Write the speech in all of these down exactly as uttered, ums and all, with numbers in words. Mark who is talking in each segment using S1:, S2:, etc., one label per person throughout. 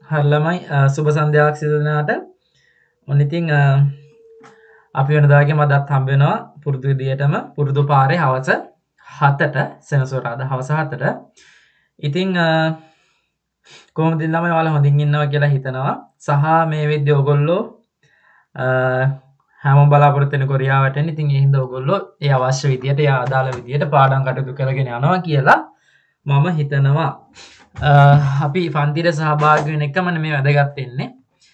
S1: හරි සුබ සන්ධ්‍යාවක් සිදු වෙනාට ඔන්න ඉතින් අපි වෙනදාගේ මදත් හම්බ වෙනවා පුරුදු විදියටම පුරුදු පාරේ හවස හතට සෙනසුරාදා හවස හතට. ඉතින් කොහොමද ළමයි ඔයාලා හොඳින් ඉන්නවා කියලා හිතනවා. සහ මේ වෙද්දී ඔයගොල්ලෝ හැමෝම බලාපොරොත්තු වෙන කොරියාවට එන්න. ඉතින් ඒ හින්දා ඔයගොල්ලෝ ඒ අවශ්‍ය විදියට ඒ අදාළ විදියට පාඩම් කටයුතු කරගෙන යනවා කියලා මම හිතනවා. අපි පන්තිට සහභාගී වෙන එකම නෙමෙයි වැදගත් වෙන්නේ.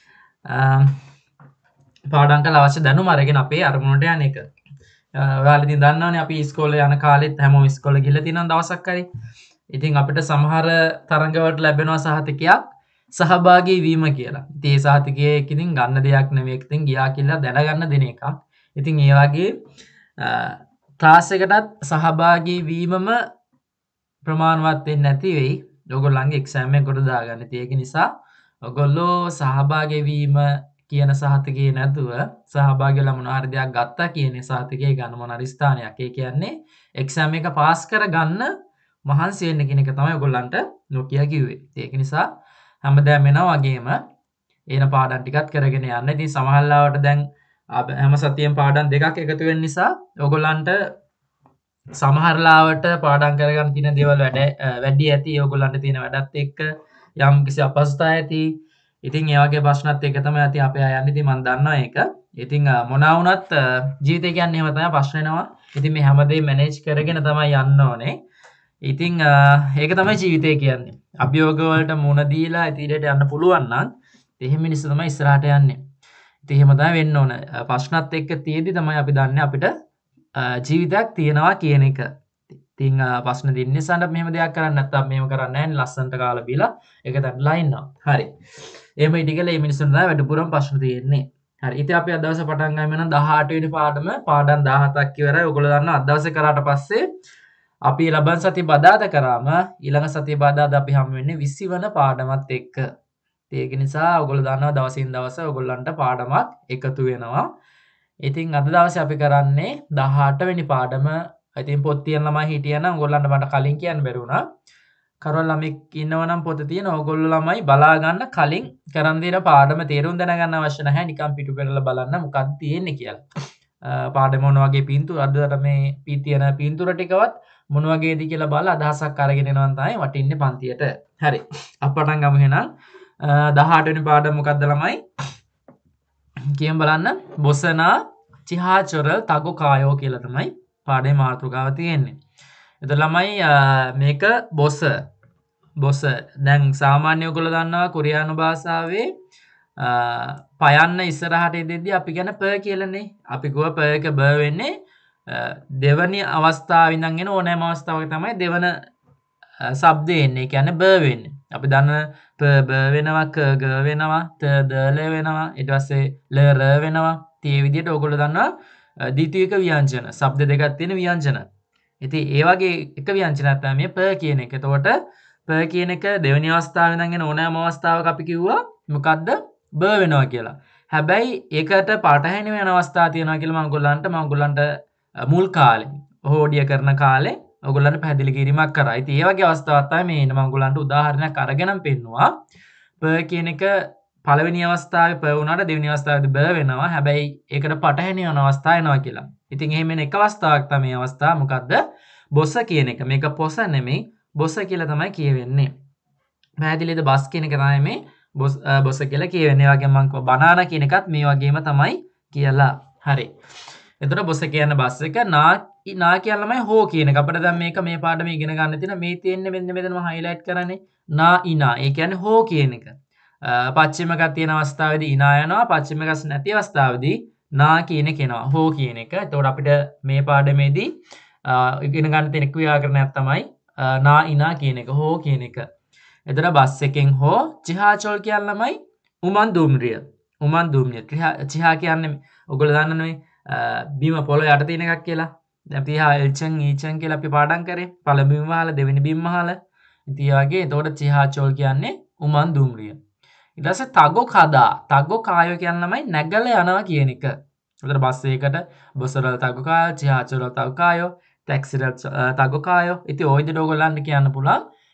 S1: පාඩම් කළ අවශ්‍ය දැනුම අරගෙන අපේ අරමුණට යන එක. ඔයාලා ඉතින් දන්නවනේ අපි ඉස්කෝලේ යන කාලෙත් හැමෝම ඉස්කෝලේ ගිහලා තියෙනවා දවසක් හරි. ඉතින් අපිට සමහර තරඟවලට ලැබෙනවා සහතිකයක් සහභාගී වීම කියලා. ඉතින් ඒ සහතිකයේ ඉතින් ගන්න දෙයක් නෙමෙයි. ඉතින් ගියා කියලා දැනගන්න දෙන එකක්. ඉතින් ඒ වගේ ක්ලාස් එකටත් සහභාගී වීමම ප්‍රමාණවත් වෙන්නේ නැති වෙයි. ඔයගොල්ලන්ගේ එක්සෑම් එක කොට දාගන්න. ඉතින් ඒක නිසා ඔයගොල්ලෝ සහභාගී වීම කියන සහතිකේ නැතුව සහභාගී වෙලා මොනවා හරි දෙයක් ගත්තා කියන සහතිකේ ගන්න මොන හරි ස්ථානයක්. ඒ කියන්නේ එක්සෑම් එක පාස් කරගන්න මහන්සි වෙන්න කියන එක තමයි ඔයගොල්ලන්ට නොකිය කිව්වේ. ඒක නිසා හැමදාම වෙනවා වගේම එන පාඩම් ටිකත් කරගෙන යන්න. ඉතින් සමහරවිට දැන් හැම සතියෙම පාඩම් දෙකක් එකතු වෙන නිසා ඔයගොල්ලන්ට සමහරලාවට පාඩම් කරගන්න තියෙන දේවල් වැඩ වැඩි ඇති. ඔයගොල්ලන්ට තියෙන වැඩත් එක්ක යම් කිසි අපහසුතාවය ඇති. ඉතින් ඒ වගේ ප්‍රශ්නත් එක්ක තමයි අපි අපේ අය යන්නේ. ඉතින් මම දන්නවා ඒක. ඉතින් මොනවා වුණත් ජීවිතය කියන්නේ එහෙම තමයි ප්‍රශ්න එනවා. ඉතින් මේ හැමදේම මැනේජ් කරගෙන තමයි යන්න ඕනේ. ඉතින් ඒක තමයි ජීවිතය කියන්නේ. අභියෝග වලට මුහුණ දීලා ඉදිරියට යන්න පුළුවන් නම් එහෙම මිනිස්සු තමයි ඉස්සරහට යන්නේ. ඉතින් එහෙම තමයි වෙන්න ඕන. ප්‍රශ්නත් එක්ක තියෙදි තමයි අපි දන්නේ අපිට ජීවිතයක් තියෙනවා කියන එක. ඉතින් ප්‍රශ්න දෙන්න නිසා මෙහෙම දෙයක් කරන්නේ නැත්නම් මෙහෙම කරන්නේ නැහැ. ලස්සනට කාලා බීලා ඒක දැන්ලා ඉන්නවා. හරි. එහෙම ඉතිකල මේ මිනිස්සුන්ට තමයි වැඩිපුරම ප්‍රශ්න තියෙන්නේ. හරි. ඉතින් අපි අද දවසේ පටන් ගමු නම් දහඅට වෙනි පාඩම පාඩම් දහහතක් ඉවරයි. ඔයගොල්ලෝ දන්නවා අද දවසේ කරාට පස්සේ අපි ලබන සතිය බදාදා කරාම ඊළඟ සතිය බදාදා අපි හම් වෙන්නේ විසි වන පාඩමත් එක්ක. ඒක නිසා ඔයගොල්ලෝ දන්නවා දවසින් දවස ඔයගොල්ලන්ට පාඩමක් එකතු වෙනවා. ඉතින් අද දවසේ අපි කරන්නේ දහඅට වෙනි පාඩම. ඉතින් පොත් තියන ළමයි හිටියනම් ඔයගොල්ලන්ට මට කලින් කියන්න බැරි වුණා. කරවල ළමෙක් ඉන්නවනම් පොත තියෙන ඕගොල්ලෝ ළමයි බලා ගන්න කලින් කරන් දෙන පාඩම තේරුම් දැනගන්න අවශ්‍ය නැහැ. නිකන් පිටු පෙරලා බලන්න මොකක්ද තියෙන්නේ කියලා. පාඩම මොන වගේ පින්තූර අදට මේ පී තියෙන පින්තූර ටිකවත් මොන වගේද කියලා බලලා අදහසක් අරගෙන එනවා තමයි වටින්නේ පන්තියට. හරි. අප පටන් ගමු එහෙනම්. දහඅට වෙනි පාඩම මොකක්ද ළමයි? කියමු බලන්න. බොසනා චිහාචොරල් තගෝ කායෝ කියලා තමයි පාඩේ මාතෘකාව තියෙන්නේ. එතකොට ළමයි මේක බොස බොස දැන් සාමාන්‍ය ඔයගොල්ලෝ දන්නවා කොරියානු භාෂාවේ පයන්න ඉස්සරහට එදෙද්දී අපි කියන ප කියලානේ. අපි ගුව ප එක බ වෙන්නේ දෙවනි අවස්ථාවේ ඉඳන් එන ඕනෑම අවස්ථාවක තමයි දෙවන શબ્දේ එන්නේ. ඒ කියන්නේ බ වෙන්නේ. අපි දන්න ප බ වෙනවා, ක ග වෙනවා, ත ද ල වෙනවා, ඊට පස්සේ ල ර වෙනවා. ඒ විදිහට ඔයගොල්ලෝ දන්නවා ද්විතීයික ව්‍යංජන. શબ્ද දෙකක් තියෙන ව්‍යංජන. ඉතින් ඒ වගේ එක ව්‍යංජනයක් තමයි මේ ප කියන එක. එතකොට ප කියන එක දෙවෙනි අවස්ථාවේ ඉඳන් එන ඕනෑම අවස්ථාවක අපි කිව්වා මොකද්ද? බ වෙනවා කියලා. හැබැයි ඒකට පාඨහැනි වෙන අවස්ථා තියෙනවා කියලා මම ඔයගොල්ලන්ට මම ඔයගොල්ලන්ට මුල් කාලේ හෝඩිය කරන කාලේ ඔයගොල්ලන්ට පැහැදිලි කිරීමක් කරා. ඉතින් ඒ වගේ අවස්ථාවක් තමයි මේ මම ඔයගොල්ලන්ට උදාහරණයක් අරගෙනම් පෙන්නවා. ප කියන එක පළවෙනි අවස්ථාවේ ප වුණාට දෙවෙනි අවස්ථාවේදී බ වෙනවා. හැබැයි ඒකට පටහැනි වෙන අවස්ථා එනවා කියලා. ඉතින් එහෙම එන එක අවස්ථාවක් තමයි මේ අවස්ථාව. මොකද්ද? බොස කියන එක. මේක පොස නෙමෙයි බොස කියලා තමයි කියවෙන්නේ. පැහැදිලිද? බස් කියන එක තමයි මේ බොස් බොස කියලා කියවෙන්නේ. ඒ වගේම මම කිව්වා බනානා කියන එකත් මේ වගේම තමයි කියලා. හරි. එතකොට බොස කියන බස් එක නා නා කියලාමයි හෝ කියන එක. අපිට දැන් මේක මේ පාඩමේ ඉගෙන ගන්න තියෙන මේ තියෙන්නේ මෙන්න මෙතන මම highlight කරන්නේ. නා ඉනා. ඒ කියන්නේ හෝ කියන එක. පච්චිමක තියෙන අවස්ථාවේදී ඉනා යනවා. පච්චිමකස් නැති අවස්ථාවේදී නා කියන එක එනවා. හෝ කියන එක. එතකොට අපිට මේ පාඩමේදී ඉගෙන ගන්න තියෙන ක්‍රියාකරණයක් තමයි නා ඉනා කියන එක. හෝ කියන එක. එතකොට බස් එකෙන් හෝ චිහාචොල් කියලාමයි උමන් දුම්රිය. උමන් දුම්රිය. චිහා කියන්නේ ඔයගොල්ලෝ දන්නවනේ බීම පොළොව යට තියෙන එකක් කියලා. දැන් අපි හා එල්චන් ඊචන් කියලා අපි පාඩම් කරේ. පළවෙනි බීම වහලා දෙවෙනි බීම වහලා. ඉතින් ඒ වගේ එතකොට චිහාචොල් කියන්නේ උමන් දුම්රිය. ඊට පස්සේ තගෝ කදා. තගෝ කායෝ කියන්නමයි නැගලා යනවා කියන එක. එතකොට බස් එකකට බොසරල් තගෝ කායෝ, චිහාචොරල් තගෝ කායෝ, ටැක්සිරල් තගෝ කායෝ. ඉතින් ওই විදිහට ඔයගොල්ලන්ට කියන්න පුළුවන්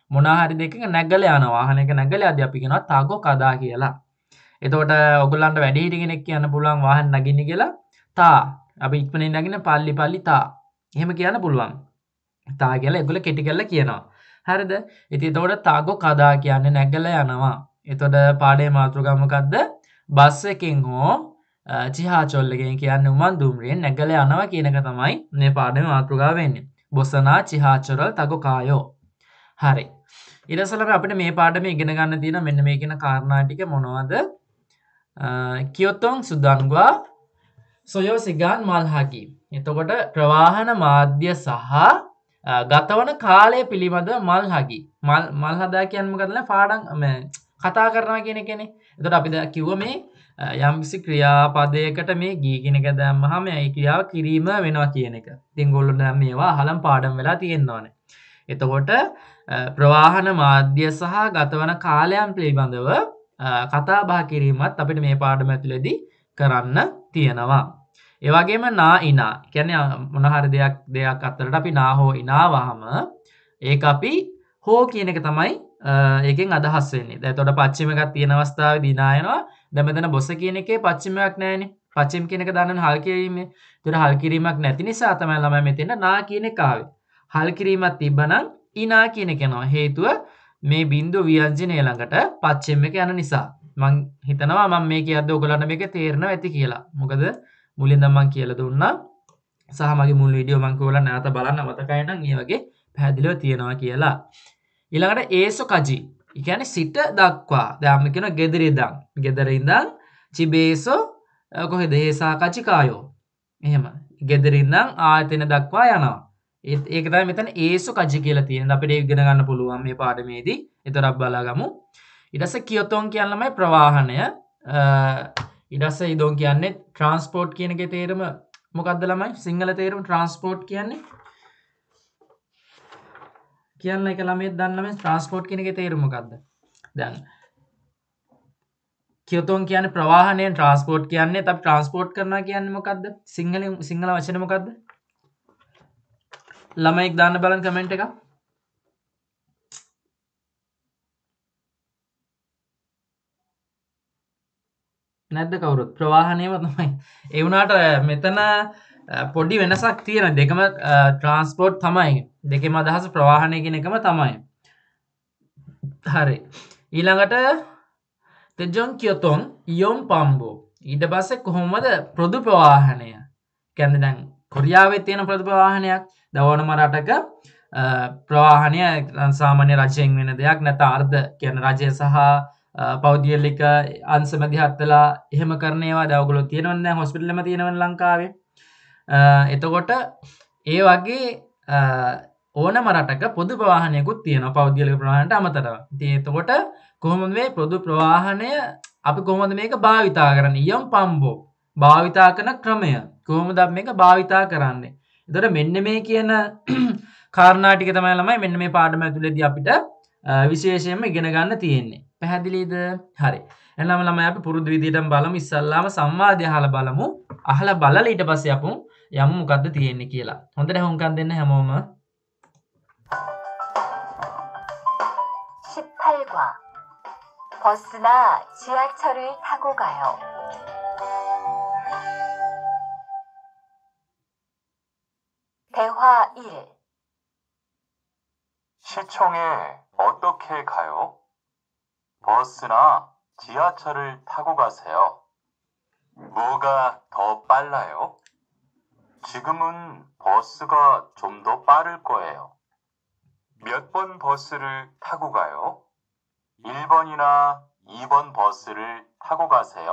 S1: මොනවා හරි දෙකක නැගලා යන වාහනයක නැගලා යද්දී අපි කියනවා තාගෝ කදා කියලා. එතකොට ඔයගොල්ලන්ට වැඩි හිටි කෙනෙක් කියන්න පුළුවන් වාහන නගින්න කියලා තා. අපි ඉක්මනින් නගින්න පල්ලි පල්ලි තා. එහෙම කියන්න පුළුවන්. තා කියලා ඒගොල්ලෝ කෙටි කරලා කියනවා. හරිද? ඉතින් එතකොට තාගෝ කදා කියන්නේ නැගලා යනවා. එතකොට පාඩේ මාතෘකාව මොකද්ද? බස් එකෙන් හෝ චිහාචොල් එකෙන් කියන්නේ උමන් දුම්රියෙන් නැගලා යනවා කියන එක තමයි මේ පාඩේ මාතෘකාව වෙන්නේ. බොසනා චිහාචොරල් තගෝ කායෝ. හරි. ඊට පස්සේ අපිට මේ පාඩමේ ඉගෙන ගන්න තියෙන මෙන්න මේ කියන කාරණා ටික මොනවද? කියොතොන් සුදන්ගවා සොයෝ සිගාන් මල්හකි. එතකොට ප්‍රවාහන මාධ්‍ය සහ ගතවන කාලය පිළිබඳ මල්හකි. මල් මල් හදා කියන්නේ මොකද්ද? පාඩම් කතා කරනවා කියන එකනේ. එතකොට අපි දැන් කිව්ව මේ යම්කිසි ක්‍රියාපදයකට මේ ගී කියන එක දැම්මහම ඒ ක්‍රියාව කිරීම වෙනවා කියන එක. ඉතින් ඔයගොල්ලෝ දැන් මේවා අහලම් පාඩම් වෙලා තියෙනවානේ. එතකොට ප්‍රවාහන මාධ්‍ය සහ ගතවන කාලයන් පිළිබඳව කතා බහ කිරීමත් අපිට මේ පාඩම ඇතුළේදී කරන්න තියෙනවා. ඒ වගේම නා ඉනා කියන්නේ මොන හරි දෙයක් දෙයක් අතරට අපි නා හෝ ඉනා වහම ඒක අපි හෝ කියන එක තමයි ඒකෙන් අදහස් වෙන්නේ. දැන් එතකොට පච්චිම එකක් තියෙන අවස්ථාවේදී නා යනවා. දැන් මෙතන බොස කියන එකේ පච්චිමයක් නැහැනේ. පච්චිම කියන එක දන්නවනේ හල් කිරීමේ. ඒතර හල් කිරීමක් නැති නිසා තමයි ළමයි මෙතන නා කියන එක ආවේ. හල් කිරීමක් තිබ්බනම් ඉනා කියන එක යනවා. හේතුව මේ බිඳුව ව්‍යංජනය ළඟට පච්චිම එක යන නිසා. මම හිතනවා මම මේ කියද්දී ඔයගොල්ලන්ට මේක තේරෙනවා ඇති කියලා. මොකද මුලින්ද මම කියලා දුන්නා. සහ මගේ මුල් වීඩියෝ මම කියවලා නැවත බලන්න මතකයි නම් ඒ වගේ පැහැදිලිව තියනවා කියලා. ඊළඟට ඒසෝ කජි. ඒ කියන්නේ සිට දක්වා. දැන් අපි කියනවා ගෙදර ඉඳන්. ගෙදර ඉඳන් චිබේසෝ කොහෙද හේසා කචි කායෝ. එහෙම. ගෙදර ඉඳන් ආයතන දක්වා යනවා. ඒක තමයි මෙතන ඒසෝ කජි කියලා තියෙනවා. අපිට ඒක ඉගෙන ගන්න පුළුවන් මේ පාඩමේදී. ඒතරක් බලාගමු. ඊට පස්සේ කියොතොන් කියන ළමයි ප්‍රවාහනය. ඊට පස්සේ ඉදොන් කියන්නේ ට්‍රාන්ස්පෝර්ට් කියන එකේ තේරුම මොකක්ද ළමයි? සිංහල තේරුම ට්‍රාන්ස්පෝර්ට් කියන්නේ කියන්න එක ළමයි දන්න මේ ට්‍රාන්ස්පෝර්ට් කියන එකේ තේරුම මොකක්ද? දැන් කියොතොන් කියන්නේ ප්‍රවාහනයෙන් ට්‍රාන්ස්පෝර්ට් කියන්නේ අපි ට්‍රාන්ස්පෝර්ට් කරනවා කියන්නේ මොකක්ද? සිංහලෙන් සිංහල වචනේ මොකක්ද? ළමයික් දාන්න බලන්න කමෙන්ට් එකක්. නැද්ද කවුරුත්? ප්‍රවාහනයම තමයි. ඒ වුණාට මෙතන පොඩි වෙනසක් තියෙනවා. දෙකම ට්‍රාන්ස්පෝර්ට් තමයි. දෙකේම අදහස ප්‍රවාහනය කියන එකම තමයි. හරි. ඊළඟට තෙජොන් කියොතොන් යොම් පම්බෝ. ඊට පස්සේ කොහොමද පොදු ප්‍රවාහනය? කියන්නේ දැන් කොරියාවේ තියෙන පොදු ප්‍රවාහනයක් දවනම රටක ප්‍රවාහනය සාමාන්‍ය රජයෙන් වෙන දෙයක් නැත්නම් අර්ධ කියන්නේ රජය සහ පෞද්ගලික අංශ මැදිහත් වෙලා එහෙම කරන ඒවා දැන් ඔයගොල්ලෝ තියෙනවනේ දැන් හොස්පිටල් එකම තියෙනවනේ ලංකාවේ. එතකොට ඒ වගේ ඕනම රටක පොදු ප්‍රවාහනයකුත් තියෙනවා පෞද්ගලික ප්‍රවාහනයට අමතරව. ඉතින් එතකොට කොහොමද මේ පොදු ප්‍රවාහනය අපි කොහොමද මේක භාවිතා කරන්නේ? යම් පම්බෝ භාවිතා කරන ක්‍රමය. කොහොමද අපි මේක භාවිතා කරන්නේ? එතකොට මෙන්න මේ කියන කාරණා ටික තමයි ළමයි මෙන්න මේ පාඩම ඇතුළේදී අපිට විශේෂයෙන්ම ඉගෙන ගන්න තියෙන්නේ. පැහැදිලිද? හරි. එහෙනම් ළමයි අපි පුරුදු විදිහටම බලමු. ඉස්සල්ලාම සංවාදය අහලා බලමු. අහලා බලලා ඊට පස්සේ අපු යමු මොකද්ද තියෙන්නේ කියලා. හොඳට හුම්කම් දෙන්න හැමෝම.
S2: 십팔 과 버스나 지하철을 타고 가요. 대화 일.
S3: 시청에 어떻게 가요? 버스나 지하철을 타고 가세요. 뭐가 더 빨라요? 지금은 버스가 좀 더 빠를 거예요. 몇 번 버스를 타고 가요? 일 번이나 이 번 버스를 타고 가세요.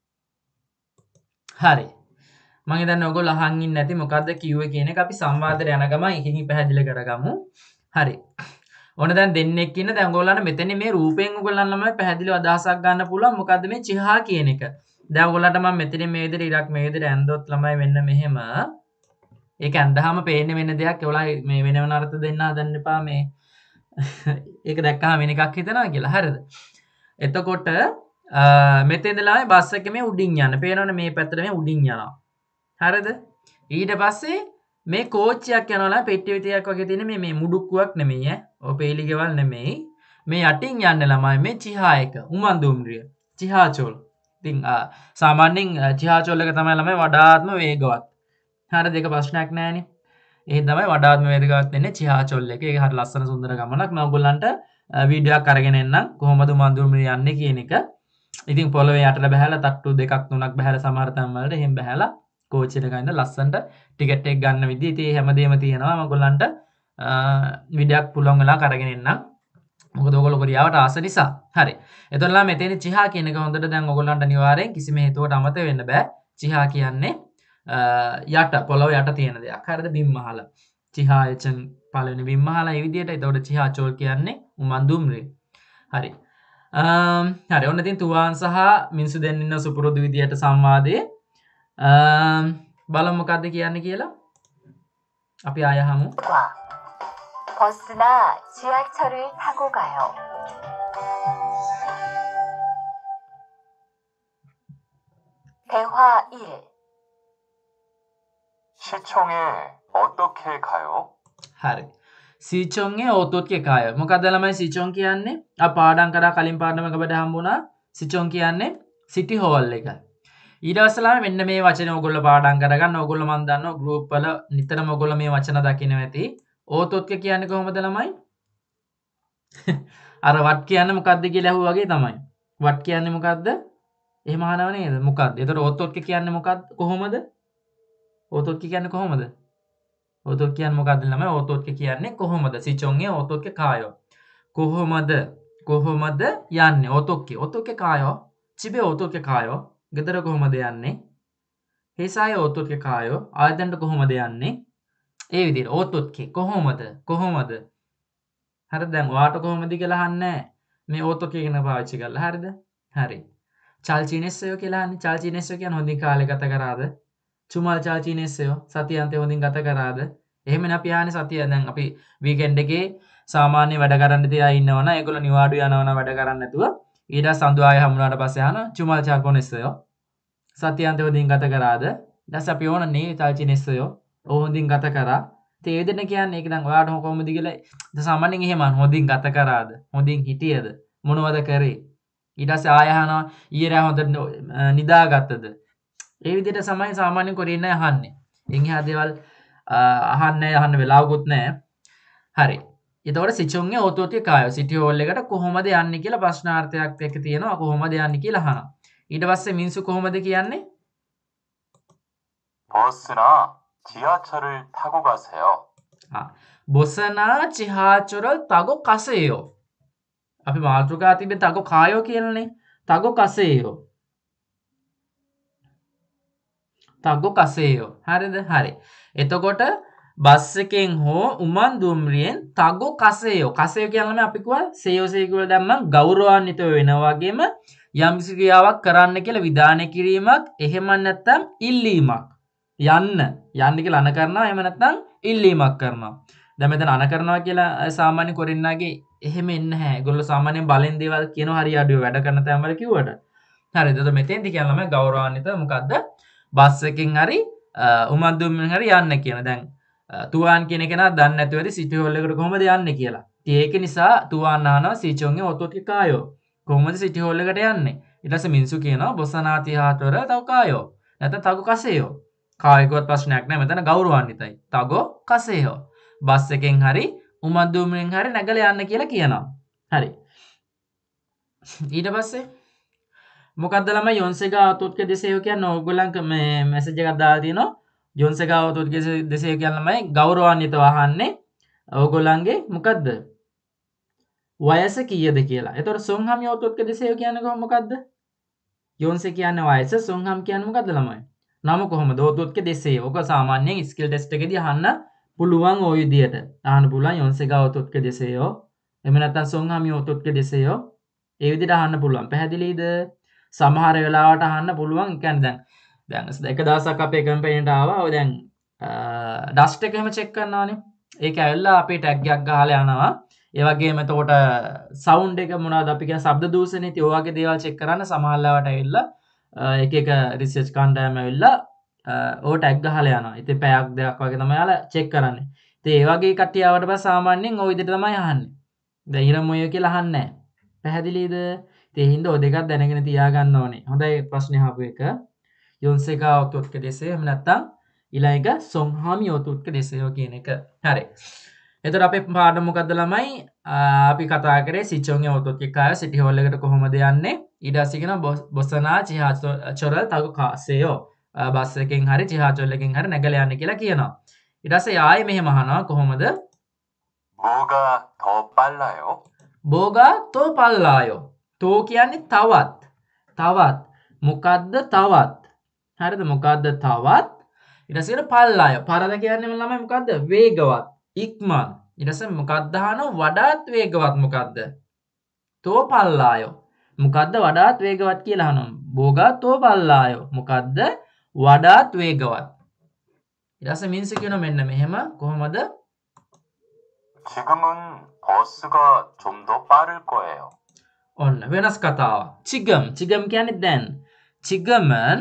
S1: හරි. මම හිතන්නේ ඔයගොල්ලෝ අහන් ඉන්නේ නැති මොකද්ද කිව්වේ කියන එක අපි සංවාදයට යන ගමන් එකකින් පැහැදිලි කරගමු. හරි. ඕන දැන් දෙන්නෙක් ඉන්න දැන් ඔයගොල්ලන්ට මෙතන මේ රූපයෙන් ඔයගොල්ලන් ළමයි පැහැදිලිව අදහසක් ගන්න පුළුවන් මොකද්ද මේ චිහා කියන එක. දැන් ඔයගොල්ලන්ට මම මෙතන මේ විදිහට ඉරක් මේ විදිහට ඇන්දොත් ළමයි මෙන්න මෙහෙම. ඒක ඇන්දහම පේන්නේ වෙන දෙයක්. ඒවලා මේ වෙන වෙන අර්ථ දෙන්න හදන්න එපා මේ. ඒක දැක්කම වෙන එකක් හිතනවා කියලා. හරිද? එතකොට මෙතෙන්ද ළමයි බස් එකේ මේ උඩින් යන. පේනවනේ මේ පැත්තට මේ උඩින් යනවා. හරිද? ඊට පස්සේ මේ කෝච්චියක් යනවා පෙට්ටිය විතරක් වගේ තියෙන මේ මේ මුඩුක්කුවක් නෙමෙයි ඈ. ඔය පේලි ගෙවල් නෙමෙයි. මේ යටින් යන්නේ ළමයි මේ චිහා එක. උමන්දුම්රිය. චිහාචෝල්. ඉතින් සාමාන්‍යයෙන් චිහාචෝල් එක තමයි ළමයි වඩාත්ම වේගවත්. හරිද? දෙක ප්‍රශ්නයක් නෑනේ. ඒ තමයි වඩාත්ම වේගවත් වෙන්නේ චිහාචෝල් එක. ඒක හරිය ලස්සන සුන්දර ගමනක්. මම ඔයගොල්ලන්ට වීඩියෝ එකක් අරගෙන එන්නම් කොහොමද උමන්දුම්රිය යන්නේ කියන එක. ඉතින් පොළවේ යටට බහැලා තට්ටු දෙකක් තුනක් බහැලා සමහර තැන් වලට එහෙම බහැලා කෝච්චියට ගිහින් ලස්සනට ටිකට් එක ගන්න විදිහ ඉතින් හැමදේම තියෙනවා මම ඔයගොල්ලන්ට වීඩියෝ එකක් පුළුවන් වෙලා අරගෙන එන්නම් මොකද ඔයගොල්ලෝ කොරියාවට ආස නිසා හරි එතකොට ලා මෙතන චිහා කියන එක හොඳට දැන් ඔයගොල්ලන්ට අනිවාර්යෙන් කිසිම හේතුවකට අමතක වෙන්න බෑ චිහා කියන්නේ යට පොළව යට තියෙන දෙයක් හරිද බිම්මහල චිහා එචන් පළවෙනි බිම්මහල ඒ විදිහට එතකොට චිහාචෝල් කියන්නේ උමන්දුම්රිය හරි හරි ඔන්න ඉතින් තුවාන් සහ මිනිස්සු දෙන්න ඉන්න සුපුරුදු විදියට සංවාදයේ බලමු මොකද්ද කියන්නේ කියලා අපි ආය අහමු
S2: 버스나 지하철을 타고 가요. 대화 일.
S3: 시청에 어떻게 가요?
S1: හරි සිචොන්ගේ ඕතොත්ගේ කාය මොකක්ද ළමයි සිචොන් කියන්නේ අප පාඩම් කරා කලින් පාඩම එක බඩ හම්බුණා සිචොන් කියන්නේ සිටි හෝල් එක ඊට පස්සේ මෙන්න මේ වචනේ ඕගොල්ලෝ පාඩම් කරගන්න ඕගොල්ලෝ මන් දන්නවා ගෲප් වල නිතරම ඕගොල්ලෝ මේ වචන දකින්න ඇති ඕතොත්ගේ කියන්නේ කොහොමද ළමයි අර වත් කියන්නේ මොකක්ද කියලා අහුවා වගේ තමයි වත් කියන්නේ මොකක්ද එහෙම අහනව නේද මොකක්ද එතකොට ඕතොත්ගේ කියන්නේ මොකක්ද කොහොමද ඕතොත්ගේ කියන්නේ කොහොමද ඕතොත් කියන්නේ මොකක්ද ළමයි ඕතොත්ගේ කියන්නේ කොහොමද සිචොන්ගේ ඕතොත්ගේ කායෝ කොහොමද කොහොමද යන්නේ ඕතොත්ගේ ඕතොත්ගේ කායෝ චිබේ ඕතොත්ගේ කායෝ ගෙදර කොහොමද යන්නේ හේසාය ඕතොත්ගේ කායෝ ආයතනට කොහොමද යන්නේ ඒ විදිහට ඕතොත්ගේ කොහොමද කොහොමද හරිද දැන් ඔයාට කොහොමද කියලා අහන්නේ මේ ඕතොත්ගේ කියන පාවිච්චි කරලා හරිද හරි චල්චිනෙස්සයෝ කියලා අහන්නේ චල්චිනෙස්සයෝ කියන්නේ හොඳින් කාලේ ගත කරාද චුමල් චාචීනෙස්සයෝ සතියන්තේ හොඳින් ගත කරාද එහෙමනේ අපි ආන්නේ සතිය දැන් අපි වීකෙන්ඩ් එකේ සාමාන්‍ය වැඩ කරන්න තියා ඉන්නවනම් ඒගොල්ලෝ නිවාඩු යනවනම් වැඩ කරන්න නැතුව ඊට සඳු ආයෙ හමුනාට පස්සේ ආන චුමල් චාල්පොනෙස්සයෝ සතියන්තේ හොඳින් ගත කරාද ඊට අපි ඕන නේ චාචීනෙස්සයෝ ඕ හොඳින් ගත කරා ඉතින් ඒ දෙන්න කියන්නේ ඒක දැන් ඔයාට කොහොමද කියලා සාමාන්‍යයෙන් එහෙම හොඳින් ගත කරාද හොඳින් හිටියද මොනවද කරේ ඊට පස්සේ ආයෙ අහනවා ඊයේ හොඳට නිදාගත්තද ඒ විදිහට සමයි සාමාන්‍යයෙන් කොරියන් අය අහන්නේ. එන් එහා දේවල් අහන්නේ අහන්න වෙලාවකුත් නැහැ. හරි. එතකොට සිචොන්ගේ ඕතොත්ගේ කායෝ සිටි හෝල් එකට කොහොමද යන්නේ කියලා ප්‍රශ්නාර්ථයක් එක්ක තියෙනවා කොහොමද යන්නේ කියලා අහනවා. ඊට පස්සේ මිනිස්සු කොහොමද කියන්නේ?
S3: 버스나 지하철을 타고 가세요.
S1: ආ. බොසනා චිහාචොරල් තගෝ කසේයෝ. අපි මාතෘකා තිබේ තගෝ කායෝ කියලානේ. තගෝ කසේයෝ. තගෝ කසේයෝ හරිද හරි එතකොට බස් එකෙන් හෝ උමන් දුම්රියෙන් තගෝ කසේයෝ කසේයෝ කියන්නේ අපි කිව්වා සේයෝ සේය කියලා දැම්මම ගෞරවාන්විතව වෙනවා වගේම යම්කිසි ක්‍රියාවක් කරන්න කියලා විධානය කිරීමක් එහෙම නැත්නම් ඉල්ලීමක් යන්න යන්න කියලා අන කරනවා එහෙම නැත්නම් ඉල්ලීමක් කරනවා දැන් මෙතන අන කරනවා කියලා සාමාන්‍ය කොරින්නාගේ එහෙම එන්නේ නැහැ ඒගොල්ලෝ සාමාන්‍යයෙන් බලෙන් දේවල් කියනවා හරි අඩුව වැඩ කරන තැන් වල කිව්වට හරිද එතකොට මෙතෙන්දි කියනවා ගෞරවාන්විතව මොකද්ද බස් එකකින් හරි උමන්දුම්ෙන් හරි යන්න කියන. දැන් තුවාන් කියන කෙනා දන්නේ නැතුව ඇති සිටි හෝල් එකට කොහොමද යන්නේ කියලා. ඉතින් ඒක නිසා තුවාන් අහනවා සීචොන්ගේ ඔතොත්ගේ කායෝ. කොහොමද සිටි හෝල් එකට යන්නේ? ඊට පස්සේ මිනිසු කියනවා බොසනාති හාතොර තව කායෝ. නැත්නම් තගෝ කසේයෝ. කායිකවත් ප්‍රශ්නයක් නැහැ. මෙතන ගෞරවාන්විතයි. තගෝ කසේයෝ. බස් එකෙන් හරි උමන්දුම්ෙන් හරි නැගලා යන්න කියලා කියනවා. හරි. ඊට පස්සේ මොකක්ද ළමයි යොන්සෙගා ඔතොත්ගේ දෙසේයෝ කියන්නේ ඕගොල්ලන් මේ මැසේජ් එකක් දාලා තියෙනවා යොන්සෙගා ඔතොත්ගේ දෙසේයෝ කියන්නේ ළමයි ගෞරවාන්විතව අහන්නේ ඕගොල්ලන්ගේ මොකද්ද වයස කීයද කියලා. එතකොට සොන්හම් ඔතොත්ගේ දෙසේයෝ කියන්නේ කොහොම මොකද්ද? යොන්සෙ කියන්නේ වයස සොන්හම් කියන්නේ මොකද්ද ළමයි? නම කොහොමද ඔතොත්ගේ දෙසේයෝ. ඔක සාමාන්‍යයෙන් ස්කිල් ටෙස්ට් එකේදී අහන්න පුළුවන් ওই විදියට. අහන්න පුළුවන් යොන්සෙගා ඔතොත්ගේ දෙසේයෝ. එහෙම නැත්නම් සොන්හම් ඔතොත්ගේ දෙසේයෝ. ඒ විදිහට අහන්න පුළුවන්. පැහැදිලිද? සමහර වෙලාවට අහන්න පුළුවන්. කියන්නේ දැන් දැන් එක දවසක් අපේ කම්පැනිට ආවා. ඔය දැන් ඩස්ට් එක එහෙම චෙක් කරනවානේ. ඒක ඇවිල්ලා අපේ ටැග් එකක් ගහලා යනවා. ඒ වගේම එතකොට සවුන්ඩ් එක මොනවද අපි කියන ශබ්ද දූෂණය ඉතින් ඔය වගේ දේවල් චෙක් කරන්න සමහර වෙලාවට ඇවිල්ලා එක එක රිසර්ච් කණ්ඩායම ඇවිල්ලා ඕ ටැග් ගහලා යනවා. ඉතින් පැයක් දෙකක් වගේ තමයි යාලා චෙක් කරන්නේ. ඉතින් ඒ වගේ කට්ටිය ආවට පස්සේ සාමාන්‍යයෙන් ওই විදිහට තමයි අහන්නේ. දැන් ඉරම් මොය කියලා අහන්නේ නැහැ. පැහැදිලිද? ඉතින් ඒ හින්දා ඔය දෙකක් දැනගෙන තියාගන්න ඕනේ. හොඳයි ප්‍රශ්නේ අහපු එක. යොන්සේකා ඔතුත්ක දෙසේ එහෙම නැත්නම් ඊළඟ සොන්හාමි ඔතුත්ක දෙසේව කියන එක. හරි. එතකොට අපේ පාඩම මොකද්ද ළමයි? අපි කතා කරේ සිචොන්ගේ ඔතුත්ක කාය සිටි හෝල් එකට කොහොමද යන්නේ? ඊට පස්සේ කියනවා බොසනා චිහාචොරල් තගු කාසේයෝ. බස් එකෙන් හරි චිහාචොල් එකෙන් හරි නැගලා යන්නේ කියලා කියනවා. ඊට පස්සේ ආයේ මෙහෙම අහනවා කොහොමද?
S3: 뭐가 더 빨라요?
S1: බෝගා තෝ පල්ලායෝ. තෝ කියන්නේ තවත්. තවත්. මොකද්ද තවත්? හරිද? මොකද්ද තවත්? ඊට පස්සේ පල්ලායෝ. පරද කියන්නේ ළමයි මොකද්ද? වේගවත්. ඉක්මන්. ඊට පස්සේ මොකක්ද අහනවා? වඩාත් වේගවත් මොකද්ද? තෝ පල්ලායෝ. මොකද්ද වඩාත් වේගවත් කියලා අහනවා. බෝගා තෝ පල්ලායෝ. මොකද්ද වඩාත් වේගවත්? ඊට පස්සේ මිනිස්සු කියනවා මෙන්න මෙහෙම කොහොමද?
S3: 지금은 버스가 좀 더 빠를 거예요.
S1: ඔන්න වෙනස් කතාවක්. චිගම් චිගම් කියන්නේ දැන්. චිගමන්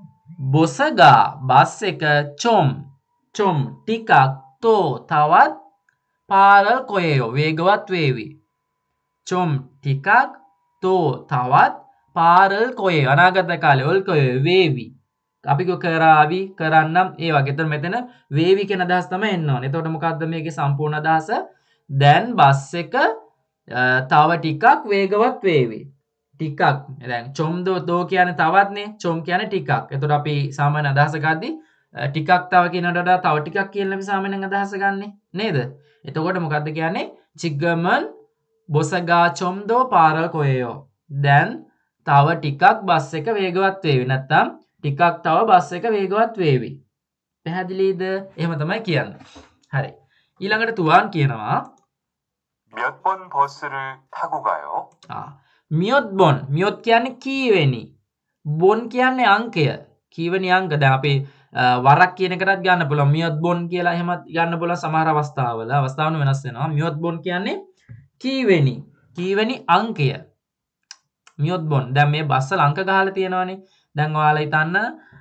S1: බොසගා බස් එක චොම් චොම් ටිකක් තෝ තවත් පාරල් කොයයෝ වේගවත් වේවි. චොම් ටිකක් තෝ තවත් පාරල් කොයේ අනාගත කාලේ ඔල් කොයේ වේවි. අපි කො කරાવી කරන්නම් ඒ වගේ. එතන මෙතන වේවි කියන අදහස තමයි එන්න ඕනේ. එතකොට මොකද්ද මේකේ සම්පූර්ණ අදහස? දැන් බස් එක තව ටිකක් වේගවත් වේවි. ටිකක් දැන් චොම් දෝ දෝ කියන්නේ තවත්නේ. චොම් කියන්නේ ටිකක්. එතකොට අපි සාමාන්‍ය අදහස ගද්දි ටිකක් තව කියනට වඩා තව ටිකක් කියලා අපි සාමාන්‍යයෙන් අදහස ගන්නෙ නේද? එතකොට මොකද්ද කියන්නේ? චිග්ගමන් බොසගා චොම් දෝ පාරල් කොයයෝ. දැන් තව ටිකක් බස් එක වේගවත් වේවි. නැත්තම් ටිකක් තව බස් එක වේගවත් වේවි. පැහැදිලිද? එහෙම තමයි කියන්නේ. හරි. ඊළඟට තුවාන් කියනවා
S3: 몇 번 버스를 타고 가요?
S1: ආ මියොත් බොන්. මියොත් කියන්නේ කීවෙනි? බොන් කියන්නේ අංකය. කීවෙනි අංක? දැන් අපි වරක් කියන එකටත් ගන්න පුළුවන්. මියොත් බොන් කියලා එහෙමත් ගන්න පුළුවන් සමහර අවස්ථාවල. අවස්ථාවන වෙනස් වෙනවා. මියොත් බොන් කියන්නේ කීවෙනි? කීවෙනි අංකය? මියොත් බොන්. දැන් මේ බස් වල අංක ගහලා තියෙනවානේ. දැන් ඔයාලා හිතන්න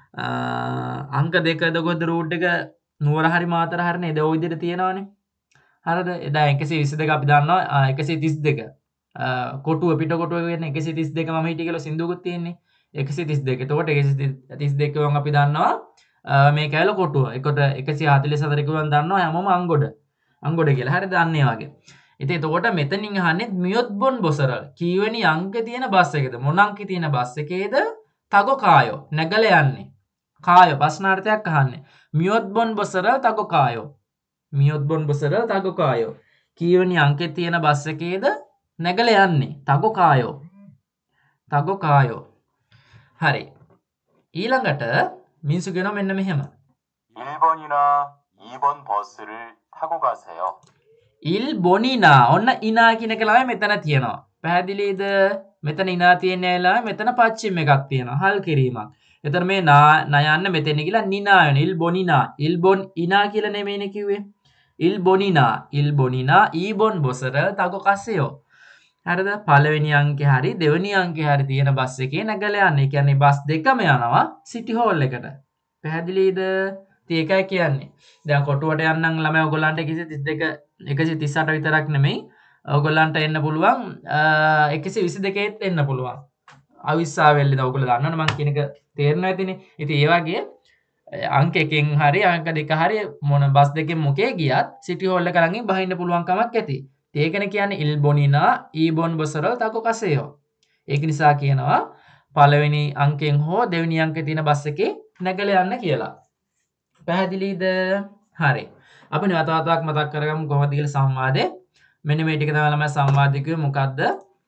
S1: අංක දෙකද කොහෙද රූට් එක නුවර හරි මාතර හරි නේද ඔය විදිහට තියෙනවානේ. හරිද? එදා එකසිය විසි දෙක අපි දන්නවා එකසිය තිස් දෙක. කොටුව පිට කොටුව වෙන්නේ එකසිය තිස් දෙක මම හිටිය කියලා සින්දුවකුත් තියෙන්නේ. එකසිය තිස් දෙක. එතකොට එකසිය තිස් දෙක වම් අපි දන්නවා මේ කැල කොටුව. එකට එකසිය හතළිස් හතර කිව්වම දන්නවා හැමෝම අංගොඩ. අංගොඩ කියලා. හරිද? දන්නේ වගේ. ඉතින් එතකොට මෙතනින් අහන්නේ මියොත් බොන් බොසරල්. කීවෙනි අංකේ තියෙන බස් එකද? මොන අංකේ තියෙන බස් එකේද? තගෝ කායෝ නැගලා යන්නේ. කායෝ ප්‍රශ්නාර්ථයක් අහන්නේ. මියොත් බොන් බොසරල් තගෝ කායෝ. මියොත් බොන් බොසරල් තගෝ කායෝ. කීවෙනි අංකේ තියෙන බස් එකේද නැගලා යන්නේ? තගෝ කායෝ. තගෝ කායෝ. හරි. ඊළඟට මිනිස්සු කියනවා මෙන්න මෙහෙම.
S3: 일 번이나 이 번 버스를 타고 가세요.
S1: ඉල් බොනිනා. ඔන්න ඉනා කියන එක ළමයි මෙතන තියෙනවා. පැහැදිලිද? මෙතන ඉනා තියෙන්නේ ළමයි මෙතන පච්චිම එකක් තියෙනවා. හල් කිරීමක්. එතන මේ නා නයන්න මෙතන කියලා නිනා වෙන. ඉල් බොනිනා. ඉල් බොන් ඉනා කියලා නෙමෙයිනේ කිව්වේ. ඉල් බොනිනා. ඉල් බොනිනා ඊ බොන් බොසරල් තගෝ කසයෝ. හරිද? පළවෙනි අංකේ හරි දෙවෙනි අංකේ හරි තියෙන බස් එකේ නැගලා යන්නේ. ඒ කියන්නේ බස් දෙකම යනවා සිටි හෝල් එකට. පැහැදිලිද? ඉතින් ඒකයි කියන්නේ. දැන් කොටුවට යන්නම් ළමයි ඔයගොල්ලන්ට එකසිය තිස් දෙක එකසිය තිස් අට විතරක් නෙමෙයි. ඔයගොල්ලන්ට එන්න පුළුවන් එකසිය විසි දෙකේත් එන්න පුළුවන්. අවිස්සාවෙල්ලද ඔයගොල්ලෝ දන්නවනේ මං කියන එක තේරෙනවා ඇතිනේ. ඉතින් ඒ වගේ අංක එකෙන් හරි අංක දෙක හරි මොන බස් දෙකෙන් මොකේ ගියත් සිටි හෝල් එක ළඟින් බහින්න පුළුවන් කමක් ඇති. ඒකනේ කියන්නේ ඉල් බොනිනා ඊ බොන් බොසරල් තකෝ කසයෝ. ඒක නිසා කියනවා පළවෙනි අංකෙන් හෝ දෙවෙනි අංකේ තියෙන බස් එකේ නැගලා යන්න කියලා. පැහැදිලිද? හරි. අපි නැවත වතාවක් මතක් කරගමු කොහොමද කියලා සංවාදේ. මෙන්න මේ ටික තමයි ළමයි සංවාදේ කිව්වේ මොකද්ද?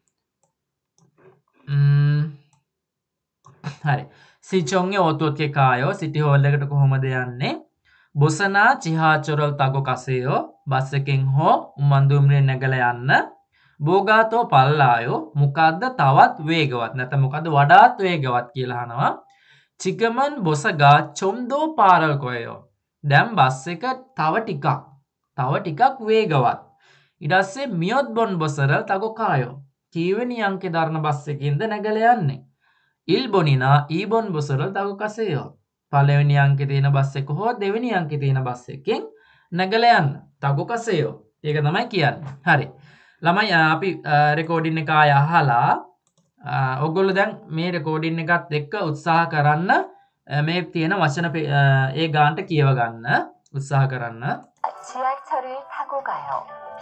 S1: ම්ම් හරි. සිචොන්ගේ ඕතුත්කේ කායෝ සිටි හෝල් එකට කොහොමද යන්නේ? බොසනා චිහාචොරල් තගෝ කසයෝ බස් එකෙන් හෝ උම්මන්දුම්රියෙන් නැගලා යන්න. බෝගාතෝ පල්ලායෝ මොකද්ද තවත් වේගවත් නැත්නම් මොකද්ද වඩාත් වේගවත් කියලා අහනවා. චිගමන් බොසගා චොම්දෝ පාරල් කොයෝ. දැන් බස් එක තව ටිකක් තව ටිකක් වේගවත්. ඊට පස්සේ මියොත් බොන් බොසරල් තගෝ කායෝ. කීවෙනි අංකේ දරන බස් එකකින්ද නැගලා යන්නේ? ඉල් බොනිනා ඊ බොන් බොසරල් තගෝ කසයෝ. පළවෙනි අංකේ තියෙන බස් එක හෝ දෙවෙනි අංකේ තියෙන බස් එකකින් නැගලා යන්න. තගු කසයෝ. ඒක තමයි කියන්නේ. හරි. ළමයි අපි රෙකෝඩින් එක ආය අහලා ඔයගොල්ලෝ දැන් මේ රෙකෝඩින් එකත් එක්ක උත්සාහ කරන්න මේ තියෙන වචන ඒ ගානට කියව ගන්න උත්සාහ කරන්න.
S2: 지하철을 타고 가요.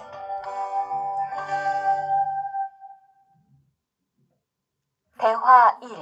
S2: 대화 일.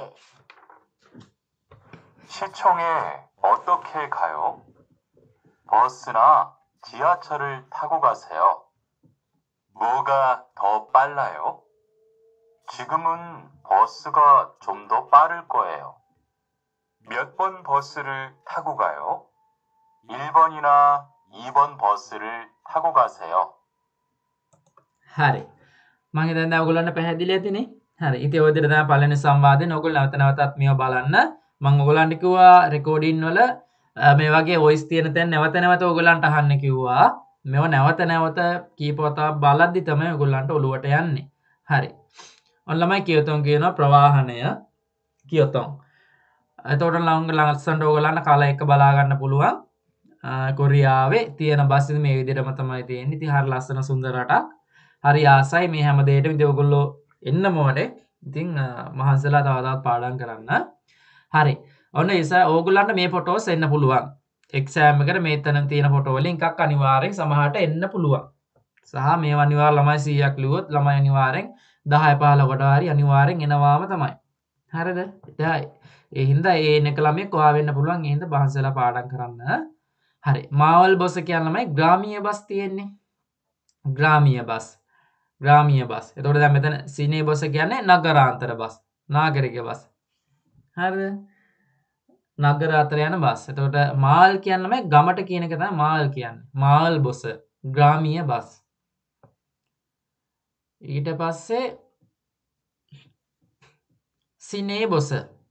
S3: 시청에 어떻게 가요? 버스나 지하철을 타고 가세요. 뭐가 더 빨라요? 지금은 버스가 좀 더 빠를 거예요. 몇 번 버스를 타고 가요? 일 번이나 이 번 버스를 타고 가세요.
S1: හරි. මම හිතන්නේ දැන් ඔයගොල්ලන්ට පැහැදිලි ඇතිනේ. හරි. ඉතින් ඔය විදිහට තමයි පළවෙනි සංවාදයෙන් ඔයගොල්ලෝ නැවත නැවතත් මේව බලන්න. මම ඔයගොල්ලන්ට කිව්වා රෙකෝඩින් වල මේ වගේ වොයිස් තියෙන තැන් නැවත නැවත ඔයගොල්ලන්ට අහන්න කිව්වා. මේව නැවත නැවත කීප වතාවක් බලද්දි තමයි ඔයගොල්ලන්ට ඔලුවට යන්නේ. හරි. ඔන්න ළමයි කියතොන් කියනවා ප්‍රවාහනය කියතොන්. එතකොට ළඟ ලස්සනට ඔයගොල්ලන්ට කල එක බලා ගන්න පුළුවන්. කොරියාවේ තියෙන බස් ඉතින් මේ විදිහටම තමයි තියෙන්නේ. ඉතින් හරි ලස්සන සුන්දර රටක්. හරි ආසයි මේ හැම දෙයකටම ඉතින් ඔයගොල්ලෝ එන්න ඕනේ. ඉතින් මහන්සිලා තව තවත් පාඩම් කරන්න. හරි. ඔන්න ඉස ඕගොල්ලන්ට මේ ෆොටෝස් එන්න පුළුවන්. එක්සෑම් එකට මේ තැන තියෙන ෆොටෝ වලින් එකක් අනිවාර්යෙන් සමහරට එන්න පුළුවන්. සහ මේව අනිවාර්ය ළමයි සීයක් ලියුවොත් ළමයි අනිවාර්යෙන් දහය පහළොවට හරි අනිවාර්යෙන් එනවාම තමයි. හරිද? ඉතින් ඒ හින්දා ඒ එන එක ළමයි කොහා වෙන්න පුළුවන්. ඒ හින්දා මහන්සිලා පාඩම් කරන්න. හරි. මාවල් බස් කියන ළමයි ග්‍රාමීය බස් තියෙන්නේ. ග්‍රාමීය බස්. ග්‍රාමීය බස්. එතකොට දැන් මෙතන සිනේ බස් කියන්නේ නගරාන්තර බස්. නාගරික බස්. හරිද? නගර අතර යන බස්. එතකොට මාල් කියන ළමයි ගමට කියන එක තමයි මාල් කියන්නේ. මාල් බස්. ග්‍රාමීය බස්. ඊට පස්සේ සිනේ බස්.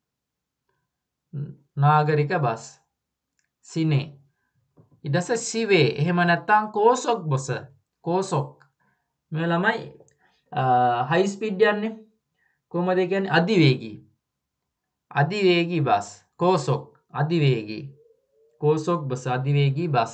S1: නාගරික බස්. සිනේ. ඊට පස්සේ සිවේ. එහෙම නැත්නම් කෝසොක් බස්. කෝසොක්. මේ ළමයි හයි ස්පීඩ් යන්නේ. කොහමද කියන්නේ? අධිවේගී. අධිවේගී බස්. කෝසොක්. අධිවේගී. කෝසොක් බස් අධිවේගී බස්.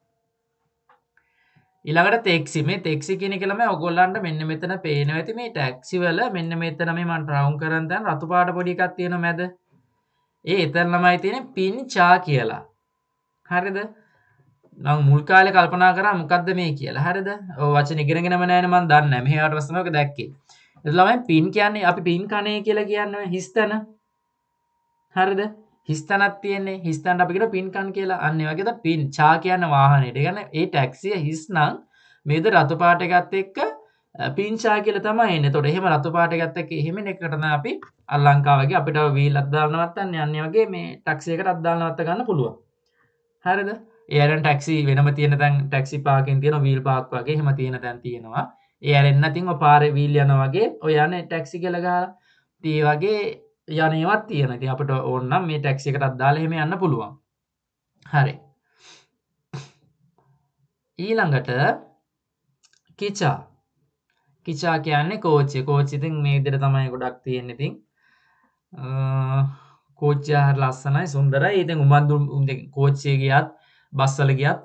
S1: ඊළඟට ටැක්සි. මේ ටැක්සි කියන එක ළමයි ඔයගොල්ලන්ට මෙන්න මෙතන පේනවා ඇති මේ ටැක්සි වල මෙන්න මෙතන මේ මම රවුන්ඩ් කරන් දැන් රතු පාට පොඩි එකක් තියෙනවා මැද. ඒ එතන ළමයි තියෙන්නේ පින්චා කියලා. හරිද? නම් මුල් කාලේ කල්පනා කරා මොකද්ද මේ කියලා. හරිද? ඔය වචන ඉගෙනගෙනම නැහැ නේ මම දන්නේ නැහැ. මෙහෙවට පස්සේ තමයි ඔක දැක්කේ. ඒ ළමයි පින් කියන්නේ අපි පින් කණේ කියලා කියන්නේ හිස්තන. හරිද? හිස්තනක් තියෙන්නේ. හිස්තනට අපි කියන පින් කන් කියලා. අන්න ඒ වගේද පින් චා කියන වාහනේට. ඒ කියන්නේ ඒ ටැක්සිය හිස් නම් මේද රතු පාට එකත් එක්ක පින් චා කියලා තමයි එන්නේ. එතකොට එහෙම රතු පාට එකත් එක්ක එහෙම එකට තමයි අපි අල්ලංකා වගේ අපිට වීල් අත් දාලා නවත්තන්නේ. අන්න ඒ වගේ මේ ටැක්සි එකට අත් දාලා නවත්ත ගන්න පුළුවන්. හරිද? ඒ අරන් ටැක්සි වෙනම තියෙන තැන් ටැක්සි පාර්කින් තියෙන වීල් පාර්ක් වගේ එහෙම තියෙන තැන් තියෙනවා. ඒ අරෙන් නැතිනම් ඔය පාරේ වීල් යනවා වගේ ඔය යන්නේ ටැක්සි කියලා ගහලා. ඉතින් ඒ වගේ යන්නේවත් තියෙනවා. ඉතින් අපිට ඕන නම් මේ ටැක්සි එකටත් දාලා එහෙම යන්න පුළුවන්. හරි. ඊළඟට කිචා. කිචා කියන්නේ කෝච්චිය. කෝච්චිය ඉතින් මේ විදිහට තමයි ගොඩක් තියෙන්නේ ඉතින්. කෝච්චිය හරි ලස්සනයි සුන්දරයි. ඉතින් උමන්දු කෝච්චිය ගියත් බස් වල ගියත්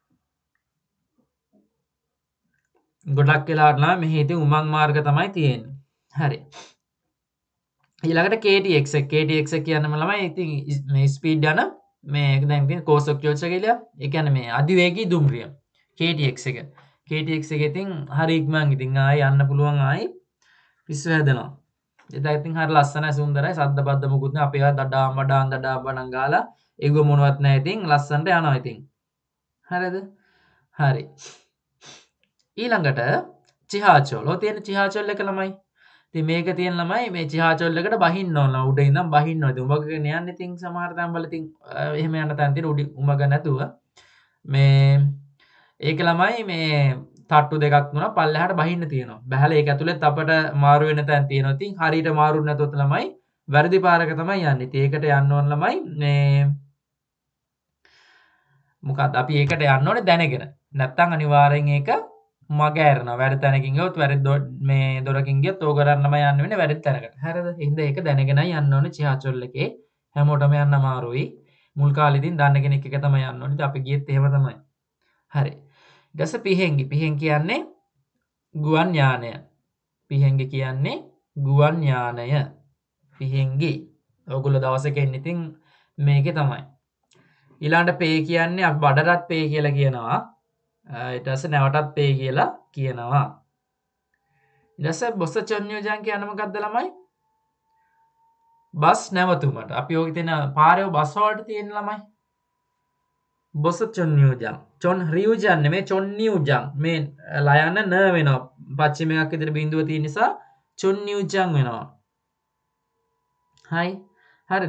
S1: ගොඩක් වෙලාවට නම් මෙහි ඉතින් උමං මාර්ග තමයි තියෙන්නේ. හරි. ඊළඟට K T X එක. K T X එක කියන්නම ළමයි ඉතින් මේ ස්පීඩ් යන මේ දැන් ඉතින් කෝසොක් යෝච කියලා. ඒ කියන්නේ මේ අධිවේගී දුම්රිය. K T X එක. K T X එක ඉතින් හරි ඉක්මන් ඉතින් ආයි යන්න පුළුවන් ආයි පිස්සු හැදෙනවා. ඒක ඉතින් හරි ලස්සනයි සුන්දරයි සද්ද බද්ද මොකුත් නෑ. අපේ දඩා මඩා දඩා බණන් ගාලා ඒක මොනවත් නෑ ඉතින් ලස්සනට යනවා ඉතින්. හරිද? හරි. ඊළඟට චිහාචෝල්. ඔය තියෙන චිහාචෝල් එක ළමයි. ඉතින් මේක තියෙන ළමයි මේ චිහාචෝල් එකට බහින්න ඕන. උඩ ඉඳන් බහින්න ඕන. ඉතින් උඹගෙන යන්නේ ඉතින් සමහර තැන් වල ඉතින් එහෙම යන තැන් තියෙන උඩ උඹග නැතුව මේ ඒක ළමයි මේ තට්ටු දෙකක් තුනක් පල්ලෙහාට බහින්න තියෙනවා. බහැලා ඒක ඇතුළෙත් අපට මාරු වෙන තැන් තියෙනවා. ඉතින් හරියට මාරු නැතුව ළමයි වැරදි පාරක තමයි යන්නේ. ඉතින් ඒකට යන්න ඕන ළමයි මේ මොකක්ද අපි ඒකට යන්න ඕනේ දැනගෙන. නැත්තම් අනිවාර්යෙන් ඒක මග ඇරෙනවා. වැරදි තැනකින් ගියොත් වැරදි මේ දොරකින් ගියොත් ඕක කරන්නම යන්න වෙන්නේ වැරදි තැනකට. හරිද? එහෙනම් ඒක දැනගෙනයි යන්න ඕනේ චිහාචොල් එකේ. හැමෝටම යන්න අමාරුයි. මුල් කාලේ ඉතින් දන්න කෙනෙක් එක තමයි යන්න ඕනේ. ඉතින් අපි ගියෙත් එහෙම තමයි. හරි. ඊට පස්සේ පිහෙන්ගි. පිහෙන් කියන්නේ ගුවන් යානය. පිහෙන්ගි කියන්නේ ගුවන් යානය. පිහෙන්ගි. ඔයගොල්ලෝ දවසක එන්න ඉතින් මේකේ තමයි. ඊළඟට පේ කියන්නේ අපි බඩරත් පේ කියලා කියනවා. ඊට පස්සේ නැවටත් පේ කියලා කියනවා. ඊට පස්සේ බොස්ස චොන්නියෝජන් කියන්නේ මොකක්ද ළමයි? බස් නැවතුමට. අපි ඔය තියෙන පාරේ බස් වලට තියෙන ළමයි. බොස්ස චොන්නියෝජන්. චොන් රියුජන් නෙමෙයි චොන්නියෝජන්. මේ ලයන්න න වෙනවා. පච්චිමයක් විතර බිඳුව තියෙන නිසා චොන්නියෝජන් වෙනවා. හයි. හරිද?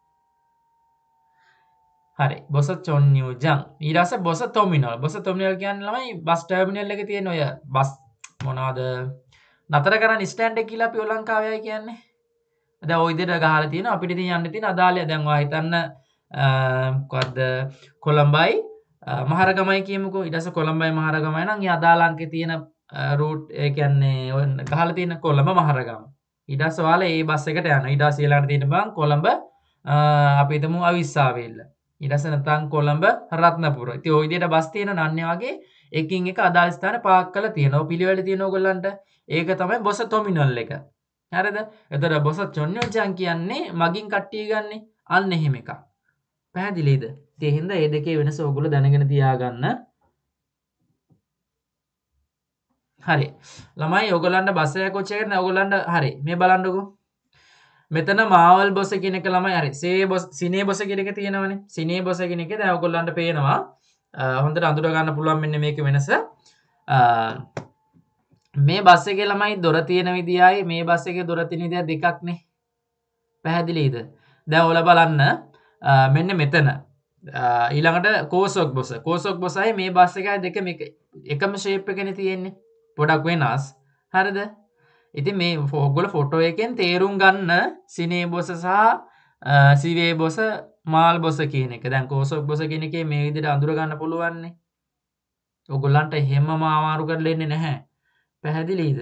S1: හරි. බොස චොන්නියෝජන්. ඊට පස්සේ බොස ටර්මිනල්. බොස ටර්මිනල් කියන්නේ ළමයි බස් ටර්මිනල් එකේ තියෙන ඔය බස් මොනවද? නතර කරන්න ස්ටෑන්ඩ් එක කියලා අපි ඔය ලංකාවේ කියන්නේ. දැන් ওই විදිහට ගහලා තියෙනවා. අපිට ඉතින් යන්න තියෙන අදාළය දැන් ඔයා හිතන්න මොකද්ද කොළඹයි මහරගමයි කියමුකෝ. ඊට පස්සේ කොළඹයි මහරගමයි නම් ඒ අදාළ අංකේ තියෙන රූට් ඒ කියන්නේ ඔය ගහලා තියෙන කොළඹ මහරගම. ඊට පස්සේ ඔයාලා ඒ බස් එකට යනවා. ඊට පස්සේ ඊළඟට තියෙන බං කොළඹ අපි හිතමු අවිස්සාවේල්ල. ඊට පස්සේ නැත්නම් කොළඹ රත්නපුර. ඉතින් ওই විදිහට බස් තියෙන නන්නේ වගේ එකින් එක අදාළ ස්ථාන පාක් කරලා තියෙනවා. පිළිවෙල තියෙන ඕගොල්ලන්ට. ඒක තමයි බොස ටර්මිනල් එක. හරිද? එතකොට බොස චොන්නියෝජන් කියන්නේ මගින් කට්ටිය ගන්නෙ. අන්න එහෙම එකක්. පැහැදිලිද? ඒ හින්දා මේ දෙකේ වෙනස ඕගොල්ලෝ දැනගෙන තියාගන්න. හරි. ළමයි ඕගොල්ලන්ට බස් එක කොච් එකට නේ ඕගොල්ලන්ට හරි. මේ බලන්නකෝ. මෙතන මාවල් බොස කියන එක ළමයි හරි. සේ බොස් සිනේ බොස කියන එක තියෙනවනේ. සිනේ බොස කියන එකේ දැන් ඕගොල්ලන්ට පේනවා. හොඳට අඳුර ගන්න පුළුවන් මෙන්න මේක වෙනස. මේ බස් එකේ ළමයි දොර තියෙන විදියයි මේ බස් එකේ දොර තියෙන විදිය දෙකක් නේ. පැහැදිලිද? දැන් ඔයාලා බලන්න මෙන්න මෙතන ඊළඟට කෝසොක් බොස. කෝසොක් බොසයි මේ බස් එකයි දෙක මේක එකම ෂේප් එකනේ තියෙන්නේ. පොඩක් වෙනස්. හරිද? ඉතින් මේ ඔයගොල්ලෝ ෆොටෝ එකෙන් තේරුම් ගන්න සිනේ බොස සහ සිවේ බොස මාල් බොස කියන එක. දැන් කෝසොක් බොස කියන එකේ මේ විදිහට අඳුර ගන්න පුළුවන් නේ. ඔයගොල්ලන්ට හැමම ආමාරු කරලා ඉන්නේ නැහැ. පැහැදිලිද?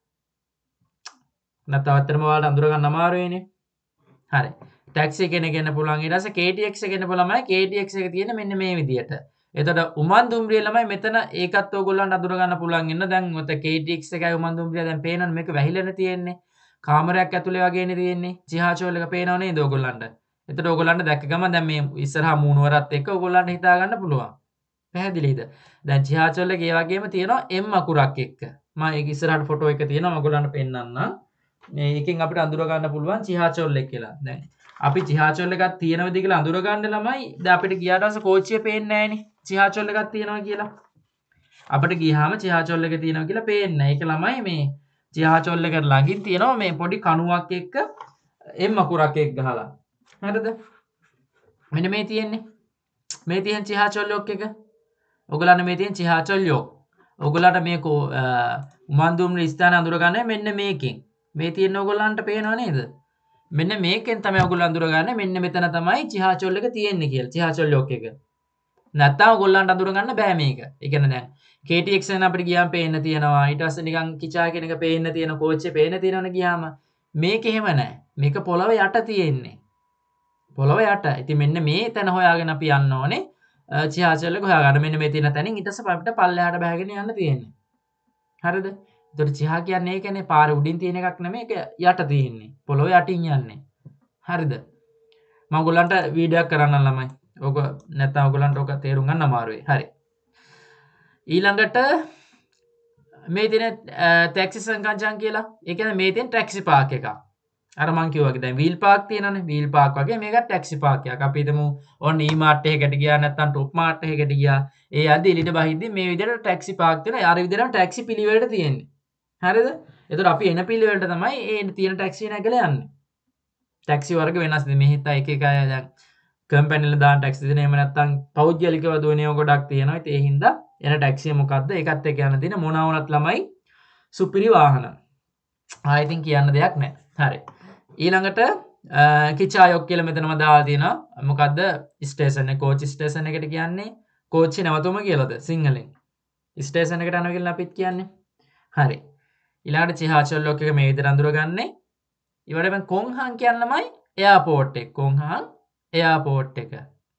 S1: නැත්නම් අත්‍තරම ඔයාලට අඳුර ගන්න අමාරු වෙන්නේ. හරි. ටැක්සි කෙනෙක් එන්න පුළුවන්. ඊට පස්සේ K T X එක එන්න පුළුවන්. K T X එක තියෙන මෙන්න මේ විදියට. එතකොට උමන් දුම්රිය ළමයි මෙතන ඒකත් ඕගොල්ලන්ට අඳුර ගන්න පුළුවන් ඉන්න. දැන් ඔත K T X එකයි උමන් දුම්රිය දැන් පේනවනේ මේක වැහිලානේ තියෙන්නේ. කාමරයක් ඇතුලේ වගේනේ තියෙන්නේ. ජිහාචෝල් එක පේනව නේද ඕගොල්ලන්ට? එතකොට ඕගොල්ලන්ට දැක්ක ගමන් දැන් මේ ඉස්සරහා මූණුවරත් එක්ක ඕගොල්ලන්ට හිතා ගන්න පුළුවන්. පැහැදිලිද? දැන් ජිහාචෝල් එක ඒ වගේම තියෙනවා M අකුරක් එක්ක. මම ඒක ඉස්සරහට ෆොටෝ එක තියෙනවා ඔයගොල්ලන්ට පෙන්නන්නම්. මේ එකෙන් අපිට අඳුර ගන්න පුළුවන් ජිහාචෝල් එක කියලා. දැන් අපි ජිහාචෝල් එකක් තියෙනවද කියලා අඳුර ගන්න ළමයි දැන් අපිට ගියාට පස්සේ කෝච්චිය පේන්නේ නැහනේ ජිහාචෝල් එකක් තියෙනවා කියලා. අපිට ගියාම ජිහාචෝල් එක තියෙනවා කියලා පේන්නේ නැහැ. ඒක ළමයි මේ ජිහාචෝල් එකට ළඟින් තියෙනවා මේ පොඩි කණුවක් එක්ක M අකුරක් එක්ක ගහලා. හරිද? මෙන්න මේ තියෙන්නේ. මේ තියෙන ජිහාචෝල් එක. ඔයගොල්ලන්ට මේ තියෙන ජිහාචෝල් යෝ. ඔයගොල්ලන්ට මේ උමන් දුම්රිය ස්ථාන අඳුර ගන්න මෙන්න මේකෙන්. මේ තියෙන ඔයගොල්ලන්ට පේනව නේද? මෙන්න මේකෙන් තමයි ඔයගොල්ලෝ අඳුරගන්නේ මෙන්න මෙතන තමයි ජිහාචෝල් එක තියෙන්නේ කියලා. ජිහාචෝල් ලොක් එක. නැත්තම් ඔයගොල්ලන්ට අඳුර ගන්න බෑ මේක. ඒ කියන්නේ දැන් K T X එකෙන් අපිට ගියාම පේන්න තියෙනවා. ඊට පස්සේ නිකන් කිචා කියන එක පේන්න තියෙන කෝච්චිය පේන්න තියෙනවනේ ගියාම. මේක එහෙම නැහැ. මේක පොළව යට තියෙන්නේ. පොළව යට. ඉතින් මෙන්න මේ තැන හොයාගෙන අපි යන්න ඕනේ. ජිහාචෝල් එක හොයාගන්න. මෙන්න මේ තියෙන තැනින් ඊට පස්සේ අපිට පල්ලෙහාට බහගෙන යන්න තියෙන්නේ. හරිද? ඒතර ජිහා කියන්නේ ඒකනේ පාරේ උඩින් තියෙන එකක් නෙමෙයි ඒක යට තියෙන්නේ. පොළොව යටින් යන්නේ. හරිද? මම ඔයගොල්ලන්ට වීඩියෝ එකක් කරන්නම් ළමයි. ඔක නැත්නම් ඔයගොල්ලන්ට ඔක තේරුම් ගන්න අමාරුයි. හරි. ඊළඟට මේ තියෙන ටැක්සි සංකල්පයන් කියලා. ඒ කියන්නේ මේ තියෙන ටැක්සි පාක් එකක්. අර මං කිව්වා වගේ දැන් වීල් පාක් තියෙනනේ. වීල් පාක් වගේ මේක ටැක්සි පාක් එකක්. අපි හිතමු ඔන්න ඊ මාර්ට් එකකට ගියා නැත්නම් টොප් මාර්ට් එකකට ගියා. ඒ යද්දි එළියට බහිද්දි මේ විදිහට ටැක්සි පාක් තියෙනවා. අර විදිහටම ටැක්සි පිළිවෙලට තියෙන්නේ. හරිද? එතකොට අපි එන පිළිවෙලට තමයි ඒ තියෙන ටැක්සි නැගලා යන්නේ. ටැක්සි වර්ග වෙනස්. මේ හිතා එක එක අය දැන් කම්පැනි වල දාන ටැක්සි දෙන එහෙම නැත්නම් පෞද්ගලිකව දුවන ඒවා ගොඩක් තියෙනවා. ඉතින් ඒ හින්දා එන ටැක්සිය මොකද්ද? ඒකත් එක්ක යන දින මොනවා වුණත් ළමයි සුපිරි වාහන. ආයෙ ඉතින් කියන්න දෙයක් නැහැ. හරි. ඊළඟට කිචායොක් කියලා මෙතනම දාලා තියෙනවා. මොකද්ද? ස්ටේෂන් එක කෝච් ස්ටේෂන් එකට කියන්නේ කෝච්චි නැවතුම කියලාද සිංහලෙන්. ස්ටේෂන් එකට යනවා කියලා අපිත් කියන්නේ. හරි. ඊළඟට ජිහාචෝල් ලොක් එක මේ විදිහට අඳුරගන්නේ. ඊවලෙන් කොන්හන් කියන්නමයි එයාපෝට් එක. කොන්හන් එයාපෝට් එක.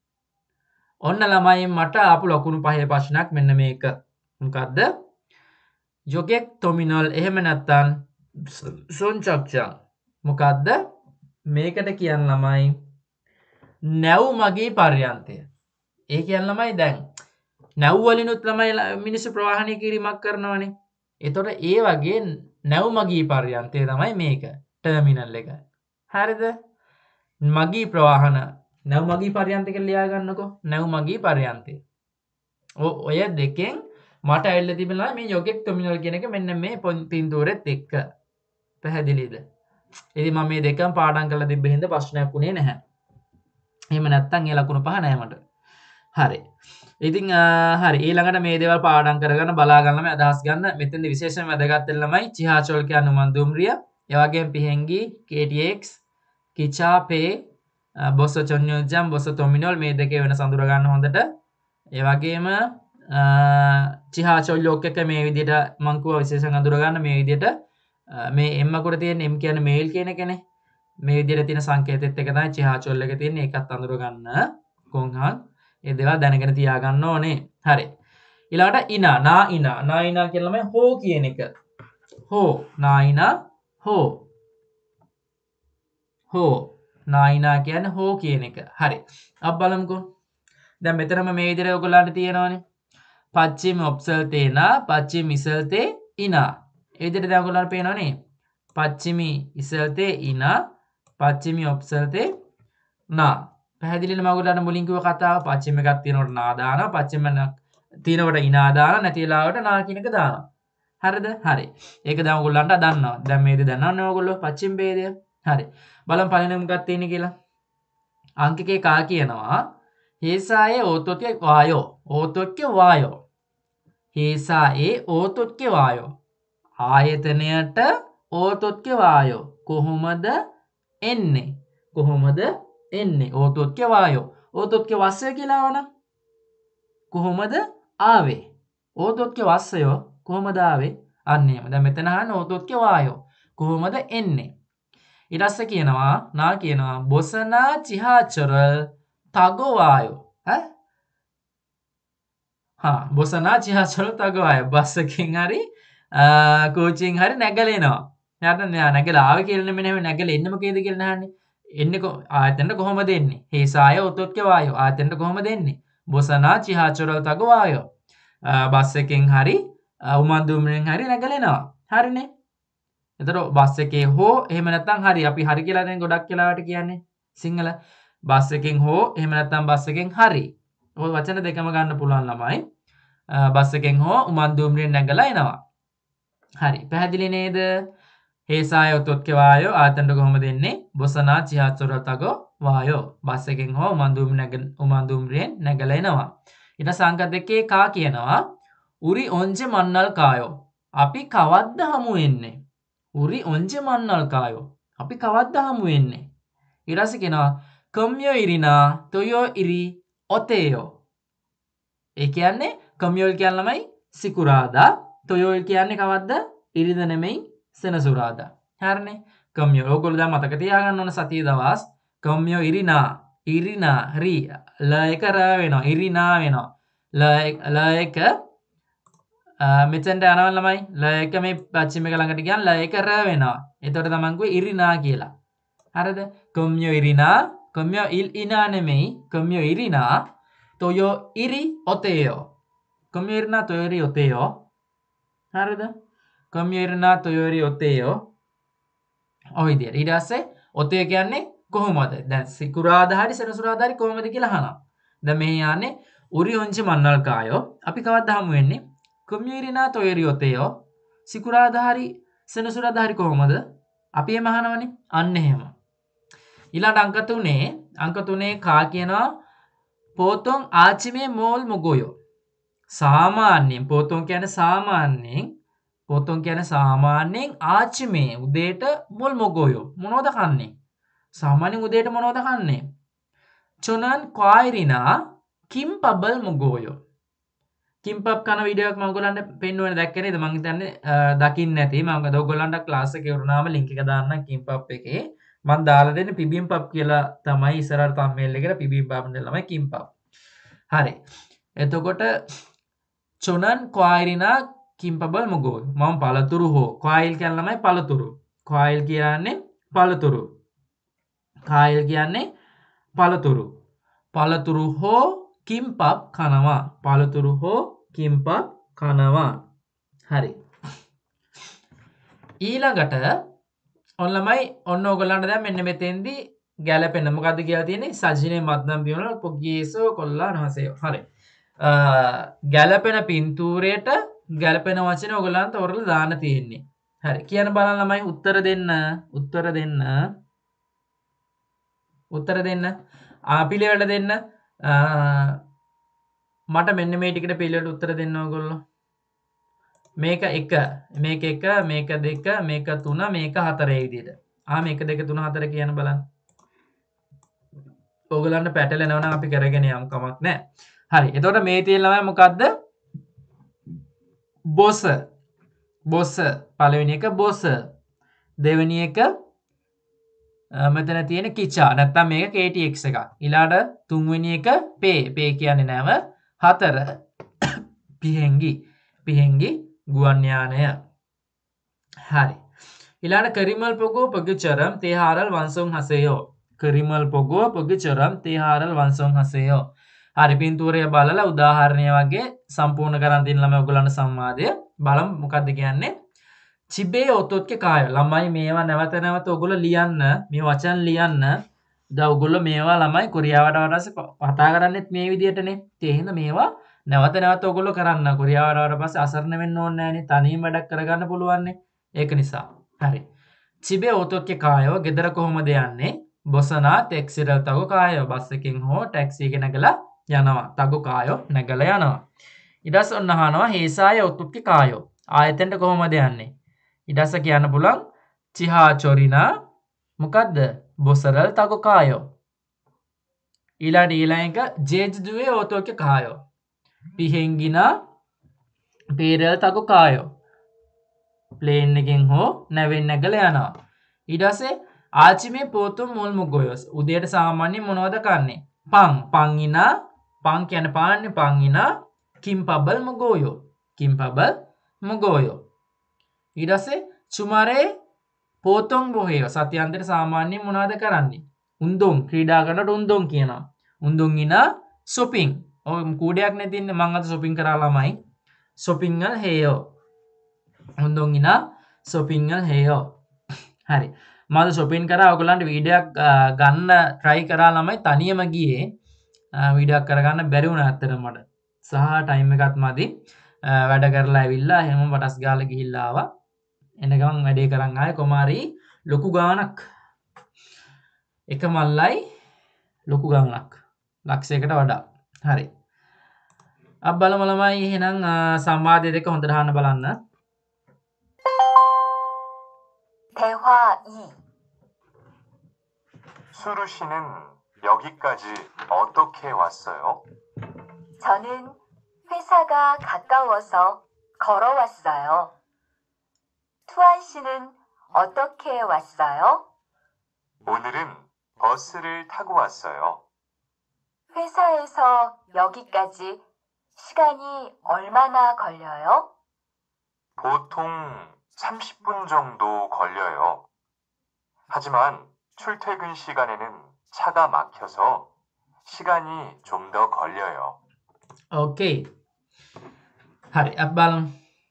S1: ඔන්න ළමයි මට ආපු ලකුණු පහේ ප්‍රශ්නයක් මෙන්න මේක. මොකද්ද? යොගෙක් ටොමිනල් එහෙම නැත්නම් සොන්චක්චන්. මොකද්ද? මේකට කියන්න ළමයි නැව් මගී පර්යන්තය. ඒ කියන්න ළමයි දැන් නැව් වලිනුත් ළමයි මිනිස්සු ප්‍රවාහනය කිරීමක් කරනවනේ. එතකොට ඒ වගේ නැව් මගී පර්යන්තය තමයි මේක. ටර්මිනල් එක. හරිද? මගී ප්‍රවාහන නැව් මගී පර්යන්තය කියලා ලියා ගන්නකො. නැව් මගී පර්යන්තය. ඔය දෙකෙන් මට ඇවිල්ලා තිබෙනවා මේ යොගෙක් ටර්මිනල් කියන එක මෙන්න මේ පින්තූරෙත් එක්ක. පැහැදිලිද? ඉතින් මම මේ දෙකම පාඩම් කරලා තිබ්බ හින්දා ප්‍රශ්නයක් උනේ නැහැ. එහෙම නැත්තම් ඒ ලකුණු පහ නැහැ මට. හරි. ඉතින් හරි ඊළඟට මේ දේවල් පාඩම් කරගෙන බලා ගන්න මේ අදහස් ගන්න. මෙතෙන්දි විශේෂයෙන්ම වැදගත් වෙන ළමයි චිහාචොල් කියන්නේ උමන්දුම්රිය. ඒ වගේම පිහෙන්ගි කේ ටී එක්ස් කිචාපේ බොස්ස චොන්යෝජම් බොස්ස ටොමිනල් මේ දෙකේ වෙනස අඳුර ගන්න හොඳට. ඒ වගේම චිහාචොල් ලොක් එක මේ විදිහට මම කිව්වා විශේෂයෙන් අඳුර ගන්න මේ විදිහට මේ එම් අකුර තියෙන එම් කියන්නේ මේල් කියන එකනේ. මේ විදිහට තියෙන සංකේතෙත් එක තමයි චිහාචොල් එක තියෙන්නේ. ඒකත් අඳුර ගන්න. කොහොමද? ඒ දේවල් දැනගෙන තියාගන්න ඕනේ. හරි. ඊළඟට ඉනා නා ඉනා නා ඉනා කියලා මේ හෝ කියන එක. හෝ නා ඉනා හෝ හෝ නා ඉනා කියන්නේ හෝ කියන එක. හරි. අප බලමුකෝ. දැන් මෙතනම මේ විදිහට ඔයගොල්ලන්ට තියෙනවානේ. පච්චිම ඔබ්සල්තේනා පච්චිම ඉසල්තේ ඉනා. ඒ විදිහට දැන් ඔයගොල්ලන්ට පේනවනේ. පච්චිමි ඉසල්තේ ඉනා පච්චිමි ඔබ්සල්තේ නා. පැහැදිලිද? මම ඔයගොල්ලන්ට මුලින් කිව්ව කතාව පච්චිම එකක් තියෙනකොට නා දානවා. පච්චිම තියෙනකොට ඉනා දානවා. නැති වෙලාවට නා කියන එක දානවා. හරිද? හරි. ඒක දැන් ඔයගොල්ලන්ට දන්නවා. දැන් මේක දන්නවනේ ඔයගොල්ලෝ පච්චිම ભેදය. හරි. බලමු පළවෙනි මොකක්ද තියෙන්නේ කියලා. අංක එකේ කා කියනවා හේසායේ ඕතොත්කේ වායෝ. ඕතොත්කේ වායෝ. හේසායේ ඕතොත්කේ වායෝ. ආයතනයට ඕතොත්කේ වායෝ කොහොමද එන්නේ? කොහොමද එන්නේ? ඕතොත්කේ වායෝ. ඕතොත්කේ වස්සය කියලා වුණා. කොහොමද ආවේ? ඕතොත්කේ වස්සය කොහොමද ආවේ? අන්න එහෙම. දැන් මෙතන අහන්නේ ඕතොත්කේ වායෝ කොහොමද එන්නේ? ඊට පස්සේ කියනවා නා කියනවා බොසනා චිහාචර තගෝ වායෝ. ඈ? හා බොසනා චිහාචර තගෝ වායෝ. බස් එකකින් හරි කෝච්චියෙන් හරි නැගලෙනවා. යාට නැගලා ආවේ කියලා නෙමෙයි නැගලා එන්න මොකේද කියලා නහන්නේ. එන්නේ ආයතනට කොහොමද එන්නේ? හේසාය ඔතොත්කේ වායෝ. ආයතනට කොහොමද එන්නේ? බොසනා චිහාචර තගෝ වායෝ. බස් එකෙන් හරි උමන්දුම්රෙන් හරි නැගලෙනවා. හරිනේ. එතකොට බස් එකේ හෝ එහෙම නැත්නම් හරි අපි හරි කියලා දැන් ගොඩක් වෙලාවට කියන්නේ සිංහල බස් එකෙන් හෝ එහෙම නැත්නම් බස් එකෙන් හරි. ඔය වචන දෙකම ගන්න පුළුවන් ළමයි. බස් එකෙන් හෝ උමන්දුම්රෙන් නැගලා එනවා. හරි. පැහැදිලි නේද? හේසාය ඔතොත්කේ වායෝ ආයතනට කොහොමද එන්නේ? බොසනා චිහාචර තගෝ වායෝ. බස් එකෙන් හෝ උමන්දුම් නැග උමන්දුම්රෙන් නැගලා එනවා. ඊට සංක දෙකේ කා කියනවා උරි ඔංජෙ මන්නල් කායෝ. අපි කවද්ද හමු වෙන්නේ? උරි ඔංජෙ මන්නල් කායෝ. අපි කවද්ද හමු වෙන්නේ? ඊට පස්සේ කියනවා කම්යෝ ඉරිනා තොයෝ ඉරි ඔතේයෝ. ඒ කියන්නේ කම්යෝ කියන්නේ ළමයි සිකුරාදා. තොයෝ කියන්නේ කවද්ද? ඉරිද නෙමෙයි සෙනසුරාදා. හරිනේ. කම්යෝ ඕගොල්ලෝ දැන් මතක තියාගන්න ඕන සතිය දවස් කම්යෝ ඉරිනා ඉරිනා රි ල එක ර වෙනවා. ඉරිනා වෙනවා. ල ල එක මෙතෙන්ට යනවා ළමයි. ල එක මේ පච්චිම එක ළඟට ගියන් ල එක ර වෙනවා. එතකොට තමන් කිව්වේ ඉරිනා කියලා. හරිද? කොම්යෝ ඉරිනා කොම්යෝ ඉල් ඉනා නෙමෙයි කොම්යෝ ඉරිනා තොයෝ ඉරි ඔතේයෝ. කොම්යෝ ඉරිනා තොයෝ ඉරි ඔතේයෝ. හරිද? කොම්යෝ ඉරිනා තොයෝ ඉරි ඔතේයෝ. ඔය විදියට. ඊට පස්සේ ඔතේ කියන්නේ කොහොමද? දැන් සිකුරාදා හරි සෙනසුරාදා හරි කොහොමද කියලා අහනවා. දැන් මෙහි යන්නේ උරි ඔංචි මන්නල් කායෝ. අපි කවද්ද හමු වෙන්නේ? කොම්යෝ ඉරිනා තොයෝ ඉරි ඔතේයෝ. සිකුරාදා හරි සෙනසුරාදා හරි කොහොමද? අපි එම අහනවනේ. අන්න එහෙම. ඊළඟ අංක තුනේ අංක තුනේ කා කියනවා පොතොන් ආචිමේ මෝල් මොගොයෝ. සාමාන්‍යයෙන් පොතොන් කියන්නේ සාමාන්‍යයෙන් පොතොන් කියන්නේ සාමාන්‍යයෙන් ආචිමේ උදේට මොල් මොගොයෝ. මොනවද කන්නේ? සාමාන්‍යයෙන් උදේට මොනවද කන්නේ? චොනන් ක්වයිරිනා කිම්පබල් මොගොයෝ. කිම්පබ් කන වීඩියෝ එකක් මම ඔයගොල්ලන්ට පෙන්වන්න දැක්කේ නේද? මම හිතන්නේ දකින්න නැති. මම අද ඔයගොල්ලන්ට ක්ලාස් එකේ වුණාම ලින්ක් එක දාන්නම් කිම්පබ් එකේ. මම දාලා දෙන්නේ පිබිම්පබ් කියලා තමයි ඉස්සරහට තම්මේල් එකට පිබිම්පබ් නේ ළමයි කිම්පබ්. හරි. එතකොට චොනන් කොයිරිනා කිම්පබල් මොගෝ මම පළතුරු හෝ කොයිල් කියන්නේ ළමයි පළතුරු. කොයිල් කියන්නේ පළතුරු. කායිල් කියන්නේ පළතුරු. පළතුරු හෝ කිම්පප් කනවා. පළතුරු හෝ කිම්පප් කනවා. හරි. ඊළඟට ඔන්න ළමයි ඔන්න ඔයගොල්ලන්ට දැන් මෙන්න මෙතෙන්දී ගැලපෙන මොකද්ද කියලා තියෙන්නේ සජිනේ මත්නම් පියවන පොග්ගීසෝ කොල්ලා නහසයෝ. හරි. ගැලපෙන පින්තූරයට ගැලපෙන වචන ඔයගොල්ලන්ට තෝරලා දාන්න තියෙන්නේ. හරි. කියන්න බලන්න ළමයි උත්තර දෙන්න. උත්තර දෙන්න. උත්තර දෙන්න. ආ පිළිවෙලට දෙන්න. මට මෙන්න මේ ටිකට පිළිවෙලට උත්තර දෙන්න ඕගොල්ලෝ. මේක එක, මේක එක, මේක දෙක, මේක තුන, මේක හතර ඒ විදිහට. ආ මේක දෙක තුන හතර කියන බලන්න. ඕගොල්ලන්ට පැටලෙනවා නම් අපි කරගෙන යමු කමක් නැහැ. හරි. එතකොට මේ තියෙන ළමයි මොකද්ද? බොස. බොස. පළවෙනි එක බොස. දෙවෙනි එක මෙතන තියෙන කිචා. නැත්තම් මේක K T X එකක්. ඊළාට තුන්වෙනි එක පේ. පේ කියන්නේ නැව. හතර පිහෙංගි. පිහෙංගි ගුවන් යානය. හරි. ඊළාට කරිමල් පොගෝ පොගචරම් තේහාරල් වංසොන් හසයෝ. කරිමල් පොගෝ පොගචරම් තේහාරල් වංසොන් හසයෝ. හරි පින්තූරය බලලා උදාහරණය වගේ සම්පූර්ණ කරන් දෙන්න ළමයි ඔයගොල්ලන්ට සංවාදය බලමු මොකද්ද කියන්නේ චිබේ ඔතොත්කේ කාය ළමයි මේවා නැවත නැවත ඔයගොල්ලෝ ලියන්න මේ වචන ලියන්න දැන් ඔයගොල්ලෝ මේවා ළමයි කොරියාවට වඩා කතා කරන්නේත් මේ විදිහටනේ ඒ හින්දා මේවා නැවත නැවත ඔයගොල්ලෝ කරන්න කොරියාවට වඩා පස්සේ අසරණ වෙන්න ඕනේ නැහනේ තනියම වැඩක් කරගන්න පුළුවන්නේ ඒක නිසා හරි චිබේ ඔතොත්කේ කායව ගෙදර කොහොමද යන්නේ බොසනා ටැක්සිරල් තගෝ කායව බස් එකකින් හෝ ටැක්සි එක නැගලා යනවා තගු කායෝ නැගලා යනවා ඊට පස්සේ ඔන්න අහනවා හේසාය ඔතුක්කේ කායෝ ආයතෙන්ට කොහොමද යන්නේ ඊට පස්සේ කියන්න පුළුවන් චිහා චොරිනා මොකද්ද බොසරල් තගු කායෝ ඊළඟ ඊළඟ එක ජේජ්දුවේ ඔතුක්කේ කායෝ පිහෙන්ගිනා පේරල් තගු කායෝ ප්ලේන් එකෙන් හෝ නැවෙන් නැගලා යනවා ඊට පස්සේ ආචිමේ පොතුම් මුල් මුගොයස් උදේට සාමාන්‍යයෙන් මොනවද කන්නේ පං පංගිනා පං කියන්නේ පාන්නේ පංගිනා කිම්පබල් මොගෝයෝ කිම්පබල් මොගෝයෝ ඊට පස්සේ චුමාරේ පොතොන් බොහේය සත්‍යන්තයට සාමාන්‍යයෙන් මොනවද කරන්නේ උන්දොන් ක්‍රීඩා කරනකොට උන්දොන් කියනවා උන්දොන් ඉනා shopping ඔය කූඩයක් නැති ඉන්නේ මං අද shopping කරා ළමයි shopping වල හේයෝ උන්දොන් ඉනා shopping වල හේයෝ හරි මම shopping කරා ඔයගොල්ලන්ට වීඩියෝ එකක් ගන්න try කරා ළමයි තනියම ගියේ වීඩියෝ එකක් කරගන්න බැරි වුණා අත්තට මට සහ ටයිම් එකත් මදි වැඩ කරලා ඇවිල්ලා එහෙම පටස් ගාලා ගිහිල්ලා ආවා එන ගමන් වැඩේ කරන් ආයේ කොමාරි ලොකු ගාණක් එක මල්ලයි ලොකු ගාණක් ලක්ෂයකට වඩා හරි අප බලමු ළමයි එහෙනම් සංවාදය දෙක හොඳට අහන්න බලන්න
S2: 대화 이.
S3: 수루 씨는 여기까지 어떻게 왔어요?
S2: 저는 회사가 가까워서 걸어왔어요. 투안 씨는 어떻게 왔어요?
S3: 오늘은 버스를 타고 왔어요.
S2: 회사에서 여기까지 시간이 얼마나 걸려요?
S3: 보통 삼십 분 정도 걸려요. 하지만 출퇴근 시간에는 차가 막혀서 시간이 좀 더 걸려요.
S1: ඕකේ හරි අපි බලමු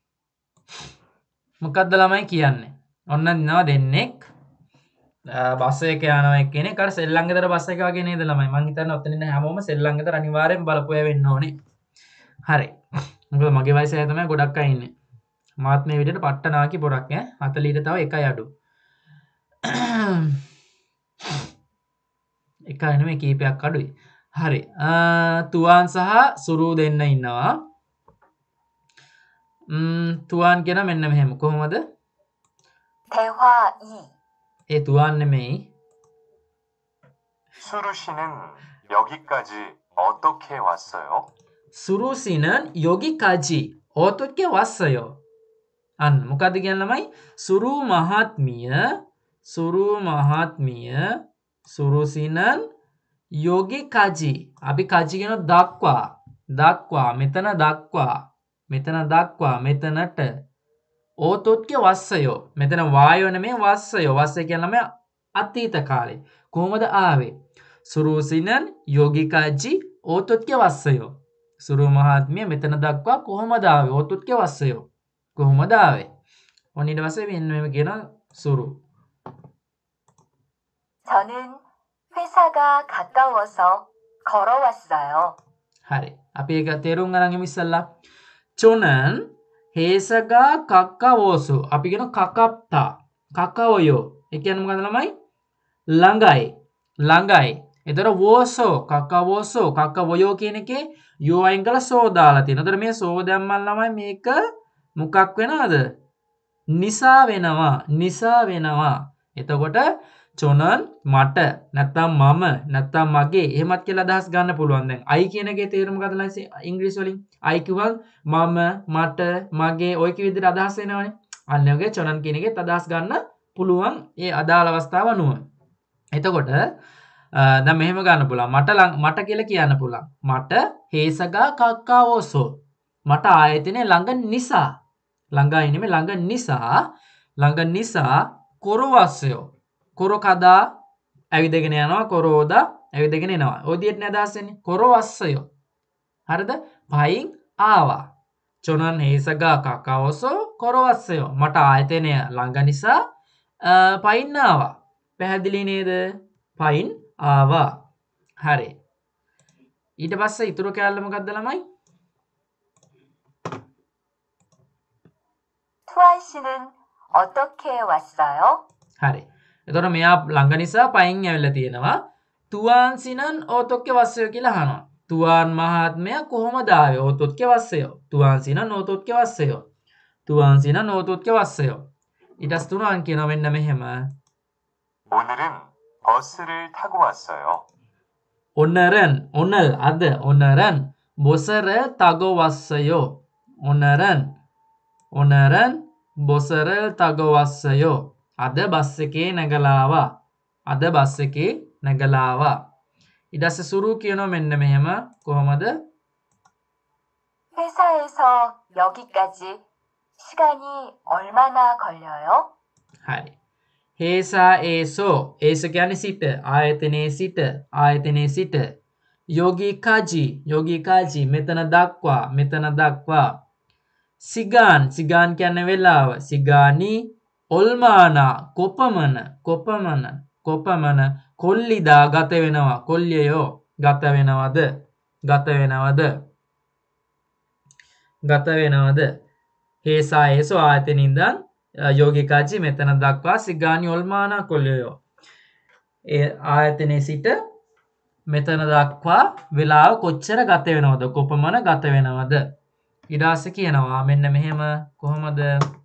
S1: මොකක්ද ළමයි කියන්නේ ඔන්න ඉන්නවා දෙන්නෙක් බස් එක යනවා එක්කෙනෙක් අර සෙල්ලම් ගෙදර බස් එක වගේ නේද ළමයි මං හිතන්නේ ඔතන ඉන්න හැමෝම සෙල්ලම් ගෙදර අනිවාර්යෙන් බලපුවා වෙන්න ඕනේ හරි මොකද මගේ වයස අය තමයි ගොඩක් අය ඉන්නේ මාත් මේ විදිහට පට්ට නාකි පොරක් ඈ හතලියට තව එකයි අඩු එකයි නෙමෙයි කීපයක් අඩුයි හරි තුවාන් සහ සුරු දෙන්න ඉන්නවා ම් තුවාන් කියන මෙන්න මෙහෙම කොහොමද
S2: 대화 이.
S1: ඒ තුවාන් නෙමෙයි
S3: 수루 씨는 여기까지 어떻게 왔어요?
S1: සුරු 씨는 여기까지 어떻게 왔어요 අන්න මොකද්ද කියන්නේ ළමයි සුරු මහත්මිය සුරු මහත්මිය සුරු 씨는 යෝගී කජි අපි කජි කියන දක්වා දක්වා මෙතන දක්වා මෙතන දක්වා මෙතනට ඕතොත්ක වස්සයෝ මෙතන වායෝ නෙමෙයි වස්සයෝ වස්සය කියන්නේ අතීත කාලේ කොහොමද ආවේ සුරුසිනන් යෝගිකාජි ඕතොත්ක වස්සයෝ සුරු මහත්මිය මෙතන දක්වා කොහොමද ආවේ ඕතොත්ක වස්සයෝ කොහොමද ආවේ ඔන්න ඊට පස්සේ මෙන්න මෙහෙම කියන සුරු
S2: 저는 회사가 가까워서 걸어왔어요.
S1: හරි අපි ඒක තේරුම් ගන්න යමු ඉස්සල්ලා චොනන් හේසගා කක්කවෝසු අපි කියන කකප්තා කකවයෝ ඒ කියන්නේ මොකද ළමයි ළඟයි ළඟයි එතකොට වෝසෝ කක්කවෝසෝ කක්කවයෝ කියන එකේ යෝ අයින් කළා සෝ දාලා තියෙනවා. එතකොට මේ සෝ දැම්මම ළමයි මේක මොකක් වෙනවද නිසා වෙනවා නිසා වෙනවා. එතකොට චොනන් මට නැත්තම් මම නැත්තම් මගේ එහෙමත් කියලා අදහස් ගන්න පුළුවන්. දැන් I කියන එකේ තේරුම මොකද ලයිසි ඉංග්‍රීසි වලින් I කිව්වම මම මට මගේ ඔය කි විදිහට අදහස් එනවනේ. අන්න ඒ වගේ චොනන් කියන එකෙත් අදහස් ගන්න පුළුවන් ඒ අදාළ අවස්ථාව අනුව. එතකොට දැන් මෙහෙම ගන්න පුළුවන්. මට මට කියලා කියන්න පුළුවන්. මට හේසගා කක්කාවෝසෝ මට ආයතනේ ළඟ නිසා ළඟයි නෙමෙයි ළඟ නිසා ළඟ නිසා කොරවස්සයෝ කොර කදා ඇවිදගෙන යනවා කොරෝදා ඇවිදගෙන එනවා. ඔය විදිහට නේ අදහස් වෙන්නේ. කොරවස්සයෝ. හරිද? පයින් ආවා. චොනන් හේසගා කකවසෝ කොරවස්සයෝ. මට ආයතනය ළඟ නිසා පයින් ආවා. පැහැදිලි නේද? පයින් ආවා. හරි. ඊට පස්සේ ඊතුරු කැලේ මොකද්ද ළමයි?
S2: 투안 씨는 어떻게 왔어요?
S1: හරි. එතකොට මෙයා ළඟ නිසා පයින් ඇවිල්ලා තියෙනවා. තුවාන් සිනන් ඕතොක්කේ වස්සය කියලා අහනවා. තුවාන් මහත්මයා කොහොමද ආවේ? ඕතොක්කේ වස්සය. තුවාන් සිනන් ඕතොක්කේ වස්සය. තුවාන් සිනන් ඕතොක්කේ වස්සය. ඊටස් තුනන් කියනවා මෙන්න මෙහෙම.
S3: 오늘은 버스를 타고 왔어요.
S1: 오늘은 오늘 අද 오늘은 බොසර තග වස්සය. 오늘은 오늘은 බොසර තග වස්සය. අද බස් එකේ නැගලාවා. අද බස් එකේ නැගලාවා. ඊට පස්සේ සුරු කියනවා මෙන්න මෙහෙම කොහොමද?
S2: 회사에서 여기까지 시간이 얼마나 걸려요?
S1: හරි. හේසා ඒසෝ ඒස කියන්නේ සිට ආයතනයේ සිට ආයතනයේ සිට යෝගී කාජි යෝගී කාජි මෙතන දක්වා මෙතන දක්වා සිගාන් සිගාන් කියන්නේ වෙලාව සිගානි ඔල්මානා කොපමණ කොපමණ කොපමණ කොල්ලිදා ගත වෙනවා කොල්ලියෝ ගත වෙනවද ගත වෙනවද ගත වෙනවද හේසා ඒසෝ ආයතනින්දන් යෝගිකාජි මෙතන දක්වා සිගානි ඔල්මානා කොල්ලියෝ ඒ ආයතනයේ සිට මෙතන දක්වා වෙලාව කොච්චර ගත වෙනවද කොපමණ ගත වෙනවද ඊට පස්සේ කියනවා මෙන්න මෙහෙම කොහොමද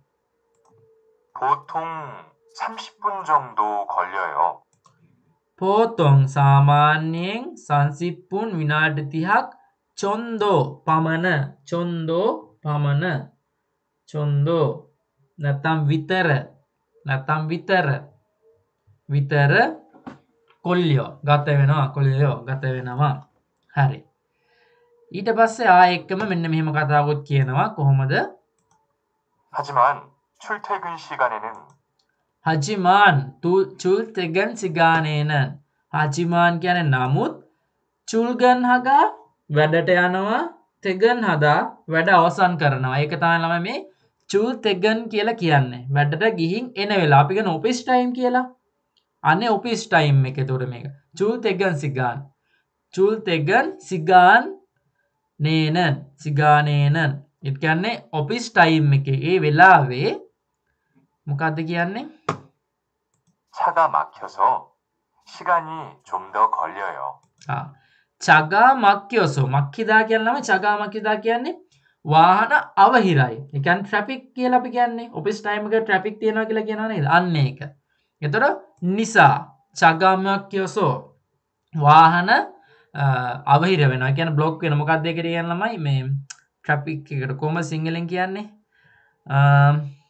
S3: 보통 삼십 분 정도 걸려요.
S1: 보통 සාමාන්‍යයෙන් සංසිප්පුන් විනාඩි තිහක් චොන්දෝ පමණ චොන්දෝ පමණ චොන්දෝ නැත්තම් විතර නැත්තම් විතර විතර කොල්ලියෝ ගත වෙනවා කොල්ලියෝ ගත වෙනවා හරි ඊට පස්සේ ආ එක්කම මෙන්න මෙහෙම කතාවකුත් කියනවා කොහොමද
S3: 하지만 출퇴근 시간에는
S1: 하지만 출퇴근 시간에는 하지만 කියන්නේ නමුත් චුල්ගන් හදා වැඩට යනවා තෙගන් හදා වැඩ අවසන් කරනවා ඒක තමයි ළමයි මේ චුල් තෙගන් කියලා කියන්නේ වැඩට ගිහින් එන වෙලාව අපි කියන ඔෆිස් ටයිම් කියලා අනේ ඔෆිස් ටයිම් එක ඒතකොට මේක චුල් තෙගන් සිගාන් චුල් තෙගන් සිගාන් නේනන් සිගානේනන් ඒ කියන්නේ ඔෆිස් ටයිම් එකේ ඒ වෙලාවේ මොකද්ද කියන්නේ
S3: 차가 막혀서 시간이 좀 더 걸려요.
S1: ආ චගා මක්කියොසෝ මක්කිදා කියනම චගා මක්කිදා කියන්නේ වාහන අවහිරයි. ඒ කියන්නේ ට්‍රැෆික් කියලා අපි කියන්නේ ඔෆිස් ටයිම් එකේ ට්‍රැෆික් තියෙනවා කියලා කියනවා නේද? අන්න ඒක. එතකොට නිසා චගා මක්කියොසෝ වාහන අවහිර වෙනවා. ඒ කියන්නේ බ්ලොක් වෙන මොකක්ද ඒකට කියන ළමයි මේ ට්‍රැෆික් එකට කොහොම සිංහලෙන් කියන්නේ?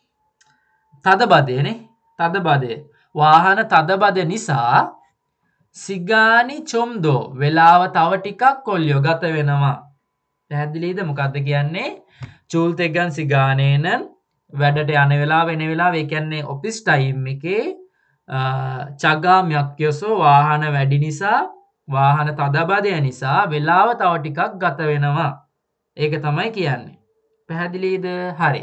S1: තදබදයනේ තදබදය වාහන තදබද නිසා සිගානි චොම්දෝ වෙලාව තව ටිකක් කොල්ලියෝ ගත වෙනවා. පැහැදිලිද මොකද්ද කියන්නේ? චූල් තෙගන් සිගානේන වැඩට යන වෙලාව වෙන වෙලාව ඒ කියන්නේ ඔෆිස් ටයිම් එකේ චගා මක්යසෝ වාහන වැඩි නිසා වාහන තදබදය නිසා වෙලාව තව ටිකක් ගත වෙනවා. ඒක තමයි කියන්නේ. පැහැදිලිද? හරි.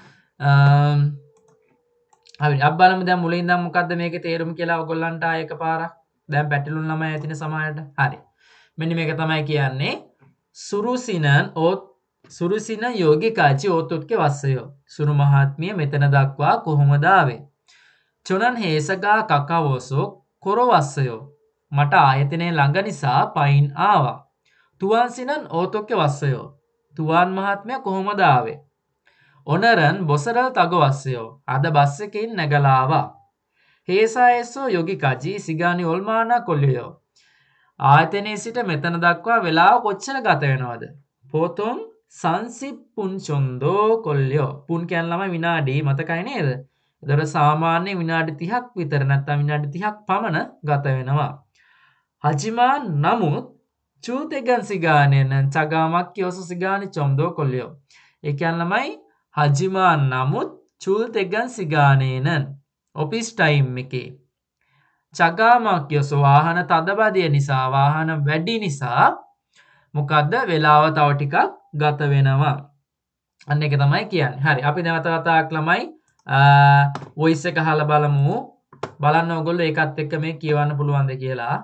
S1: හරි අපි බලමු දැන් මුලින් ඉඳන් මොකද්ද මේකේ තේරුම කියලා ඔයගොල්ලන්ට ආයෙ එකපාරක්. දැන් පැටලුණු ළමයි ඇතිනේ සමහරට. හරි. මෙන්න මේක තමයි කියන්නේ සුරුසිනන් ඕත් සුරුසින යෝගිකාචි ඕතුත්ගේ වස්සයෝ. සුරු මහත්මිය මෙතන දක්වා කොහොමද ආවේ? චොනන් හේසගා කකවෝසෝ කොරවස්සයෝ. මට ආයතනයේ ළඟ නිසා පයින් ආවා. තුවන්සිනන් ඕතුත්ගේ වස්සයෝ. තුවාන් මහත්මයා කොහොමද ආවේ? ඔනරන් බොසරල් තගවස්සයෝ. අද බස් එකකින් නැගලා ආවා. හේසායසෝ යෝගිකාචි සිගානි ඔල්මානා කොල්ලියෝ. ආයතනයේ සිට මෙතන දක්වා වෙලාව කොච්චර ගත වෙනවද? පොතොන් සංසිප්පුන් චොන්දෝ කොල්ලියෝ. පුන් කියන ළමයි විනාඩි මතකයි නේද? ඒතර සාමාන්‍ය විනාඩි තිහක් විතර නැත්නම් විනාඩි තිහක් පමණ ගත වෙනවා. හජිමාන් නමුත් චූතෙගන් සිගානෙන් චගාමක් කියොසු සිගානි චොම්දෝ කොල්ලියෝ. ඒ කියන ළමයි හජිමාන් නමුත් චූතෙගන් සිගානේනන් ඔෆිස් ටයිම් එකේ චගාමක් යොසු වාහන තදබදිය නිසා වාහන වැඩි නිසා මොකද්ද වෙලාව තව ටිකක් ගත වෙනවා. අන්න ඒක තමයි කියන්නේ. හරි අපි නැවත වතාවක් ළමයි වොයිස් එක අහලා බලමු. බලන්න ඕගොල්ලෝ ඒකත් එක්ක මේ කියවන්න පුළුවන්ද කියලා.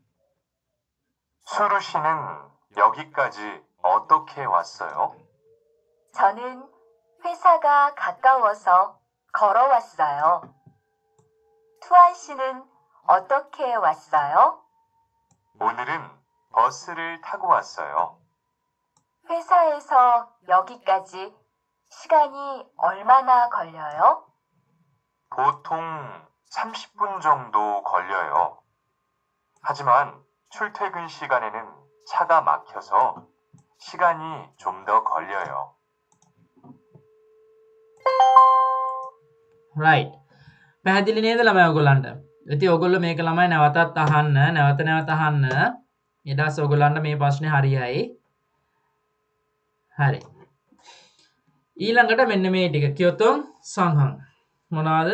S3: 수루 씨는 여기까지 어떻게 왔어요?
S2: 저는 회사가 가까워서 걸어왔어요. 투안 씨는 어떻게 왔어요?
S3: 오늘은 버스를 타고 왔어요.
S2: 회사에서 여기까지 시간이 얼마나 걸려요?
S3: 보통 삼십 분 정도 걸려요. 하지만 출퇴근 시간에는 차가 막혀서 시간이 좀 더 걸려요.
S1: right. පැහැදිලි නේද ළමයි ඔයගොල්ලන්ට? ඉතින් ඔයගොල්ලෝ මේක ළමයි නැවතත් අහන්න, නැවත නැවත අහන්න. ඊට පස්සේ ඔයගොල්ලන්ට මේ ප්‍රශ්නේ හරියයි. හරි. ඊළඟට මෙන්න මේ ටික කියොතොන් සංහං මොනවාද?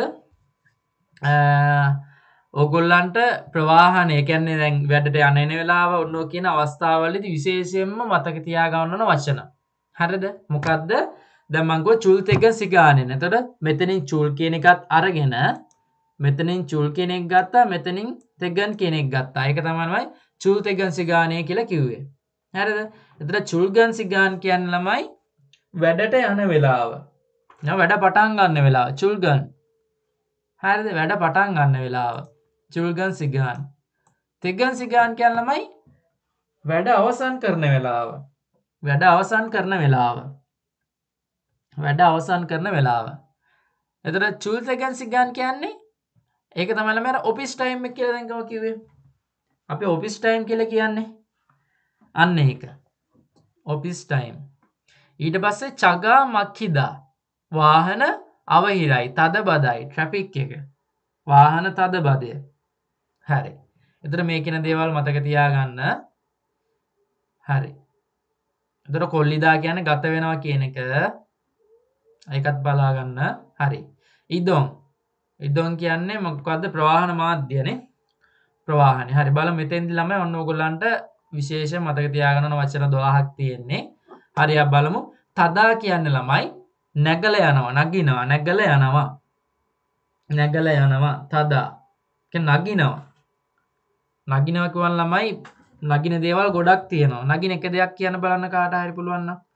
S1: ඔයගොල්ලන්ට ප්‍රවාහනය කියන්නේ දැන් වැඩට යන එන වෙලාව ඔන්නෝ කියන අවස්ථාවවලදී විශේෂයෙන්ම මතක තියාගන්න ඕන වචන. හරිද? මොකද්ද? දැන් මම ගෝ චුල් තෙග සිගානෙන්. එතකොට මෙතනින් චුල් කියන එකත් අරගෙන මෙතනින් චුල් කෙනෙක් ගත්තා මෙතනින් තෙගන් කෙනෙක් ගත්තා. ඒක තමයි චුල් තෙගන් සිගානේ කියලා කිව්වේ. හරිද? එතකොට චුල්ගන් සිගාන් කියන්නේ ළමයි වැඩට යන වෙලාව. නෝ වැඩ පටන් ගන්න වෙලාව. චුල්ගන්. හරිද? වැඩ පටන් ගන්න වෙලාව. චුල්ගන් සිගාන්. තෙගන් සිගාන් කියන්නේ ළමයි වැඩ අවසන් කරන වෙලාව. වැඩ අවසන් කරන වෙලාව. වැඩ අවසන් කරන වෙලාව. එතකොට චුල් තෙගන් සිගාන් කියන්නේ ඒක තමයි ළමයි අර ඔෆිස් ටයිම් එක කියලා දැන් කව කිව්වේ. අපි ඔෆිස් ටයිම් කියලා කියන්නේ අන්න ඒක. Office time. ඊට පස්සේ චගා මක්ඛිදා වාහන අවහිරයි තදබදයි ට්‍රැෆික් එක. වාහන තදබදය. හරි. එතකොට මේ කියන දේවල් මතක තියාගන්න. හරි. එතකොට කොල්ලිදා කියන්නේ ගත වෙනවා කියන එක ඒකත් බලා ගන්න. හරි. ඉදොන්. ඉදොන් කියන්නේ මොකද්ද? ප්‍රවාහන මාධ්‍යනේ. ප්‍රවාහනේ. හරි බලමු මෙතෙන්දි ළමයි ඔන්න ඕගොල්ලන්ට විශේෂ මතක තියාගන්න ඕන වචන දොළහක් තියෙන්නේ. හරි අපි බලමු. තදා කියන්නේ ළමයි නැගලා යනවා, නගිනවා, නැගලා යනවා. නැගලා යනවා තදා. කියන්නේ නගිනවා. නගිනවා කියවන ළමයි නගින දේවල් ගොඩක් තියෙනවා. නගින එක දෙයක් කියන්න බලන්න කාට හරි පුළුවන් නම්.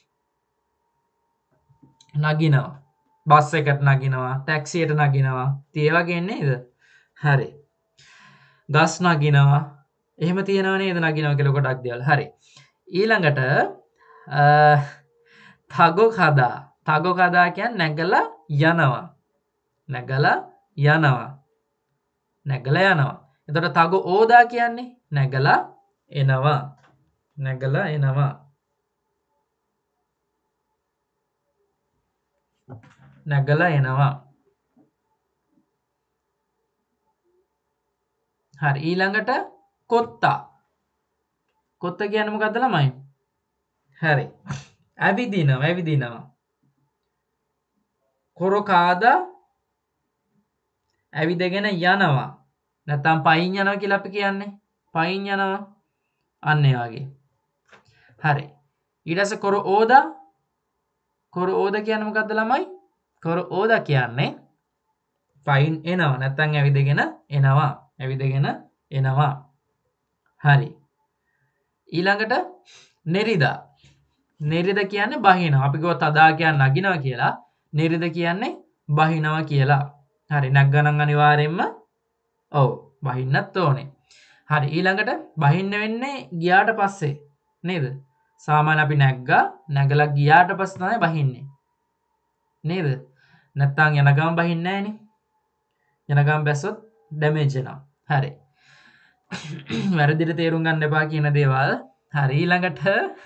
S1: නගිනවා. බස් එකට නගිනවා, ටැක්සියට නගිනවා. ඒ වගේ නේද? හරි. ගස් නගිනවා. එහෙම තියෙනව නේද නගිනවා කියලා ගොඩක් දේවල්. හරි. ඊළඟට තගෝ කදා. තගෝ කදා කියන්නේ නැගලා යනවා. නැගලා යනවා. නැගලා යනවා. එතකොට තගෝ ඕදා කියන්නේ නැගලා එනවා. නැගලා එනවා. නැගලා එනවා. හරි ඊළඟට කොත්තා. කොත්ත කියන්නේ මොකද්ද ළමයි? හරි. ඇවිදිනවා ඇවිදිනවා. කොරකාදා ඇවිදගෙන යනවා. නැත්නම් පයින් යනවා කියලා අපි කියන්නේ. පයින් යනවා. අන්න ඒ වගේ. හරි. ඊට පස්සේ කොර ඕදා. කොර ඕදා කියන්නේ මොකද්ද ළමයි? කොර ඕදා කියන්නේ පයින් එනවා. නැත්නම් ඇවිදගෙන එනවා. ඇවිදගෙන එනවා. හරි. ඊළඟට නෙරිදා. නෙරිද කියන්නේ බහිනවා. අපි කිව්වා තදා කියන්නේ නගිනවා කියලා. නෙරිද කියන්නේ බහිනවා කියලා. හරි නැග්ගනම් අනිවාර්යෙන්ම ඔව් බහින්නත් ඕනේ. හරි ඊළඟට බහින්න වෙන්නේ ගියාට පස්සේ නේද? සාමාන්‍ය අපි නැග්ගා නැගලා ගියාට පස්සේ තමයි බහින්නේ. නේද? නැත්තම් යන ගමන් බහින්නේ නැහනේ. යන ගමන් බැස්සොත් ඩැමේජ් වෙනවා. හරි. වැරදිට තේරුම් ගන්න එපා කියන දේවල්. හරි ඊළඟට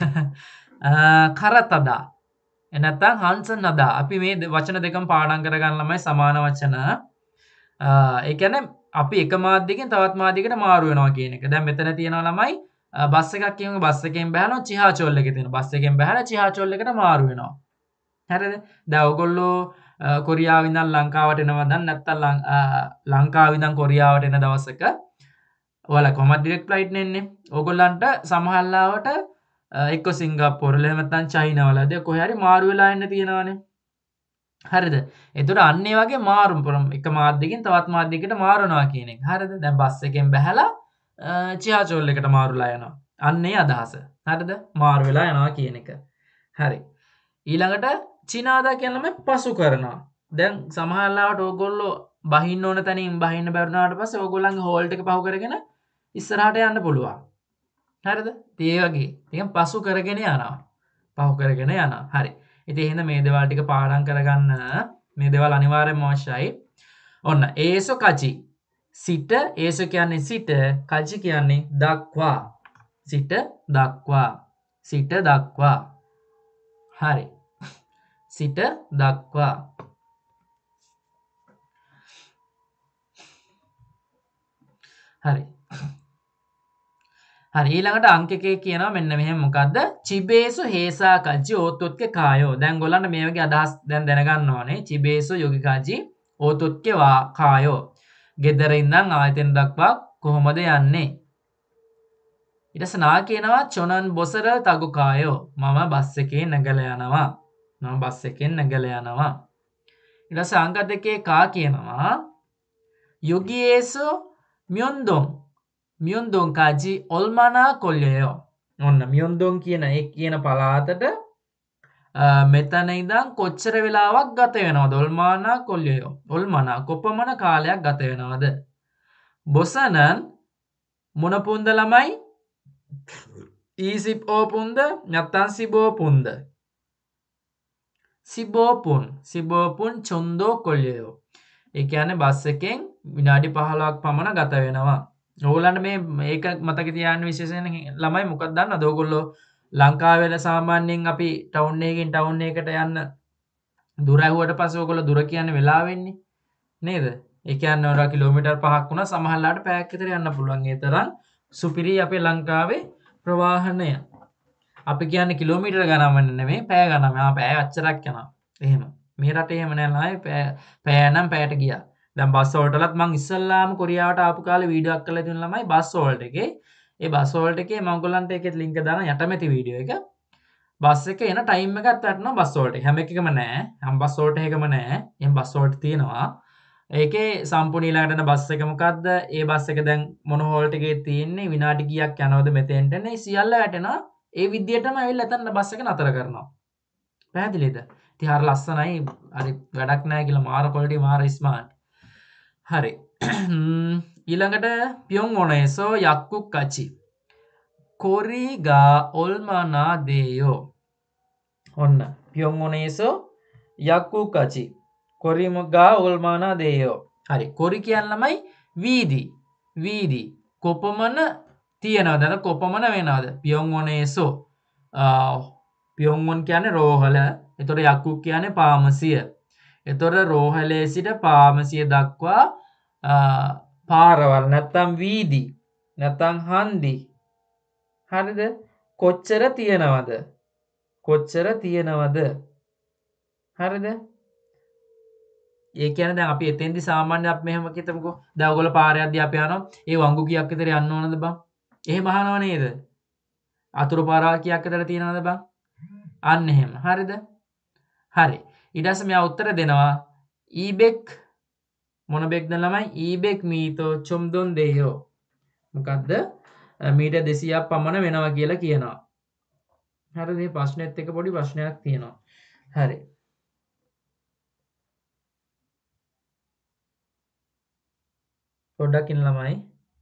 S1: කරතදා එනත්තම් හංස නදා. අපි මේ වචන දෙකම පාඩම් කරගන්න ළමයි සමාන වචන. ඒ කියන්නේ අපි එක මාධ්‍යකින් තවත් මාධ්‍යයකට මාරු වෙනවා කියන එක. දැන් මෙතන තියෙනවා ළමයි බස් එකක් කියමු බස් එකෙන් බහනවා චිහාචෝල් එකේ තියෙනවා. බස් එකෙන් බහලා චිහාචෝල් එකට මාරු වෙනවා. හරිද? දැන් ඔයගොල්ලෝ කොරියාව ඉඳන් ලංකාවට එනවා දැන් නැත්තම් ලංකාව ඉඳන් කොරියාවට එන දවසක ඔයාලා කොහමද ඩිරෙක්ට් ෆ්ලයිට් නෙන්නේ. ඕගොල්ලන්ට සමහරලාවට එක්ක සිංගප්පූරු එහෙම නැත්නම් චයිනා වලදී කොහේ හරි මාරු වෙලා එන්න තියෙනවානේ. හරිද? ඒතර අන්න ඒ වගේ මාරු එක මාධ්‍යකින් තවත් මාධ්‍යයකට මාරනවා කියන එක. හරිද? දැන් බස් එකෙන් බැහැලා චිහාචෝල් එකට මාරුලා යනවා. අන්න ඒ අදහස. හරිද? මාරු වෙලා යනවා කියන එක. හරි. ඊළඟට චිනාදා කියනම පසු කරනවා. දැන් සමහරලාවට ඕගොල්ලෝ බහින්න ඕන තැනින් බහින්න බැරුණාට පස්සේ ඕගොල්ලන්ගේ හෝල්ට් එක පහු කරගෙන ඉස්සරහට යන්න පුළුවන්. හරිද? ඒ වගේ. ඉතින් පසු කරගෙන යනවා. පහු කරගෙන යනවා. හරි. ඉතින් එහෙනම් මේ දේවල් ටික පාඩම් කරගන්න මේ දේවල් අනිවාර්යයෙන්ම අවශ්‍යයි. ඔන්න ඒසෝ කචි. සිට ඒසෝ කියන්නේ සිට, කචි කියන්නේ දක්වා. සිට දක්වා. සිට දක්වා. හරි. සිට දක්වා. හරි. හරි ඊළඟට අංක එකේ කියනවා මෙන්න මෙහෙම මොකද්ද? චිබේසු හේසා කජි ඕතොත්කේ කායෝ. දැන් ඔයගොල්ලන්ට මේ වගේ අදහස් දැන් දැනගන්න ඕනේ. චිබේසු යෝගිකාජි ඕතොත්කේ වා කායෝ. ගෙදර ඉඳන් ආයතන දක්වා කොහොමද යන්නේ? ඊට පස්සේ නා කියනවා චොනන් බොසර තගු කායෝ. මම බස් එකේ නැගලා යනවා. මම බස් එකෙන් නැගලා යනවා. ඊට පස්සේ අංක දෙකේ කා කියනවා යෝගියේසු මියොන්දොන් මියොන්දොන් කාජි ඔල්මනා කොල්යෝ. ඔන්න මියොන්දොන් කියන ඒ කියන පළාතට මෙතන ඉඳන් කොච්චර වෙලාවක් ගත වෙනවද? ඔල්මානා කොල්යෝ. ඔල්මනා කොපමණ කාලයක් ගත වෙනවද? බොසනන් මොන පුන්ද ළමයි? ඊසිප් ඕපුන්ද නැත්නම් සිබෝපුන්ද? සිබෝපුන්. සිබෝපුන් චොන්දෝ කොල්යෝ. ඒ කියන්නේ බස් එකෙන් විනාඩි පහළොවක් පමණ ගත වෙනවා. ඕගොල්ලන්ට මේ මේක මතක තියාගන්න විශේෂයෙන් ළමයි මොකක්ද දන්නවද? ඕගොල්ලෝ ලංකාවේ සාමාන්‍යයෙන් අපි ටවුන් එකකින් ටවුන් එකකට යන්න දුර ඇහුවට පස්සේ ඕගොල්ලෝ දුර කියන්නේ වෙලා වෙන්නේ නේද? ඒ කියන්නේ ඔර කිලෝමීටර් පහක් වුණා සමහරලාට පැයක් විතර යන්න පුළුවන්. ඒ තරම් සුපිරි අපේ ලංකාවේ ප්‍රවාහනය. අපි කියන්නේ කිලෝමීටර ගණන් නෙමෙයි පැය ගණන්. ආ පැය අච්චරක් යනවා. එහෙම. මේ රටේ එහෙම නෑ ළමයි පැය නම් පැයට ගියා. දැන් බස් වලටලත් මං ඉස්සල්ලාම කොරියාවට ආපු කාලේ වීඩියෝ එකක් කරලා දුන්නා ළමයි බස් වලට එකේ. ඒ බස් වලට එකේ මම ඔයගොල්ලන්ට ඒකේ ලින්ක් දාන යටමැති වීඩියෝ එක. බස් එකේ එන ටයිම් එකක් වටනවා බස් වලට. හැම එකකම නෑ. හැම බස් වලට එකම නෑ. එහෙනම් බස් වලට තියෙනවා. ඒකේ සම්පූර්ණ ඊළඟට යන බස් එක මොකද්ද? ඒ බස් එක දැන් මොන හෝල්ට් එකේ තියෙන්නේ විනාඩි කීයක් යනවද මෙතෙන්ට නේ සියල්ල වැටෙනවා. ඒ විදියටම ඇවිල්ලා එතන බස් එක නතර කරනවා. පැහැදිලිද? ඉතින් හරිය ලස්සනයි. හරි වැඩක් නැහැ කියලා මාර ක්වොලිටි මාර ස්මාර්ට්. හරි. ඊළඟට පියොන් ඔනේසෝ යක්කු කචි. කොරිගා ඔල්මනා දේයෝ. ඔන්න පියොන් ඔනේසෝ යක්කු කචි. කොරිමගා ඔල්මනා දේයෝ. හරි. කොරි කියන්නේ ළමයි වීදි. වීදි. කොපමණ තියනවද? අද කොපමණ වෙනවද? පියොන් ඔනේසෝ. පියොන් ඔන් කියන්නේ රෝහල. එතකොට යක්කු කියන්නේ පාමසිය. එතකොට රෝහලේ සිට පාමසිය දක්වා පාරවල් නැත්තම් වීදි නැත්තම් හන්දි හරිද කොච්චර තියනවද කොච්චර තියනවද හරිද ඒ කියන්නේ දැන් අපි එතෙන්දි සාමාන්‍ය අපි මෙහෙම කිතමුකෝ දැන් ඔයගොල්ලෝ පාරේ යද්දී අපි යනවා ඒ වංගු කීයක් විතර යන්න ඕනද බං එහෙම අහනව නේද අතුරු පාරවල් කීයක් විතර තියනවද බං අන්න එහෙම හරිද හරි ඊට පස්සේ මෙයා උත්තර දෙනවා ඊබෙක් මොන බෙක්ද ළමයි ඊබෙක් මීතෝ චොම්දොන් දෙයෝ මොකද්ද මීටර් දෙසීයක් පමණ වෙනවා කියලා කියනවා හරිද මේ ප්‍රශ්නෙත් එක පොඩි ප්‍රශ්නයක් තියෙනවා හරි පොඩ්ඩක් ඉන්න ළමයි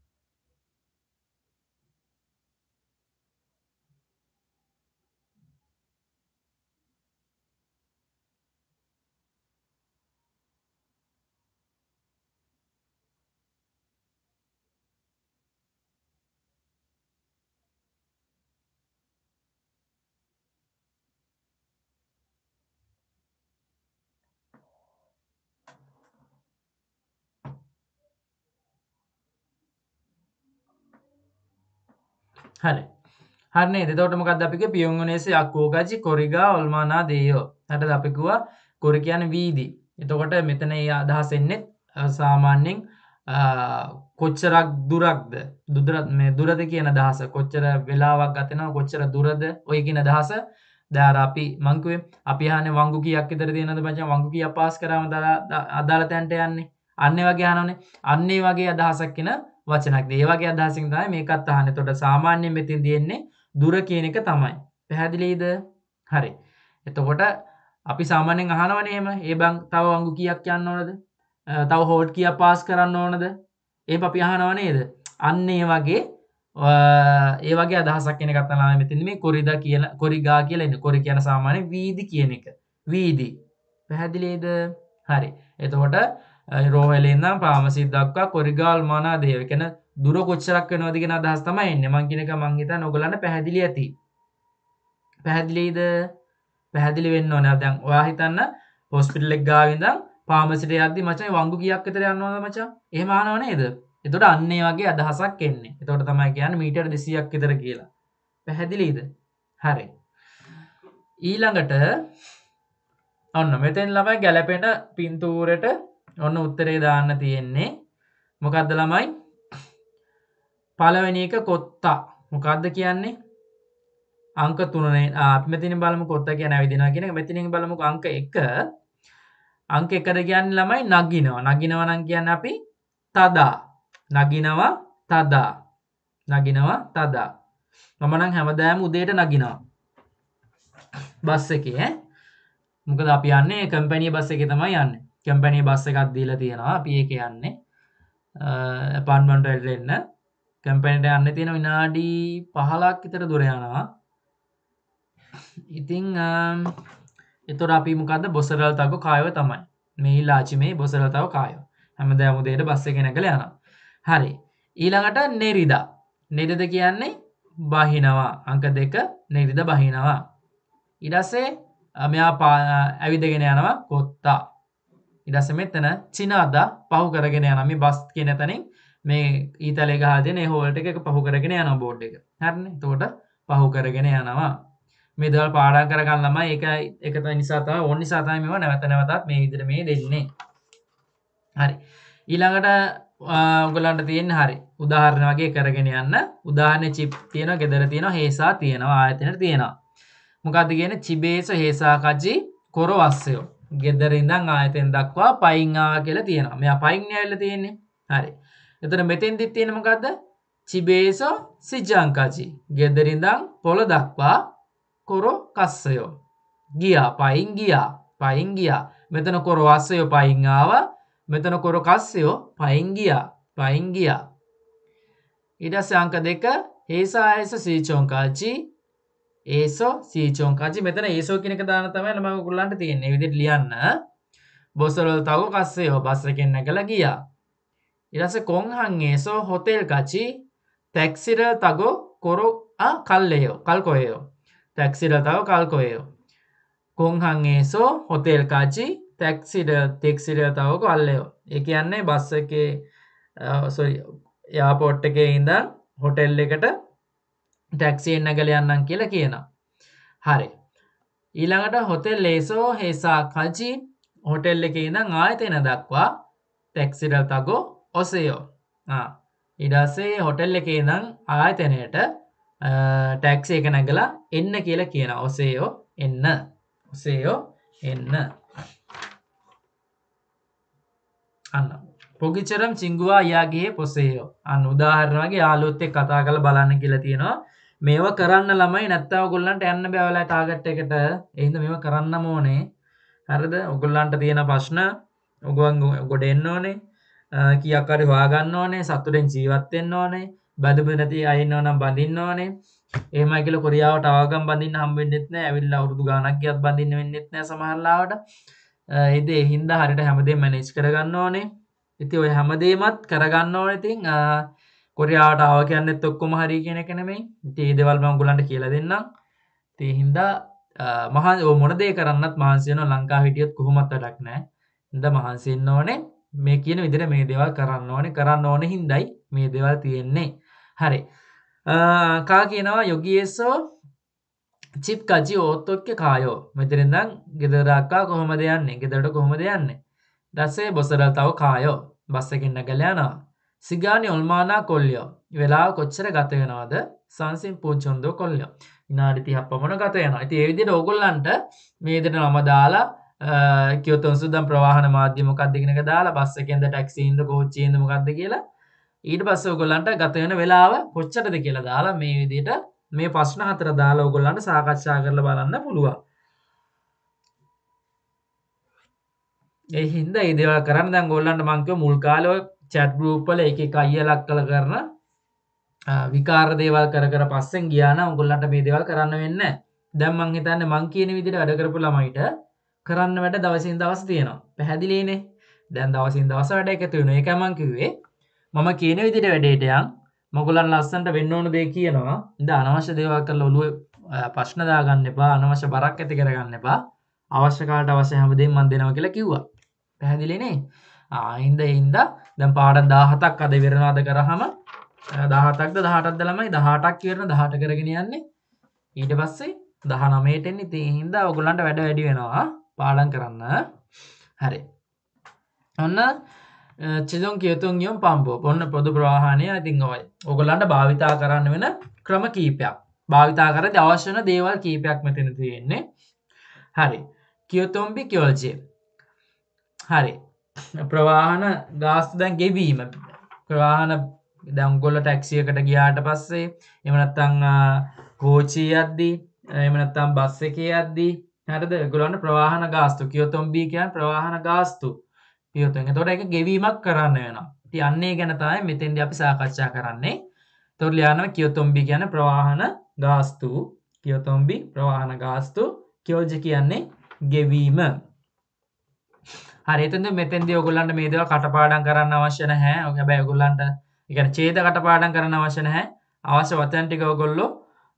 S1: හරි හරි නේද එතකොට මොකක්ද අපි කිව්වේ පියොන්ගනේසේ අක්කෝගජි කොරිගා ඔල්මානා දේයෝ හරිද අපි කිව්වා කොරි කියන්නේ වීදි එතකොට මෙතන ඒ අදහස් එන්නේ සාමාන්‍යයෙන් කොච්චරක් දුරක්ද දුර මේ දුරද කියන අදහස කොච්චර වෙලාවක් ගත වෙනවද කොච්චර දුරද ඔය කියන අදහස දැන් අපි මං කිව්වේ අපි අහන්නේ වංගු කීයක් විතර තියෙනවද මචං වංගු කීයක් පාස් කරාම අදාළ තැනට යන්නේ අන්න ඒ වගේ අහනවනේ අන්න ඒ වගේ අදහසක් කියන වචනක් ඒ වගේ අදහසින් තමයි මේකත් අහන්නේ එතකොට සාමාන්‍යයෙන් මෙතෙන් දෙන්නේ දුර කියන එක තමයි පැහැදිලිද හරි එතකොට අපි සාමාන්‍යයෙන් අහනවනේ එහෙම ඒ බං තව වංගු කීයක් යන්න ඕනද තව හෝල්ට් කීයක් පාස් කරන්න ඕනද එහෙම අපි අහනව නේද අන්න ඒ වගේ ඒ වගේ අදහසක් කියන එකක් තමයි මෙතන මේ කොරිදා කියලා කොරිගා කියලා ඉන්නේ කොරි කියන සාමාන්‍ය වීදි කියන එක වීදි පැහැදිලිද හරි එතකොට රෝහලේ ඉඳන් පාමසිට දක්වා කොරිගාල් මනා දේව කියන දුර කොච්චරක් වෙනවද කියන අදහස් තමයි එන්නේ මං කියන එක මං හිතන්නේ ඔයගලන්ට පැහැදිලි ඇති පැහැදිලිද පැහැදිලි වෙන්න ඕනේ දැන් ඔයා හිතන්න හොස්පිටල් එක ගාව ඉඳන් පාමසිට යද්දි මචං වංගු කීයක් විතර යනවද මචං එහෙම අහනව නේද එතකොට අන්න ඒ වගේ අදහසක් එන්නේ එතකොට තමයි කියන්නේ මීටර් දෙසීයක් විතර කියලා පැහැදිලිද හරි ඊළඟට ඔන්න මෙතෙන් ළමයි ගැලපෙන පින්තූරෙට ඔන්න උත්තරේ දාන්න තියෙන්නේ මොකද්ද ළමයි පළවෙනි එක කොත්තා මොකද්ද කියන්නේ අංක තුනේ අපි මෙතනින් බලමු කොත්තා කියන ඇවිදිනවා කියන එක මෙතනින් බලමු අංක එක අංක එකට කියන්නේ ළමයි නගිනවා නගිනවා නම් කියන්නේ අපි තදා නගිනවා තදා නගිනවා තදා මම නම් හැමදාම උදේට නගිනවා බස් එකේ ඈ මොකද අපි යන්නේ කම්පැනි බස් එකේ තමයි යන්නේ කම්පැනි බස් එකක් දීලා තියෙනවා අපි ඒකේ යන්නේ අපාර්ට්මන්ට් වලට එන්න කම්පැනිට යන්න තියෙන විනාඩි පහළොවක් විතර දුර යනවා ඉතින් එතකොට අපි මොකද්ද බොසරල් තග කායව තමයි මේ ඉලාචි මේ බොසරල් තව කායව හැමදාම උදේට බස් එකේ නැගලා යනවා හරි ඊළඟට නෙරිදා නෙරිද කියන්නේ බහිනවා අංක දෙක නෙරිද බහිනවා ඊට පස්සේ මෙයා ඇවිදගෙන යනවා කොත්තා ඊට පස්සේ මෙතන චිනාදා පහු කරගෙන යනවා මේ බස් කියන තැනින් මේ ඊතලේ ගහලා දෙන ඒ හෝල්ට් එක එක පහු කරගෙන යනවා බෝඩ් එක හරිනේ එතකොට පහු කරගෙන යනවා මේ දේවල් පාඩම් කරගන්න ළමයි ඒක ඒක තමයි නිසා තමයි ඕන නිසා තමයි මේව නැවත නැවතත් මේ විදිහට මේ දෙන්නේ හරි ඊළඟට ඔයගලන්ට තියෙන්නේ හරි උදාහරණ වගේ කරගෙන යන්න උදාහරණ චිප් තියෙනවා ගෙදර තියෙනවා හේසා තියෙනවා ආයතනෙට තියෙනවා මොකද්ද කියන්නේ චිබේස හේසා කජි කොරවස්සයෝ ගෙදර ඉඳන් ආයතන දක්වා පයින් ආවා කියලා තියෙනවා මෙයා පයින් ඇවිල්ලා තියෙන්නේ හරි එතන මෙතෙන්දිත් තියෙන්නේ මොකද්ද චිබේස සිජංකජි ගෙදර ඉඳන් පොළ දක්වා කොරෝ කස්සයෝ ගියා පයින් ගියා පයින් ගියා මෙතන කොරවස්සයෝ පයින් ආවා මෙතන කොරෝ කස්සයෝ පයින් ගියා පයින් ගියා ඊට පස්සේ අංක දෙක හේසා හේස සීචොන්කාචි ඒසෝ සීචොන්කාචි මෙතන ඒසෝ කියන එක දාන තමයි ළමයි ඔයගොල්ලන්ට තියෙන්නේ මේ විදිහට ලියන්න බොසරල් තව කස්සයෝ බස් එකෙන් නැගලා ගියා ඊට පස්සේ කොන්හන් ඒසෝ හොටෙල් කචි ටැක්සිර තගෝ කොරෝ ආ කල්ලයෝ කල්කොයෝ ටැක්සිර තව කල්කොයෝ කොන්හන් ඒසෝ හොටෙල් කචි ටැක්සිර ටැක්සිර තව කල්ලයෝ ඒ කියන්නේ බස් එකේ සොරි එයාපෝට් එකේ ඉඳන් හොටෙල් එකට ටැක්සියෙන් නැගලා යන්නම් කියලා කියනවා. හරි. ඊළඟට හොතෙල් ලේසෝ හේසා කජි හොටෙල් එකේ ඉඳන් ආයතන දක්වා ටැක්සිරල් තගෝ ඔසෙයෝ. ආ ඊට පස්සේ හොටෙල් එකේ ඉඳන් ආයතනයට ටැක්සි එක නැගලා එන්න කියලා කියනවා. ඔසෙයෝ එන්න. ඔසෙයෝ එන්න. අන්න පොගිචරම් චිංගුවා යාගේ පොසෙයෝ. අන්න උදාහරණ වගේ යාළුවොත් එක්ක කතා කරලා බලන්න කියලා තියෙනවා. මේව කරන්න ළමයි නැත්තම් ඔයගොල්ලන්ට යන්න බෑ ඔයාලා ටාගට් එකට. ඒ හින්දා මේව කරන්නම ඕනේ. හරිද? ඔයගොල්ලන්ට තියෙන ප්‍රශ්න ඔයගොල්ලන් ගොඩ එන්න ඕනේ. කීයක් හරි හොයාගන්න ඕනේ. සතුටෙන් ජීවත් වෙන්න ඕනේ. බදු නැති අය ඉන්නවා නම් බඳින්න ඕනේ. එහෙමයි කියලා කොරියාවට ආවගම් බඳින්න හම් වෙන්නෙත් නෑ. ඇවිල්ලා අවුරුදු ගාණක් ගියත් බඳින්න වෙන්නෙත් නෑ සමහර ලාවට. ඒද ඒ හින්දා හරියට හැමදේම මැනේජ් කරගන්න ඕනේ. ඉතින් ඔය හැමදේමත් කරගන්න ඕනේ. ඉතින් කොරියාවට ආව කියන්නෙත් ඔක්කොම හරි කියන එක නෙමෙයි. ඉතින් මේ දේවල් මම ඔයගොල්ලන්ට කියලා දෙන්නම්. ඉතින් ඒ හින්දා මහා ඔය මොන දේ කරන්නත් මහන්සි වෙනවා. ලංකාව හිටියොත් කොහොමත් වැඩක් නැහැ. හින්දා මහන්සි වෙන්න ඕනේ. මේ කියන විදිහට මේ දේවල් කරන්න ඕනේ. කරන්න ඕනේ හින්දායි මේ දේවල් තියෙන්නේ. හරි. කා කියනවා යොගියේසෝ චිප් කජි ඕත්තොක්කේ කායෝ. මෙතන ඉඳන් ගෙදර ආක්කා කොහොමද යන්නේ? ගෙදරට කොහොමද යන්නේ? ඊටසේ බොසරල් තව කායෝ. බස් එකෙන් නැගලා යනවා. සිගානි ඔල්මානා කොල්ලියෝ. වෙලාව කොච්චර ගත වෙනවද? සංසින් පූචොන්දෝ කොල්ලියෝ. විනාඩි තිහක් පමණ ගත වෙනවා. ඉතින් ඒ විදිහට ඕගොල්ලන්ට මේ විදිහට නම දාලා කියොතොන් සුදම් ප්‍රවාහන මාධ්‍ය මොකක්ද කියන එක දාලා බස් එකෙන්ද ටැක්සියෙන්ද කෝච්චියෙන්ද මොකක්ද කියලා ඊට පස්සේ ඕගොල්ලන්ට ගත වෙන වෙලාව කොච්චරද කියලා දාලා මේ විදිහට මේ ප්‍රශ්න හතර දාලා ඕගොල්ලන්ට සාකච්ඡා කරලා බලන්න පුළුවන්. ඒ හින්දා මේ දේවල් කරන්න දැන් ඕගොල්ලන්ට මම කිව්ව මුල් කාලේ ඔය chat group වල එක එක අයියලක් කළ කරන විකාර දේවල් කර කර පස්සෙන් ගියා නම් ඕගොල්ලන්ට මේ දේවල් කරන්න වෙන්නේ නැහැ. දැන් මං හිතන්නේ මං කියන විදිහට වැඩ කරපු ළමයිට කරන්න වැඩ දවසින් දවස් තියෙනවා. පැහැදිලිනේ. දැන් දවසින් දවස වැඩ එකතු වෙනවා. ඒකයි මං කිව්වේ මම කියන විදිහට වැඩේට යන් මගොල්ලන් ලස්සනට වෙන්න ඕන දේ කියනවා. ඉතින් අනවශ්‍ය දේවල් කරලා ඔළුවේ ප්‍රශ්න දාගන්න එපා. අනවශ්‍ය බරක් ඇති කරගන්න එපා. අවශ්‍ය කාලට අවශ්‍ය හැමදේම මම දෙනවා කියලා කිව්වා. පැහැදිලිනේ? ආ හින්දා හින්දා දැන් පාඩම් දහහතක් අද ඉවරනවාද කරාම දහහතක්ද දහඅටක්ද ළමයි දහඅටක් ඉවරන දහඅට කරගෙන යන්නේ. ඊට පස්සේ දහනවයට එන්නේ. ඉතින් ඒ හින්දා ඔයගොල්ලන්ට වැඩ වැඩි වෙනවා පාඩම් කරන්න. හරි. ඔන්න චිදොන් කියතුන් යම් පම්බෝ. ඔන්න පොදු ප්‍රවාහනය. ඉතින් ඔය ඔයගොල්ලන්ට භාවිතා කරන්න වෙන ක්‍රම කීපයක්. භාවිතා කරද්දී අවශ්‍ය වෙන දේවල් කීපයක් මෙතන තියෙන්නේ. හරි. කියොතොම්බි කියොල්ජේ. හරි. ප්‍රවාහන ගාස්තු දැන් ගෙවීම. ප්‍රවාහන දැන් ඔයගොල්ලෝ ටැක්සි එකට ගියාට පස්සේ එහෙම නැත්නම් කෝච්චිය යද්දී එහෙම නැත්නම් බස් එකේ යද්දී හරිද ඔයගොල්ලන්ට ප්‍රවාහන ගාස්තු කියොතොම්බි කියන්නේ ප්‍රවාහන ගාස්තු කියොතොන්. එතකොට ඒක ගෙවීමක් කරන්න වෙනවා. ඉතින් අන්නේ ගැන තමයි මෙතෙන්දී අපි සාකච්ඡා කරන්නේ. එතකොට ලියනවා කියොතොම්බි කියන්නේ ප්‍රවාහන ගාස්තු. කියොතොම්බි ප්‍රවාහන ගාස්තු. කියොල්ජි කියන්නේ ගෙවීම. හරි එතෙන්ද මෙතෙන්දී ඔයගොල්ලන්ට මේ දේවල් කටපාඩම් කරන්න අවශ්‍ය නැහැ. හැබැයි ඔයගොල්ලන්ට ඒ කියන්නේ ඡේද කටපාඩම් කරන්න අවශ්‍ය නැහැ. අවශ්‍ය වචන ටික ඔයගොල්ලෝ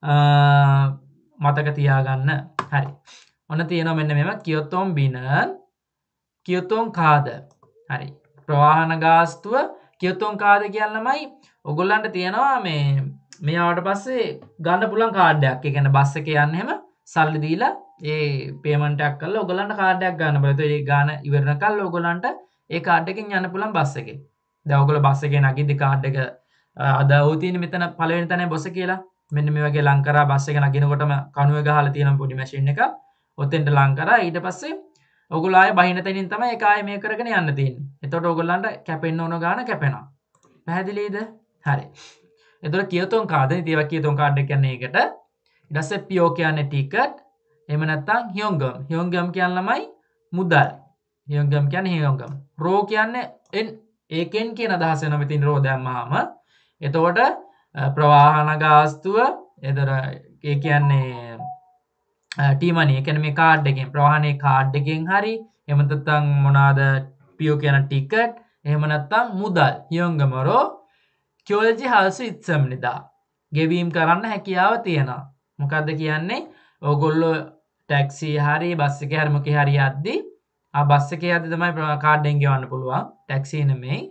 S1: මතක තියාගන්න. හරි. ඔන්න තියෙනවා මෙන්න මේව කියොතොම් බින කියොතොන් කාද. හරි. ප්‍රවාහන ගාස්තුව කියොතොන් කාද කියන ළමයි ඔයගොල්ලන්ට තියෙනවා මේ මේ ආවට පස්සේ ගන්න පුළුවන් කාඩ් එකක්. ඒ කියන්නේ බස් එකේ යන්න හැම සල්ලි දීලා ඒ පේමන්ට් එකක් කරලා ඔයගොල්ලන්ට කාඩ් එකක් ගන්න බෑ. ඒ ගාන ඉවරනකල් ඔයගොල්ලන්ට ඒ කාඩ් එකෙන් යන්න පුළුවන් බස් එකේ. දැන් ඔයගොල්ලෝ බස් එකේ නැගිද්දි කාඩ් එක අද වූ තියෙන මෙතන පළවෙනි තැනේ බොස කියලා. මෙන්න මේ වගේ ලං කරා බස් එක නගිනකොටම කණුවේ ගහලා තියෙන පොඩි මැෂින් එකක්. ඔතෙන්ට ලං කරා ඊට පස්සේ ඔයගොල්ලෝ ආයේ බහින තැනින් තමයි ඒක ආයේ මේ කරගෙන යන්න තියෙන්නේ. එතකොට ඔයගොල්ලන්ට කැපෙන්න ඕන ගාන කැපෙනවා. පැහැදිලිද? හරි. එතකොට කියොතොන් කාද ඉතින් ඒවා කියොතොන් කාඩ් එක කියන්නේ ඒකට. ඊට පස්සේ පියෝ කියන්නේ ටිකට්. එහෙම නැත්නම් හියොන්ගම්. හියොන්ගම් කියන ළමයි මුදල්. හියොන්ගම් කියන්නේ හියොන්ගම්. රෝ කියන්නේ එන් ඒකෙන් කියන අදහස වෙනවා මෙතින් රෝ දැම්මහම. එතකොට ප්‍රවාහන ගාස්තුව එතන ඒ කියන්නේ ටී මනි ඒ කියන්නේ මේ කාඩ් එකෙන් ප්‍රවාහනේ කාඩ් එකෙන් හරි එහෙම නැත්නම් මොනවාද පියෝ කියන ටිකට් එහෙම නැත්නම් මුදල් හියොන්ගමරෝ කියොල්ජි හල්සු ඉත්සම්නිදා ගෙවීම් කරන්න හැකියාව තියෙනවා. මොකද්ද කියන්නේ ඕගොල්ලෝ ටැක්සි හරි බස් එකේ හරි මොකේ හරි යද්දි ආ බස් එකේ යද්දි තමයි කාඩ් එකෙන් ගෙවන්න පුළුවන් ටැක්සි නෙමෙයි.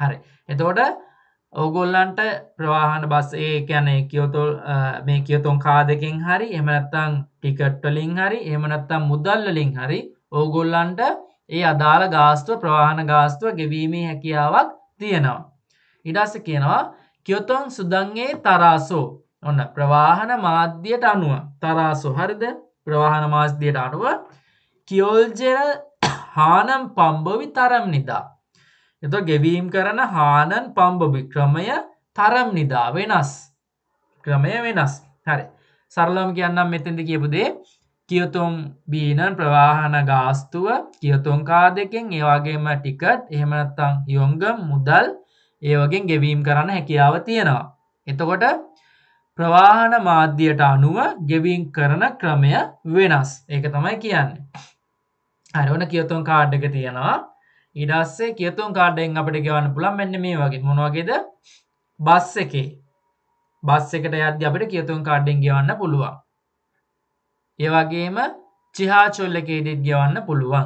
S1: හරි. එතකොට ඕගොල්ලන්ට ප්‍රවාහන බස් ඒ කියන්නේ කියොතෝ මේ කියොතොන් කාඩ් එකෙන් හරි එහෙම නැත්නම් ටිකට් වලින් හරි එහෙම නැත්නම් මුදල් වලින් හරි ඕගොල්ලන්ට ඒ අදාළ ගාස්තුව ප්‍රවාහන ගාස්තුව ගෙවීමේ හැකියාවක් තියෙනවා. ඊට පස්සේ කියනවා කියොතොන් සුදන්ගේ තරාසෝ. ඔන්න ප්‍රවාහන මාධ්‍යයට අනුව තරාසෝ හරිද? ප්‍රවාහන මාධ්‍යයට අනුව කියොල්ජෙර හානම් පම්බවි තරම් නිදා. එතකොට ගෙවීම් කරන හානන් පම්බවි ක්‍රමය තරම් නිදා වෙනස්. ක්‍රමය වෙනස්. හරි. සරලවම කියන්නම් මෙතෙන්ද කියපු දේ කියොතොන් බීනන් ප්‍රවාහන ගාස්තුව කියොතොන් කාඩ් එකෙන් ඒ වගේම ටිකට් එහෙම නැත්නම් යොංගම් මුදල් ඒ වගේ ගෙවීම් කරන්න හැකියාව තියෙනවා. එතකොට ප්‍රවාහන මාධ්‍යයට අනුව ගෙවීම් කරන ක්‍රමය වෙනස්. ඒක තමයි කියන්නේ. හරි ඔන්න කියොතොන් කාඩ් එක තියෙනවා. ඊට පස්සේ කියොතොන් කාඩ් එකෙන් අපිට ගෙවන්න පුළුවන් මෙන්න මේ වගේ. මොන වගේද? බස් එකේ. බස් එකට යද්දි අපිට කියොතොන් කාඩ් එකෙන් ගෙවන්න පුළුවන්. ඒ වගේම චිහාචොල් එකේදීත් ගෙවන්න පුළුවන්.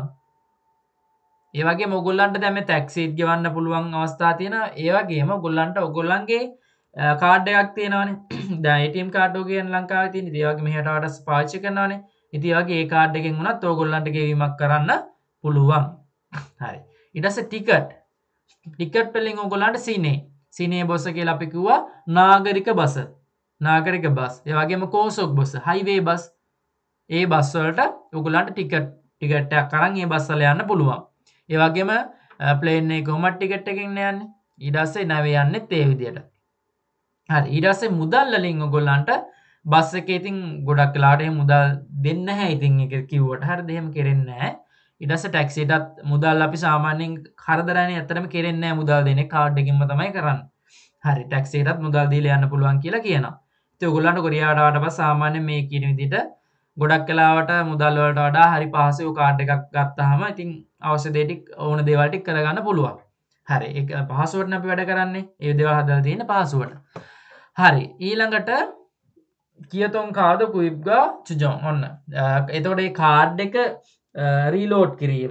S1: ඒ වගේම ඔයගොල්ලන්ට දැන් මේ ටැක්සිත් ගෙවන්න පුළුවන් අවස්ථා තියෙනවා. ඒ වගේම ඔයගොල්ලන්ට ඔයගොල්ලන්ගේ කාඩ් එකක් තියෙනවානේ. දැන් A T M කාඩ් එක කියන ලංකාවේ තියෙන. ඉතින් ඒ වගේ මෙහෙට ආවට පාවිච්චි කරනවානේ. ඉතින් ඒ වගේ ඒ කාඩ් එකෙන් වුණත් ඔයගොල්ලන්ට ගෙවීමක් කරන්න පුළුවන්. හරි. ඊට පස්සේ ටිකට්. ටිකට් වලින් ඔයගොල්ලන්ට සිනේ. සිනේ බස් කියලා අපි කිව්වා නාගරික බස්. නාගරික බස්. ඒ වගේම කෝසොක් බස්, හයිවේ බස්. ඒ බස් වලට ඔයගොල්ලන්ට ටිකට් ටිකට් එකක් අරන් ඒ බස් වල යන්න පුළුවන්. ඒ වගේම ප්ලේන් එකේ කොහොමද ටිකට් එකකින් යන්නේ? ඊට පස්සේ නැවේ යන්නෙත් ඒ විදියට. හරි. ඊට පස්සේ මුදල් වලින් ඔයගොල්ලන්ට බස් එකේ ඉතින් ගොඩක් වෙලාවට එහෙම මුදල් දෙන්නේ නැහැ. ඉතින් ඒක කිව්වට හරිද? එහෙම කෙරෙන්නේ නැහැ. ඊට පස්සේ ටැක්සියටත් මුදල් අපි සාමාන්‍යයෙන් කරදරනේ ඇත්තටම කෙරෙන්නේ නැහැ මුදල් දෙන්නේ කාඩ් එකකින්ම තමයි කරන්නේ. හරි. ටැක්සියටත් මුදල් දීලා යන්න පුළුවන් කියලා කියනවා. ඉතින් ඔයගොල්ලන්ට කොරියාවට ආවට පස්සේ සාමාන්‍යයෙන් මේ කියන විදිහට ගොඩක් වෙලාවට මුදල් වලට වඩා හරි පහසුව කාඩ් එකක් ගත්තාම ඉතින් අවශ්‍ය දේ ටික ඕන දේවල් ටික කරගන්න පුළුවන්. හරි. ඒක පහසුවටනේ අපි වැඩ කරන්නේ. ඒ දේවල් හදලා තියෙන පහසුවට. හරි. ඊළඟට කියොතොන් කාඩ් කුයිබ්ගා චුජොන් ඔන්න. එතකොට මේ කාඩ් එක රීලෝඩ් කිරීම.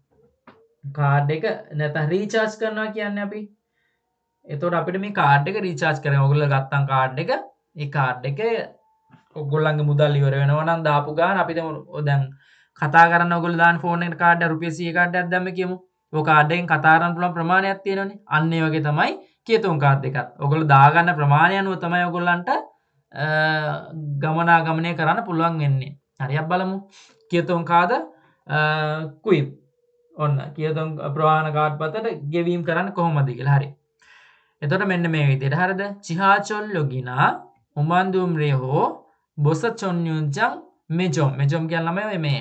S1: කාඩ් එක නැත්නම් රීචාර්ජ් කරනවා කියන්නේ අපි. එතකොට අපිට මේ කාඩ් එක රීචාර්ජ් කරගන්න ඕගොල්ලෝ ගත්තන් කාඩ් එක ඒ කාඩ් එක ඔගොල්ලන්ගේ මුදල් ඉවර වෙනවා නම් දාපු ගාන අපි දැන් කතා කරන්න ඔයගොල්ලෝ දාන ෆෝන් එකට කාඩ් එක රුපියල් සීය කාඩ් එකක් දැම්ම කියමු. ඔය කාඩ් එකෙන් කතා කරන්න පුළුවන් ප්‍රමාණයක් තියෙනවනේ. අන්න ඒ වගේ තමයි කියොතොන් කාඩ් එකත්. ඔයගොල්ලෝ දාගන්න ප්‍රමාණය අනුව තමයි ඔයගොල්ලන්ට ගමනාගමනය කරන්න පුළුවන් වෙන්නේ. හරි අපි බලමු. කියොතොන් කාඩ් කුයිබ්. ඔන්න කියොතොන් ප්‍රවාහන කාඩ් පතට ගෙවීම් කරන්න කොහොමද කියලා. හරි. එතකොට මෙන්න මේ විදිහට හරිද? චිහාචොල් ලොගිනා උමන්දුම්රිය හෝ බොස චොන්යුන්ජන් මෙජොම් මෙජොම් කියන ළමයි මේ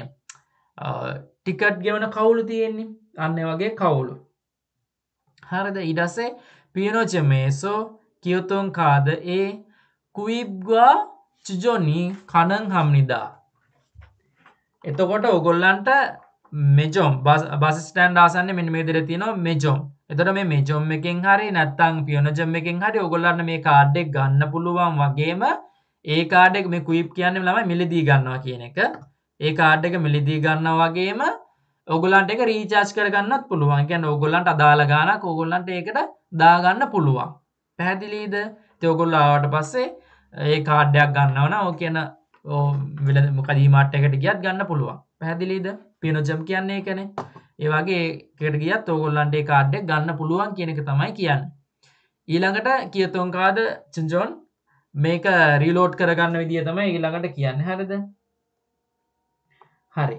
S1: ටිකට් ගෙවන කවුළු තියෙන්නේ අන්න ඒ වගේ කවුළු. හරිද? ඊට පස්සේ පියනෝච මේසෝ කියොතොන් කාඩ් ඒ කුයිබ්ගා චුජොනි කනන් හම්නිදා. එතකොට ඔයගොල්ලන්ට මෙජොම් බස් ස්ටෑන්ඩ් ආසන්නේ මෙන්න මේ විදිහට තියෙනවා මෙජොම්. එතකොට මේ මෙජොම් එකෙන් හරි නැත්නම් පියනෝජම් එකෙන් හරි ඔයගොල්ලන්ට මේ කාඩ් එක ගන්න පුළුවන් වගේම ඒ කාඩ් එක මේ කුයිබ් කියන්නේ ළමයි මිලදී ගන්නවා කියන එක. ඒ කාඩ් එක මිලදී ගන්නවා වගේම ඔයගොල්ලන්ට ඒක රීචාර්ජ් කරගන්නත් පුළුවන්. ඒ කියන්නේ ඔයගොල්ලන්ට අදාළ ගාණක් ඔයගොල්ලන්ට ඒකට දාගන්න පුළුවන්. පැහැදිලිද? ඉතින් ඔයගොල්ලෝ ආවට පස්සේ ඒ කාඩ් එකක් ගන්නවා නම් ඔය කියන ඔය මොකද ඊමාර්ට් එකට ගියත් ගන්න පුළුවන්. පැහැදිලිද? පියනොජම් කියන්නේ ඒකනේ. ඒ වගේ එකට ගියත් ඔයගොල්ලන්ට ඒ කාඩ් එක ගන්න පුළුවන් කියන එක තමයි කියන්නේ. ඊළඟට කියොතොන් කාඩ් චුන්ජොන් මේක රීලෝඩ් කරගන්න විදිය තමයි ඊළඟට කියන්නේ. හරිද? හරි.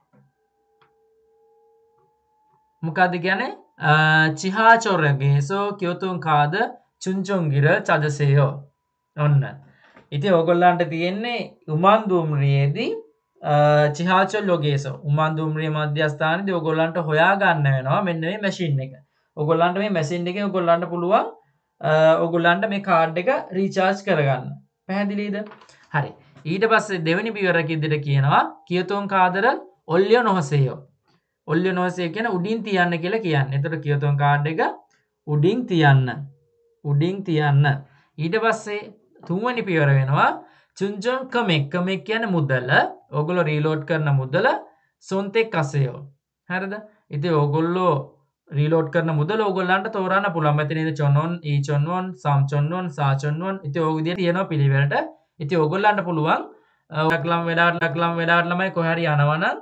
S1: මොකද්ද කියන්නේ? චිහාචොරගේ සෝ කියොතොන් කාඩ් චුන්චොන්ගිර චදසෙයෝ. ඔන්න. ඉතින් ඔයගොල්ලන්ට තියෙන්නේ උමන්දුම්රියේදී චිහාචොල් ලොගේසෝ උමන්දුම්රිය මධ්‍යස්ථානයේදී ඔයගොල්ලන්ට හොයා ගන්න වෙනවා මෙන්න මේ මැෂින් එක. ඔයගොල්ලන්ට මේ මැෂින් එකෙන් ඔයගොල්ලන්ට පුළුවන් ඔයගොල්ලන්ට මේ කාඩ් එක රීචාර්ජ් කරගන්න. පැහැදිලිද? හරි. ඊට පස්සේ දෙවෙනි පියවරක ඉදිරියට කියනවා කියොතොන් කාඩර ඔල්ලියෝ නොහසෙයෝ. ඔල්ලියෝ නොහසෙය කියන උඩින් තියන්න කියලා කියන්නේ. එතකොට කියොතොන් කාඩ් එක උඩින් තියන්න. උඩින් තියන්න. ඊට පස්සේ තුන්වෙනි පියවර වෙනවා චුන්චොන් කමෙක්. කමෙක් කියන්නේ මුදල. ඔයගොල්ලෝ රීලෝඩ් කරන මුදල සොන්තෙක් අසෙයෝ. හරිද? ඉතින් ඔයගොල්ලෝ රීලෝඩ් කරන මුදල ඕගොල්ලන්ට තෝරන්න පුළුවන්. මෙතන ඉඳ චොන්වොන්, ඊ චොන්වොන්, සම් චොන්වොන්, සා චොන්වොන් ඉතින් ඔය විදිහට තියෙනවා පිළිවෙලට. ඉතින් ඕගොල්ලන්ට පුළුවන් ලක්ලම් වෙලාවට ලක්ලම් වෙලාවට ළමයි කොහේ හරි යනවනම්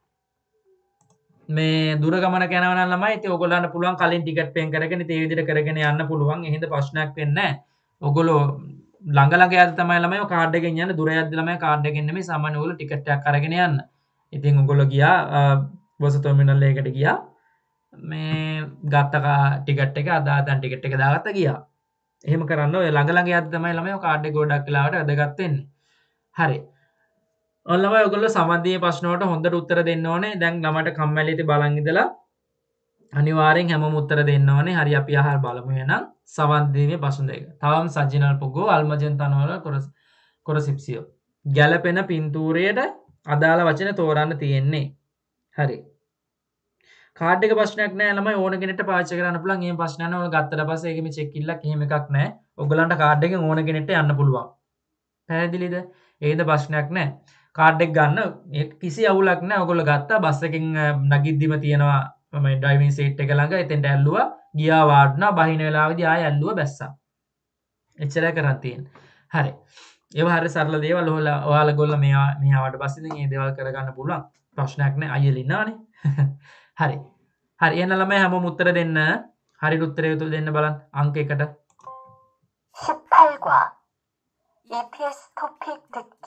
S1: මේ දුර ගමනක යනවා නම් ළමයි ඉතින් ඕගොල්ලන්ට පුළුවන් කලින් ටිකට් පේන් කරගෙන ඉතින් ඒ විදිහට කරගෙන යන්න පුළුවන්. එහෙනම් ප්‍රශ්නයක් වෙන්නේ නැහැ. ඕගොල්ලෝ ළඟ ළඟ යද්දි තමයි ළමයි ඔය කාඩ් එකෙන් යන්නේ. දුර යද්දි ළමයි කාඩ් එකෙන් නෙමෙයි සාමාන්‍ය ඕගොල්ලෝ ටිකට් එකක් අරගෙන යන්න. ඉතින් ඕගොල්ලෝ ගියා බස් ටර්මිනල් එකකට ගියා. මේ ගත්ත ටිකට් එක අදා දැන් ටිකට් එක දාගත්ත ගියා. එහෙම කරන්න ඔය ළඟ ළඟ යද්දි තමයි ළමයි ඔය කාඩ් එක ගොඩක් වෙලාවට වැදගත් වෙන්නේ. හරි. ඔන්න ළමයි ඔයගොල්ලෝ සමන්දීය ප්‍රශ්න වලට හොඳට උත්තර දෙන්න ඕනේ. දැන් ළමයට කම්මැලි ඉති බලන් ඉඳලා අනිවාර්යෙන් හැමෝම උත්තර දෙන්න ඕනේ. හරි අපි අහලා බලමු එහෙනම් සමන්දීය ප්‍රශ්න දෙක. තවම් සජිනල් පොගෝ අල්මජන් තනවල කොරස් කොරසිප්සියෝ. ගැළපෙන පින්තූරයට අදාළ වචන තෝරන්න තියෙන්නේ. හරි. කාඩ් එක ප්‍රශ්නයක් නෑ ළමයි ඕන කෙනෙක්ට පාවිච්චි කරන්න පුළුවන්. එහෙම ප්‍රශ්නයක් නෑ. ඔයාලා ගත්තට පස්සේ ඒකෙම චෙක් ඉල්ලක් එහෙම එකක් නෑ. ඔයගලන්ට කාඩ් එකෙන් ඕන කෙනෙක්ට යන්න පුළුවන්. පැහැදිලිද? ඒකද ප්‍රශ්නයක් නෑ. කාඩ් එක ගන්න කිසි අවුලක් නෑ. ඔයගොල්ලෝ ගත්තා බස් එකෙන් නගිද්දිම තියෙනවා මම ඩ්‍රයිවිං සීට් එක ළඟ එතෙන්ට ඇල්ලුවා. ගියා වාඩුණා බහින වෙලාවේදී ආයෙ ඇල්ලුවා බැස්සා. එච්චරයි කරන් තියෙන්නේ. හරි. ඒවා හරිය සරල දේවල් ඔයාලා ඔයාලා ගොල්ල මෙහා මෙහාවට පස්සේ ඉතින් මේ දේවල් කරගන්න පුළුවන්. ප්‍රශ්නයක් නෑ. අයියලා ඉන්නවනේ. හරි. හරි එහෙනම් ළමයි හැමෝම උත්තර දෙන්න. හරියට උත්තරය දෙන්න බලන්න අංක එකට.
S2: 십팔 과 이피에스 토픽 듣기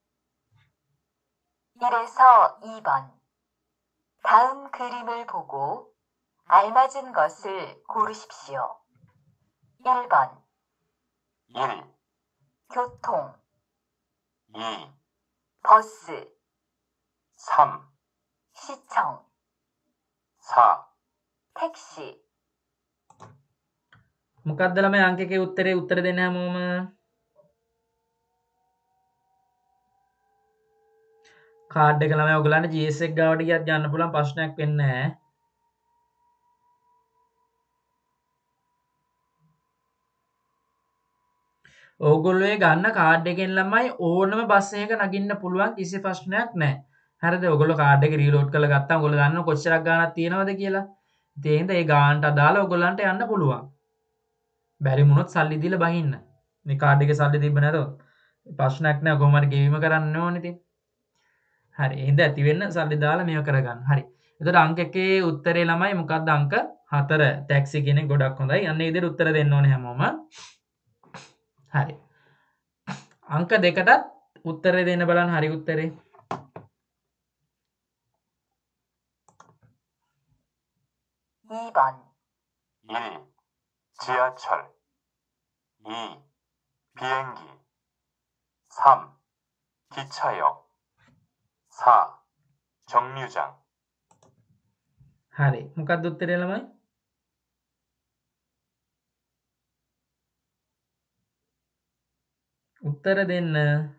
S2: 일에서 이 번 다음 그림을 보고 알맞은 것을 고르십시오. 일 번
S3: 일,
S2: 교통
S3: 이,
S2: 버스
S3: 삼,
S2: 시청
S3: 사,
S2: 택시
S1: මොකක්ද ළමයි අංක එකේ උත්තරේ උත්තර දෙන්න හැමෝම. කාඩ් එක ළමයි ඔයගලන්ට ජී එස් එක ගාවට ගියත් ගන්න පුළුවන් ප්‍රශ්නයක් වෙන්නේ නැහැ. ඕගොල්ලෝ ගන්න කාඩ් එකෙන් ළමයි ඕනම බස් එකක නගින්න පුළුවන් කිසි ප්‍රශ්නයක් නැහැ. හරිද? ඔයගොල්ලෝ කාඩ් එක රීලෝඩ් කරලා ගත්තාම ඔයගොල්ලෝ දන්නව කොච්චරක් ගාණක් තියෙනවද කියලා. ඉතින් ඒ හින්දා ඒ ගාණට අදාළව ඔයගොල්ලන්ට යන්න පුළුවන්. බැරි වුණොත් සල්ලි දීලා බහින්න. මේ කාඩ් එකේ සල්ලි තිබ්බ නැතොත් ප්‍රශ්නයක් නැහැ. කොහොම හරි ගෙවීම කරන්න ඕනේ ඉතින්. හරි. එහෙනම් ඇති වෙන්න සල්ලි දාලා මේව කරගන්න. හරි. එතකොට අංක එකේ උත්තරේ ළමයි මොකක්ද අංක හතර. ටැක්සි කියන්නේ ගොඩක් හොඳයි. අන්න ඒ විදිහට උත්තර දෙන්න ඕනේ හැමෝම. හරි. අංක දෙකටත් උත්තරේ දෙන්න බලන්න හරි උත්තරේ.
S2: 이 번
S3: 일, 지하철 이, 비행기 삼, 기차역 사, 정류장
S1: හරි. මොකක්ද උත්තරේ ළමයි? උත්තර දෙන්න.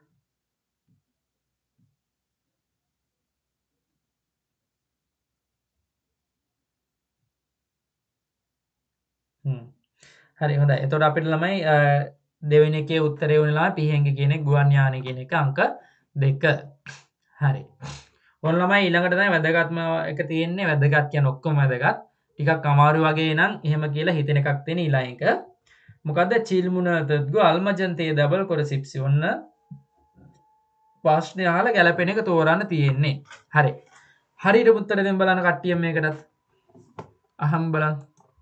S1: හ්ම්. හරි හොඳයි. එතකොට අපිට ළමයි දෙවෙනි එකේ උත්තරේ වුණේ ළමයි පිහෙංගි කියන එක ගුවන් යානය කියන එක අංක දෙක. හරි. ඔන්න ළමයි ඊළඟට තමයි වැදගත්ම එක තියෙන්නේ. වැදගත් කියන්නේ ඔක්කොම වැදගත්. ටිකක් අමාරු වගේ නම් එහෙම කියලා හිතෙන එකක් තියෙන ඊළඟ එක. මොකද්ද? චිල්මුනතද්ගු අල්මජන්තේ දබල් කොරසිප්සි. ඔන්න ප්‍රශ්නේ අහලා ගැලපෙන එක තෝරන්න තියෙන්නේ. හරි. හරියට උත්තර දෙන්න බලන්න කට්ටිය මේකටත්. අහම් බලන්න.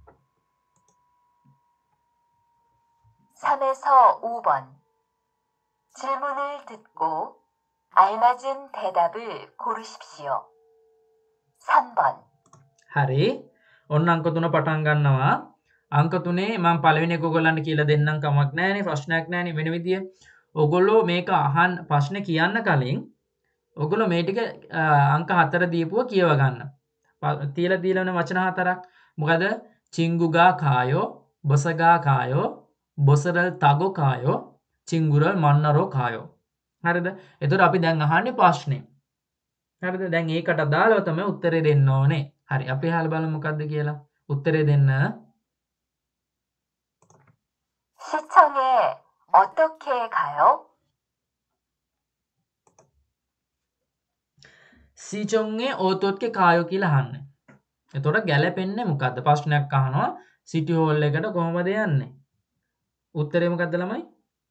S2: 삼에서 오 번 질문을 듣고 알맞은 대답을 고르십시오. 삼 번
S1: හරි. ඔන්න අංක තුන පටන් ගන්නවා. අංක තුනේ මම පළවෙනි එක ඔයගොල්ලන්ට කියලා දෙන්නම් කමක් නැහැනේ ප්‍රශ්නයක් නැහැනේ වෙන විදිය. ඔයගොල්ලෝ මේක අහන්න ප්‍රශ්නේ කියන්න කලින් ඔයගොල්ලෝ මේ ටික අංක හතර දීපුව කියව ගන්න. තියලා දීලා වෙන වචන හතරක්. මොකද? චිංගුගා කායෝ, බොසගා කායෝ, බොසරල් තගෝ කායෝ, චිංගුරල් මන්නරෝ කායෝ. හරිද? එතකොට අපි දැන් අහන්නේ ප්‍රශ්නේ. හරිද? දැන් ඒකට අදාළව තමයි උත්තරේ දෙන්න ඕනේ. හරි. අපි අහලා බලමු මොකද්ද කියලා. උත්තරේ දෙන්න.
S2: 시청에 어떻게 가요?
S1: සිචොන්ගේ ඕතොත්ගේ කායෝ කියලා අහන්න. එතකොට ගැලපෙන්නේ මොකද්ද? ප්‍රශ්නයක් අහනවා සිටි හෝල් එකට කොහොමද යන්නේ? උත්තරේ මොකද්ද ළමයි?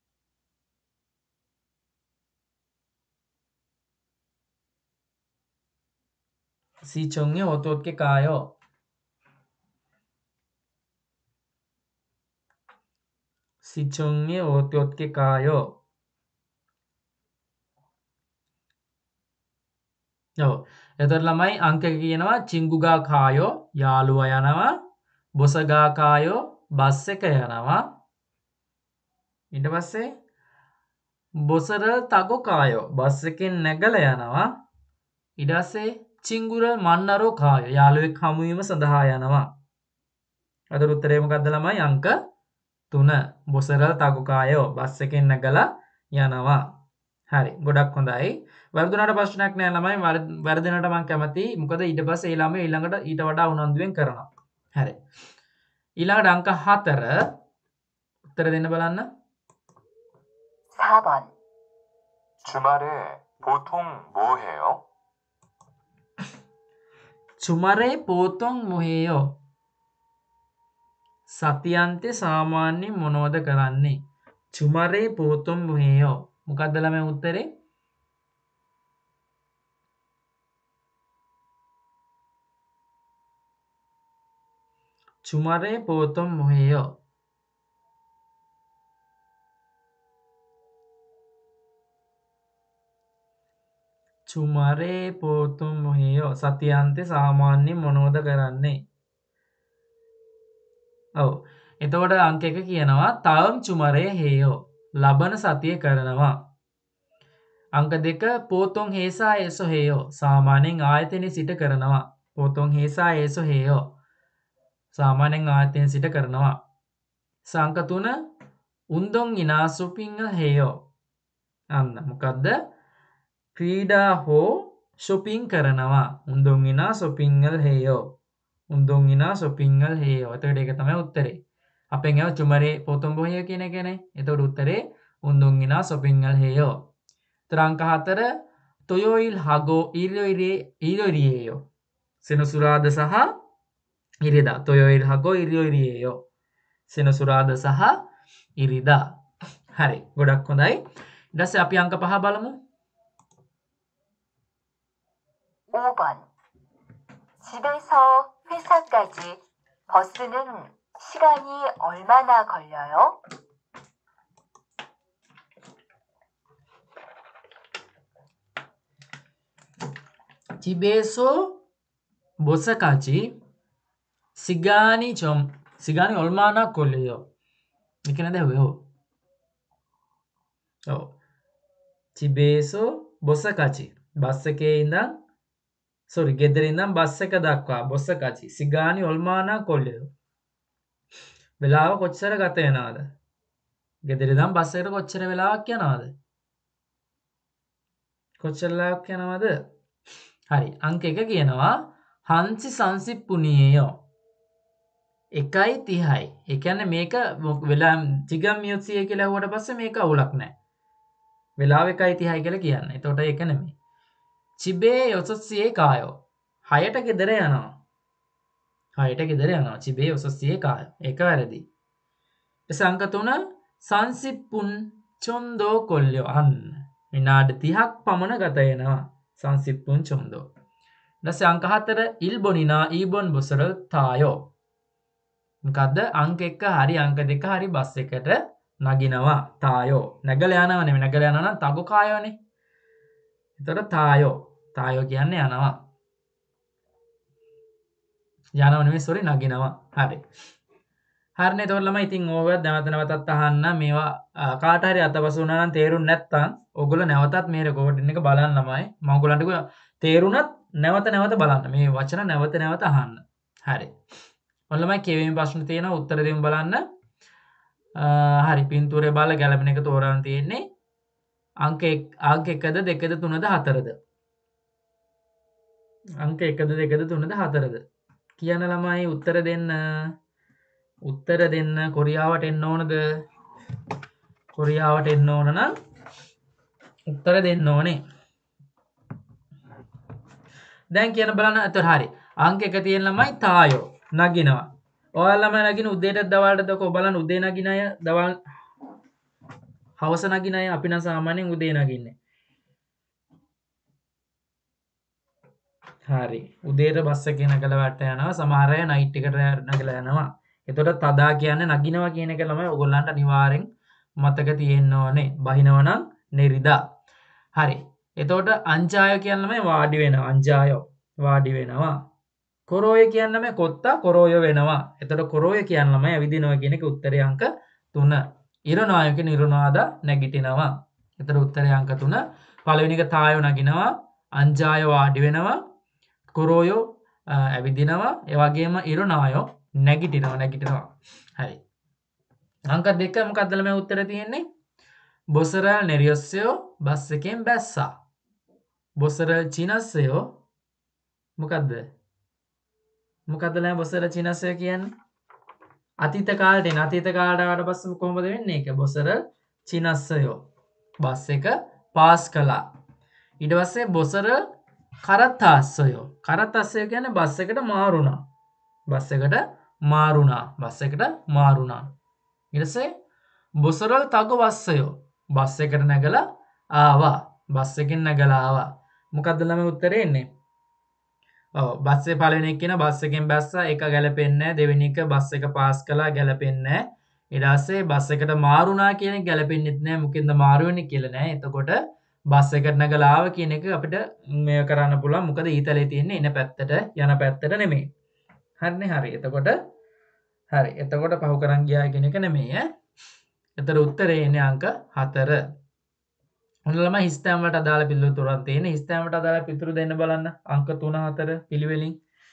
S1: 西中嘅音嘅かよ。සිචුන්ගේ ඕතයොත්ගේ කායෝ ඔව් එතකොට ළමයි අංක කියනවා චිංගුගා කායෝ යාළුවා යනවා බොසගා කායෝ බස් එක යනවා ඊට පස්සේ බොසර තගෝ කායෝ බස් එකෙන් නැගලා යනවා ඊට පස්සේ චිංගුර මන්නරෝ කායෝ යාළුවෙක් හමු වීම සඳහා යනවා අතට උත්තරේ මොකද්ද ළමයි අංක තුන බොසරල් තගුකායෝ බස් එකෙන් නැගලා යනවා. හරි. ගොඩක් හොඳයි. වර්ධනට ප්‍රශ්නයක් නෑ ළමයි. වර්ධනට මම කැමතියි. මොකද ඊට පස්සේ ඒ ළමයි ඊළඟට ඊට වඩා උනන්දුවෙන් කරනවා. හරි. ඊළඟට අංක හතර උත්තර දෙන්න බලන්න.
S2: 사 번.
S3: 주말에 보통 뭐 해요?
S1: 주말에 보통 뭐 해요? සතියන්තේ සාමාන්‍යයෙන් මොනවද කරන්නේ? චුමරේ පෝතුම් මොහේයෝ. මොකක්ද ළමයි උත්තරේ? චුමරේ පෝතුම් මොහේයෝ. චුමරේ පෝතුම් මොහේයෝ. සතියන්තේ සාමාන්‍යයෙන් මොනවද කරන්නේ? ඔව් එතකොට අංක එක කියනවා තාම් චුමරේ හේයෝ ලබන සතිය කරනවා අංක දෙක පෝතොන් හේසා ඒසෝ හේයෝ සාමාන්‍යයෙන් ආයතනයේ සිට කරනවා පෝතොන් හේසා ඒසෝ හේයෝ සාමාන්‍යයෙන් ආයතනයේ සිට කරනවා සංක තුන උන්දොන් ඉනා සොපින්ග හේයෝ අන්න මොකද්ද ක්‍රීඩා හෝ shopping කරනවා උන්දොන් ඉනා සොපින්ගල් හේයෝ උන්දොන් ඉනා සොපින්ගල් හේයෝ. එතකොට ඒක තමයි උත්තරේ. අපෙන් යව චුමරේ පොතොම් බොහේ කියන එකනේ. එතකොට උත්තරේ උන්දොන් ඉනා සොපින්ගල් හේයෝ. ඒතර අංක හතර තොයොයිල් හගෝ ඉරියොයිරේ ඉරියොයිරියෝ. සෙනසුරාදා සහ ඉරිදා. තොයොයිල් හගෝ ඉරියොයිරියෝ. සෙනසුරාදා සහ ඉරිදා. හරි. ගොඩක් හොඳයි. ඊට පස්සේ අපි අංක පහ බලමු.
S2: 오 번. 집에서 회사까지 버스는 시간이 얼마나 걸려요?
S1: 집에서 버스까지 시간이 좀 시간이 얼마나 걸려요? 이렇게 하는데 왜요? 어, 집에서 버스까지 버스에 있는 sorry ගෙදර ඉඳන් බස් එක දක්වා බොස්ස까지 සිගානි 얼마나 걸려요? වෙලාව කොච්චර ගත වෙනවද? ගෙදර ඉඳන් බස් එකට කොච්චර වෙලාවක් යනවද? කොච්චර වෙලාවක් යනවද? හරි අංක එක කියනවා හන්සි සංසිප්පුනියෝ එකයි තිහයි. ඒ කියන්නේ මේක වෙලා ජිගම් මියුසිය කියලා ඇහුවට පස්සේ මේක අවුලක් නැහැ. වෙලාව එකයි තිහයි කියලා කියන්නේ. එතකොට ඒක නෙමෙයි. චිබේ යොසොස්සියේ කායෝ හයට ගෙදර යනවා හයට ගෙදර යනවා චිබේ යොසොස්සියේ කායෝ ඒක වැරදි එස අංක තුන සංසිප්පුන් චොන්දෝ කොල්යෝ අන්න විනාඩි තිහක් පමණ ගත වෙනවා සංසිප්පුන් චොන්දෝ ඊට අංක හතර ඉල්බොනිනා ඊබොන් බොසර තායෝ මොකද්ද අංක එක හරි අංක දෙක හරි බස් එකට නගිනවා තායෝ නැගලා යනවා නෙමෙයි නැගලා යනවා නම් තගෝ කායෝනේ එතකොට තායෝ තායෝ කියන්නේ යනවා යනවා නෙමෙයි සෝරි නගිනවා හරි හරිනේ එතකොට ළමයි ඉතින් ඕක නැවත නැවතත් අහන්න මේවා කාට හරි අතපසු වුණා නම් තේරුන්නේ නැත්නම් ඕගොල්ලෝ නැවතත් මේ රෙකෝඩින් එක බලන්න ළමයි මම ඔයගොල්ලන්ට තේරුණත් නැවත නැවත බලන්න මේ වචන නැවත නැවත අහන්න හරි ඔන්න ළමයි කියවීම ප්‍රශ්න තියෙනවා උත්තර දෙමු බලන්න හරි පින්තූරේ බලලා ගැලපෙන එක තෝරන්න තියෙන්නේ අංක අංක එකද දෙකද තුනද හතරද අංක එකද දෙකද තුනද හතරද කියන ළමයි උත්තර දෙන්න උත්තර දෙන්න කොරියාවට එන්න ඕනද කොරියාවට එන්න ඕන නම් උත්තර දෙන්න ඕනේ දැන් කියන බලන්න එතකොට හරි අංක එක තියෙන ළමයි තායෝ නගිනවා. ඔයාලා ළමයි නගින උදේට දවල්ට දකෝ බලන්න උදේ නගින අය දවල් හවස නගින අය අපි නම් සාමාන්‍යයෙන් උදේ නගින්නේ. හරි. උදේට බස් එකේ නැගලා වැට යනවා. සමහර අය නයිට් එකට නැගලා යනවා. එතකොට තදා කියන්නේ නගිනවා කියන එක ළමයි ඔයගොල්ලන්ට අනිවාර්යෙන් මතක තියෙන්න ඕනේ. බහිනවා නම් නිරිදා. හරි. එතකොට අංජාය කියන ළමයි වාඩි වෙනවා. අංජායෝ වාඩි වෙනවා. කොරෝය කියන ළමයි කොත්තා කොරෝය වෙනවා. එතකොට කොරෝය කියන ළමයි ඇවිදිනවා කියන එක උත්තරේ අංක තුන. ඉරණාය කියන ඉරණාද නැගිටිනවා. එතකොට උත්තරේ අංක තුන. පළවෙනි එක තායෝ නගිනවා. අංජාය වාඩි වෙනවා. කොරෝයෝ ඇවිදිනවා. ඒ වගේම ඉරණායෝ නැගිටිනවා නැගිටිනවා. හරි. අංක දෙක මොකක්ද ළමයි උත්තර තියෙන්නේ? බොසරල් නෙරියොස්සයෝ බස් එකෙන් බැස්සා. බොසරල් චිනස්සයෝ මොකද්ද? මොකද්ද ළමයි බොසරල් චිනස්සයෝ කියන්නේ? අතීත කාලේට එන අතීත කාලයට ආවට පස්සේ කොහොමද වෙන්නේ ඒක? බොසරල් චිනස්සයෝ බස් එක පාස් කළා. ඊට පස්සේ බොසරල් කරත්තාස්සයෝ කරත්තාස්සයෝ කියන්නේ බස් එකට මාරුණා. බස් එකට මාරුණා. බස් එකට මාරුණා. ඊට පස්සේ බොසරල් තගවස්සයෝ බස් එකට නැගලා ආවා. බස් එකෙන් නැගලා ආවා. මොකද්ද ළමයි උත්තරේ එන්නේ? ඔව් බස් එකේ පළවෙනි එක කියන බස් එකෙන් බැස්සා ඒක ගැලපෙන්නේ නැහැ. දෙවෙනි එක බස් එක පාස් කළා ගැලපෙන්නේ නැහැ. ඊට පස්සේ බස් එකට මාරුණා කියන එක ගැලපෙන්නෙත් නැහැ. මොකෙන්ද මාරු වෙන්නේ කියලා නෑ. එතකොට බස් එකට නැගලා ආව කියන එක අපිට මේ කරන්න පුළුවන්. මොකද ඊතලේ තියෙන්නේ එන පැත්තට යන පැත්තට නෙමෙයි. හරිනේ හරි. එතකොට හරි. එතකොට පහු කරන් ගියා කියන එක නෙමෙයි ඈ. එතන උත්තරේ එන්නේ අංක හතර. ඔන්න ළමයි හිස්තෑම් වලට අදාළ පිළිතුරු තුනක් තියෙන. හිස්තෑම් වලට අදාළ පිළිතුරු දෙන්න බලන්න. අංක තුන හතර පිළිවෙලින්.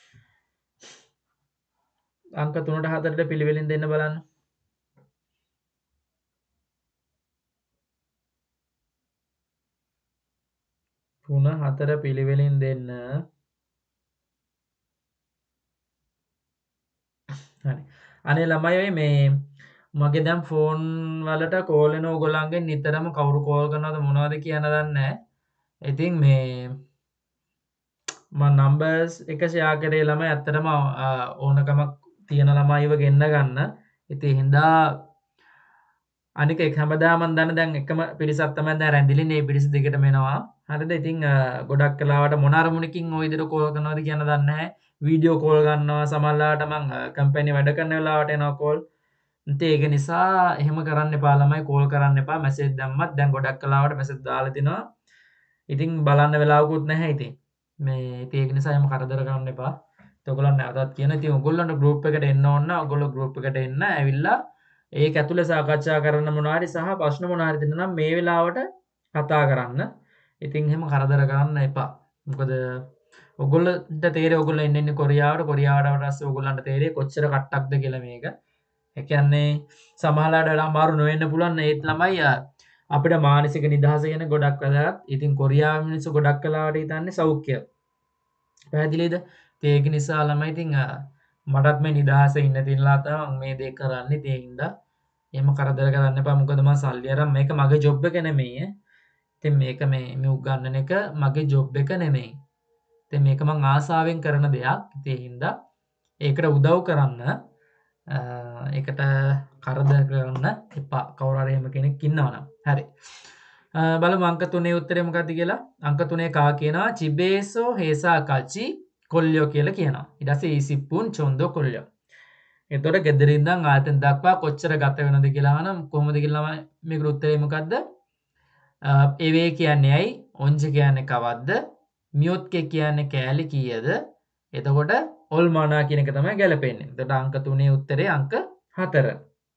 S1: අංක තුනට හතරට පිළිවෙලින් දෙන්න බලන්න. තුන හතර පිළිවෙලින් දෙන්න. හරි. අනේ ළමයි මේ මගේ දැන් ෆෝන් වලට කෝල් එන ඕගොල්ලන්ගෙන් නිතරම කවුරු කෝල් කරනවද මොනවද කියන දන්නේ නැහැ. ඉතින් මේ මම නම්බර්ස් එක ෂෙයා කරේ ළමයි ඇත්තටම ඕනකමක් තියෙන ළමයිව ගෙන්න ගන්න. ඉතින් හින්දා අනික එක හැමදාම මම දන්න දැන් එකම පිරිසක් තමයි දැන් රැඳිලින්නේ. මේ පිරිස දෙකටම එනවා. හරිද? ඉතින් ගොඩක් කලාවට මොන අරමුණකින් ওই විදිහට කෝල් කරනවද කියන දන්නේ නැහැ. වීඩියෝ කෝල් ගන්නවා. සමහරවිට මම කම්පැනි වැඩ කරන වෙලාවට එනවා කෝල්. ඉතින් ඒක නිසා එහෙම කරන්න එපා ළමයි. කෝල් කරන්න එපා. මැසේජ් දැම්මත් දැන් ගොඩක් කලාවට මැසේජ් දාලා තිනවා. ඉතින් බලන්න වෙලාවකුත් නැහැ ඉතින්. මේ ඉතින් ඒක නිසා එහෙම කරදර කරන්න එපා. ඉතින් ඔයගොල්ලන් නැවතත් කියන ඉතින් ඔයගොල්ලන්ට ගෲප් එකට එන්න ඕන නම් ඔයගොල්ලෝ ගෲප් එකට එන්න. ඇවිල්ලා ඒක ඇතුලේ සාකච්ඡා කරන්න මොනවාරි සහ ප්‍රශ්න මොනවාරි තියෙනවා නම් මේ වෙලාවට කතා කරන්න. ඉතින් එහෙම කරදර කරන්න එපා. මොකද ඔයගොල්ලන්ට තේරෙයි ඔයගොල්ලෝ එන්නේ ඉන්නේ කොරියාවට. කොරියාවට පස්සේ ඔයගොල්ලන්ට තේරෙයි කොච්චර කට්ටක්ද කියලා මේක. ඒ කියන්නේ සමහරවිට වෙලා අමාරු නොවෙන්න පුළුවන්. ඒත් ළමයි අපිට මානසික නිදහස ගැන ගොඩක් වැදගත්. ඉතින් කොරියාවේ මිනිස්සු ගොඩක් කලාවට හිතන්නේ සෞඛ්‍ය. පැහැදිලිද? ඒක නිසා ළමයි ඉතින් මටත් මේ නිදහසේ ඉන්න තියලා තමයි මේ දේ කරන්නේ. ඒ හින්දා එහෙම කරදර කරන්න එපා. මොකද මම සල්ලි අරන් මේක මගේ ජොබ් එක නෙමෙයි. ඉතින් මේක මේ මේ උගන්නන එක මගේ ජොබ් එක නෙමෙයි. ඉතින් මේක මං ආසාවෙන් කරන දෙයක්. ඉතින් ඒ හින්දා ඒකට උදව් කරන්න ඒකට කරදර කරන්න එපා. කවුරු හරි එහෙම කෙනෙක් ඉන්නවනම්. හරි. බලමු අංක තුනේ උත්තරේ මොකක්ද කියලා. අංක තුනේ කා කියනවා චිබේසෝ හේසා කචි කොල්ලියෝ කියලා කියනවා. ඊට පස්සේ ඊසිප්පුන් චොන්දෝ කොල්ලියෝ. එතකොට ගෙදරින් ඉඳන් ආයතන දක්වා කොච්චර ගත වෙනවද කියලා අහනම් කොහොමද කියලා මේකට උත්තරේ මොකද්ද? එවේ කියන්නේ ඇයි? ඔංජ කියන්නේ කවද්ද? මියොත්කේ කියන්නේ කෑලි කීයද? එතකොට ඔල්මානා කියන එක තමයි ගැලපෙන්නේ. එතකොට අංක තුනේ උත්තරේ අංක හතර.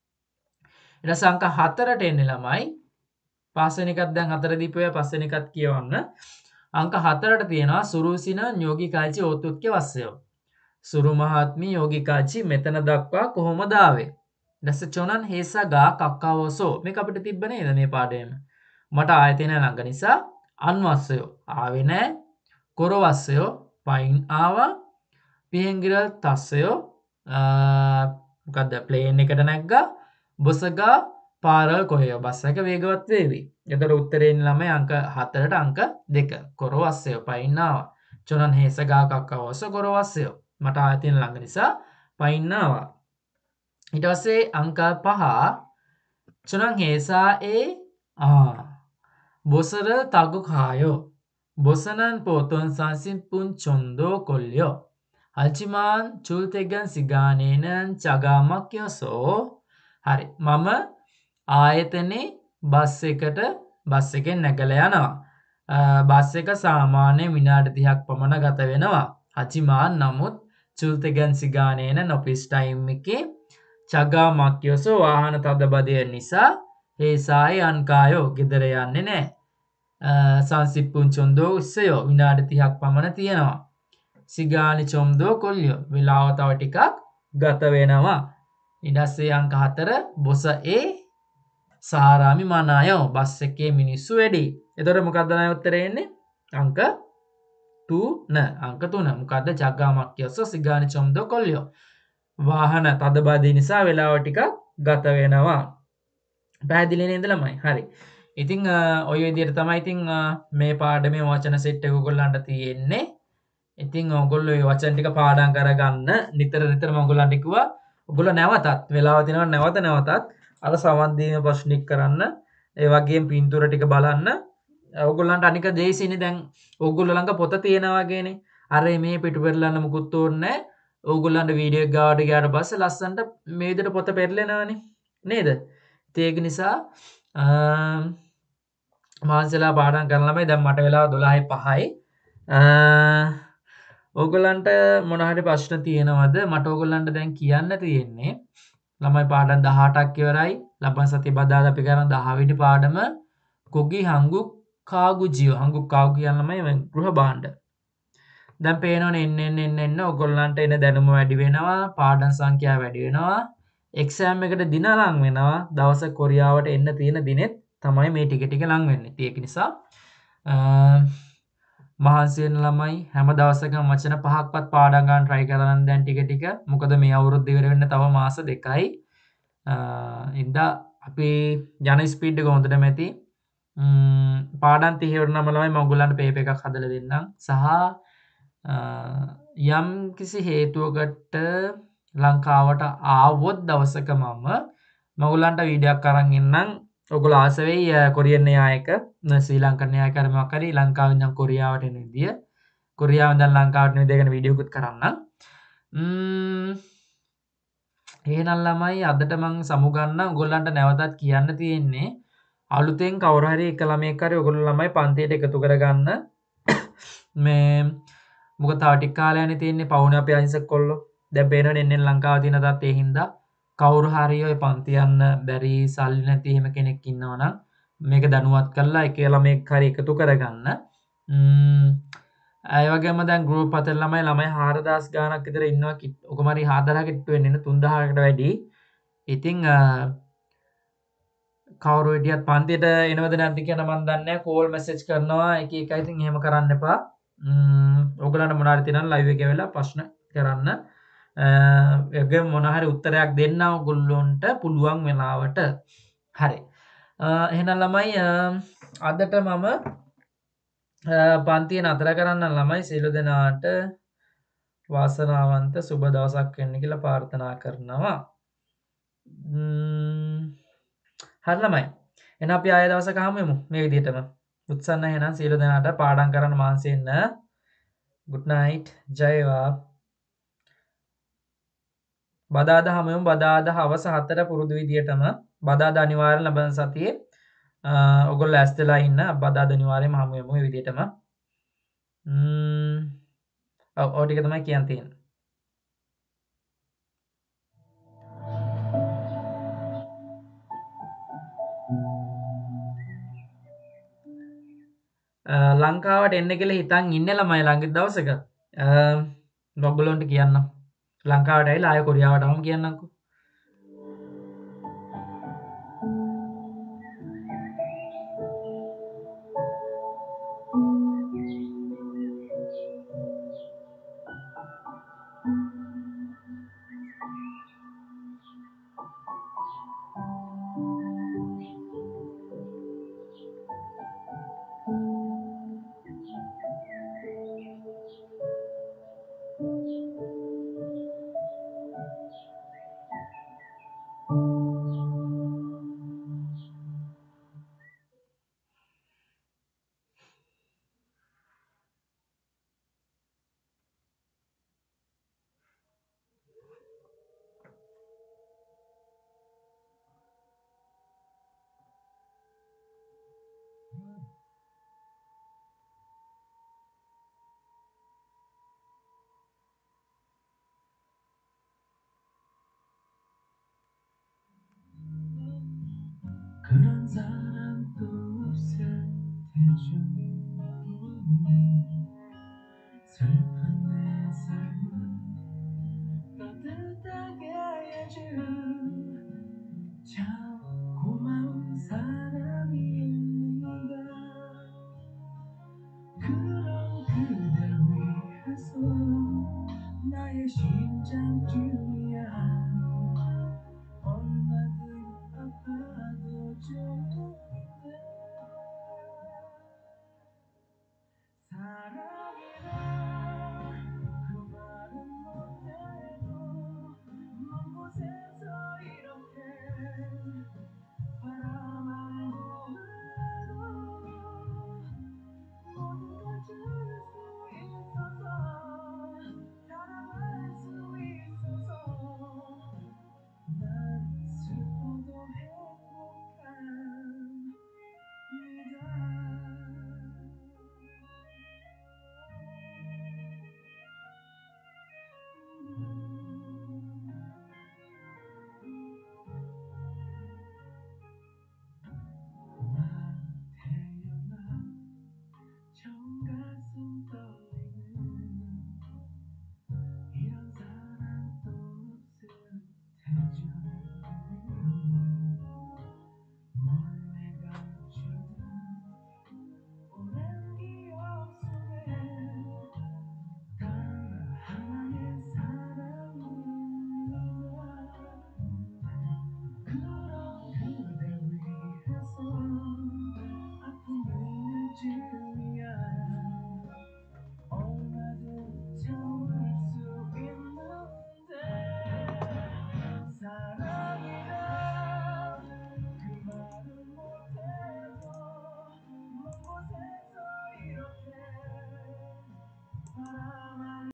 S1: ඊට පස්සේ අංක හතරට එන්නේ ළමයි. පස්වෙනි එකත් දැන් හතර දීපුවා පස්වෙනි එකත් කියවන්න. අංක හතරට තියෙනවා සුරුසින යෝගිකාචි ඕතුත්කේ වස්සයෝ. සුරු මහත්මී යෝගිකාචි මෙතන දක්වා කොහොමද ආවේ? දැස චොනන් හේසගා කක්කවසෝ. මේක අපිට තිබ්බ නේද මේ පාඩේම? මට ආයතන ළඟ නිසා අන්වස්සයෝ ආවේ නැහැ. කොරවස්සයෝ පයින් ආවා. පිහෙන්ගිරල් තස්සයෝ මොකද්ද ප්ලේන් එකට නැග්ගා. බොසගා පාරල් කොහේ බස් එක වේගවත් වේවි. එතකොට උත්තරේ එන්නේ ළමයි අංක හතරට අංක දෙක. කොරවස්සයෝ පයින් ආවා. චොනන් හේස ගා කක්කා ඔස කොරවස්සයෝ මට ආයතින් ළඟ නිසා පයින්නවා ඊට පස්සේ අංක පහ චොනන් හේසා ඒ ආ බොසර තගු කායෝ බොසනන් පෝතොන් සංසිප්පුන් චොන්දෝ කොල්යෝ හල්චිමාන් චුල්තෙගන් සිගානේනන් චගාමක් යසෝ හරි මම ආයතනේ බස් එකට බස් එකෙන් නැගල යනවා බස් එක සාමාන්‍ය විනාඩි තිහක් පමණ ගත වෙනවා හචිමාන් නමුත් චුල්තෙගන් සිගානේන නොපිස් ටයිම් එකේ චගාමක් යසෝ වාහන තදබදය නිසා හේසායි අන්කායෝ ගෙදර යන්නේ නෑ සංසිප්පුන් චොන්දෝ උස්සයෝ විනාඩි තිහක් පමණ තියෙනවා සිගානි චොම්දෝ කොල්යෝ වෙලාව තව ටිකක් ගත වෙනවා ඉඩස්සේ අංක හතර බොස ඒ සාරාමි මනායෝ බස් එකේ මිනිස්සු වැඩි එතොට මොකක්දනය උත්තරයෙන්නේ අංක තුන අංක තුන මොකක්ද ජග්ගාමක් යොස්ස සිගානි චොම්දෝ කොල්යෝ වාහන තදබාදී නිසා වෙලාව ටිකක් ගත වෙනවා පැදිලින ඉඳලමයි හරි ඉතිං ඔය විදියට තමයි ඉතිං මේ පාඩමේ වචන සෙට් එක ඔයගොල්ලන්ට තියෙන්නේ ඉතිං ඔයගොල්ලෝ මේ වචන ටික පාඩම් කරගන්න නිතර නිතර ඔයගොල්ලන්ට කිව්වා ඔයගොල්ලෝ නැවතත් වෙලාව දිනනවා නැවත නැවතත් අර සමන් දීම ප්‍රශ්නික කරන්න ඒ වගේම පින්තූර ටික බලන්න ඔයගොල්ලන්ට අනික දේශිනේ දැන් ඔයගොල්ලෝ ළඟ පොත තියෙනවා වගේනේ අර මේ පිටු පෙරලන්න මුකුත් ඕනේ ඔයගොල්ලන්ට වීඩියෝ එක ගාවට ගියාට පස්සේ ලස්සනට මේ විදිහට පොත පෙරලෙනවනේ නේද ඒක නිසා මාන්සලා පාඩම් කරන ළමයි දැන් මට වෙලාව දොළහයි පහයි ඕගොල්ලන්ට මොන හරි ප්‍රශ්න තියෙනවද මට ඕගොල්ලන්ට දැන් කියන්න තියෙන්නේ ළමයි පාඩම් දහඅටක් ඉවරයි ලබන සතිය බදාදා අපි කරන දහ වෙනි පාඩම කොගි හංගු කාගු ජීව හංගු කාගු කියන ළමයි ගෘහ භාණ්ඩ දැන් පේනවනේ එන්න එන්න එන්න එන්න ඕගොල්ලන්ට එන දැනුම වැඩි වෙනවා පාඩම් සංඛ්‍යාව වැඩි වෙනවා එක්සෑම් එකට දින ලං වෙනවා දවස කොරියාවට එන්න තියෙන දිනෙත් තමයි මේ ටික ටික ලං වෙන්නේ ඒක නිසා මහන්සි වෙන ළමයි හැම දවසකම වචන පහක්වත් පාඩම් ගන්න try කරන්න දැන් ටික ටික මොකද මේ අවුරුද්ද ඉවර වෙන්න තව මාස දෙකයි ඉඳා අපි යන ස්පීඩ් එක හොඳටම ඇති පාඩම් තිහ ඉවරනම ළමයි මම ඔයගොල්ලන්ට පේපර් එකක් හදලා දෙන්නම් සහ යම් කිසි හේතුවකට ලංකාවට ආවොත් දවසක මම මගුලන්ට වීඩියක් අරන් එන්නම් ඔයගොල්ලෝ ආස වෙයි කොරියන් න්‍යායක ශ්‍රී ලංකන් න්‍යායක හරි මොකක් හරි ලංකාවෙන් ඉඳන් කොරියාවට එන විදිය කොරියාවෙන් ඉඳන් ලංකාවට එන විදිය ගැන වීඩියෝකුත් කරන්නම් ම්ම් එහෙනම් ළමයි අදට මම සමුගන්න ඔයගොල්ලන්ට නැවතත් කියන්න තියෙන්නේ අලුතෙන් කවුරු හරි එක ළමයෙක් හරි ඔයගොල්ලෝ ළමයි පන්තියට එකතු කරගන්න මේ මොකද තව ටික කාලයක්නේ තියෙන්නේ පවුනේ අපේ අහිංසක කොල්ලෝ දැන් පේනවනේ එන්නේ ලංකාවේ තියෙන තාත් ඒ හින්දා කවුරු හරි ඔය පන්ති යන්න බැරි සල්ලි නැති එහෙම කෙනෙක් ඉන්නවනම් මේක දැනුවත් කරලා එක ළමයෙක් හරි එකතු කරගන්න ම්ම් ඒ වගේම දැන් ගෲප් අතර ළමයි ළමයි හාරදාස් ගාණක් විතර ඉන්නවා ඔකම හරි හාරදාහකට කිට්ටු වෙන්නේ නේ තුන්දාහකට වැඩි ඉතින් කවුරු හිටියත් පන්තියට එනවද නැද්ද කියන මම දන්නේ නැහැ කෝල් මැසේජ් කරනවා එක එක ඉතින් එහෙම කරන්න එපා ම්ම් ඔයගලන්ට මොනවාරි තියෙනවා ලයිව් එකේ වෙලා ප්‍රශ්න කරන්න ඒගොල්ලෝ මොන හරි උත්තරයක් දෙන්න ඔයගොල්ලොන්ට පුළුවන් වෙලාවට හරි එහෙනම් ළමයි අදට මම පන්තිය නතර කරන්න ළමයි සියලු දෙනාට වාසනාවන්ත සුබ දවසක් වෙන්න කියලා ප්‍රාර්ථනා කරනවා ම්ම් හරි ළමයි එහෙනම් අපි ආයෙ දවසක හමු වෙමු මේ විදිහටම උත්සන්න එහෙනම් සියලු දෙනාට පාඩම් කරන්න මාන්සි වෙන්න good night ජය වේවා බදාදා හැමෝම බදාදා හවස හතර පුරුදු විදියටම බදාදා අනිවාර්යෙන් ලබන සතියේ ඔයගොල්ලෝ ඇස්තලා ඉන්න බදාදා අනිවාර්යෙන්ම හමු වෙමු මේ විදියටම ම්ම් ඔව් ඔය ටික තමයි කියන්න තියෙන්නේ ලංකාවට එන්න කියලා හිතන් ඉන්නේ ළමයි ළඟ දවසක ඔයගොල්ලන්ට කියන්නම් ලංකාවට ඇවිල්ලා ආයෙ කොරියාවට ආවම කියන්නම්කෝ
S4: 그런 사람 또 없을 테죠. 슬픈 내 삶은 따뜻하게 해준 참 고마운 사람이 있는가. 그런 그댈 위해서 나의 심장 뛰어야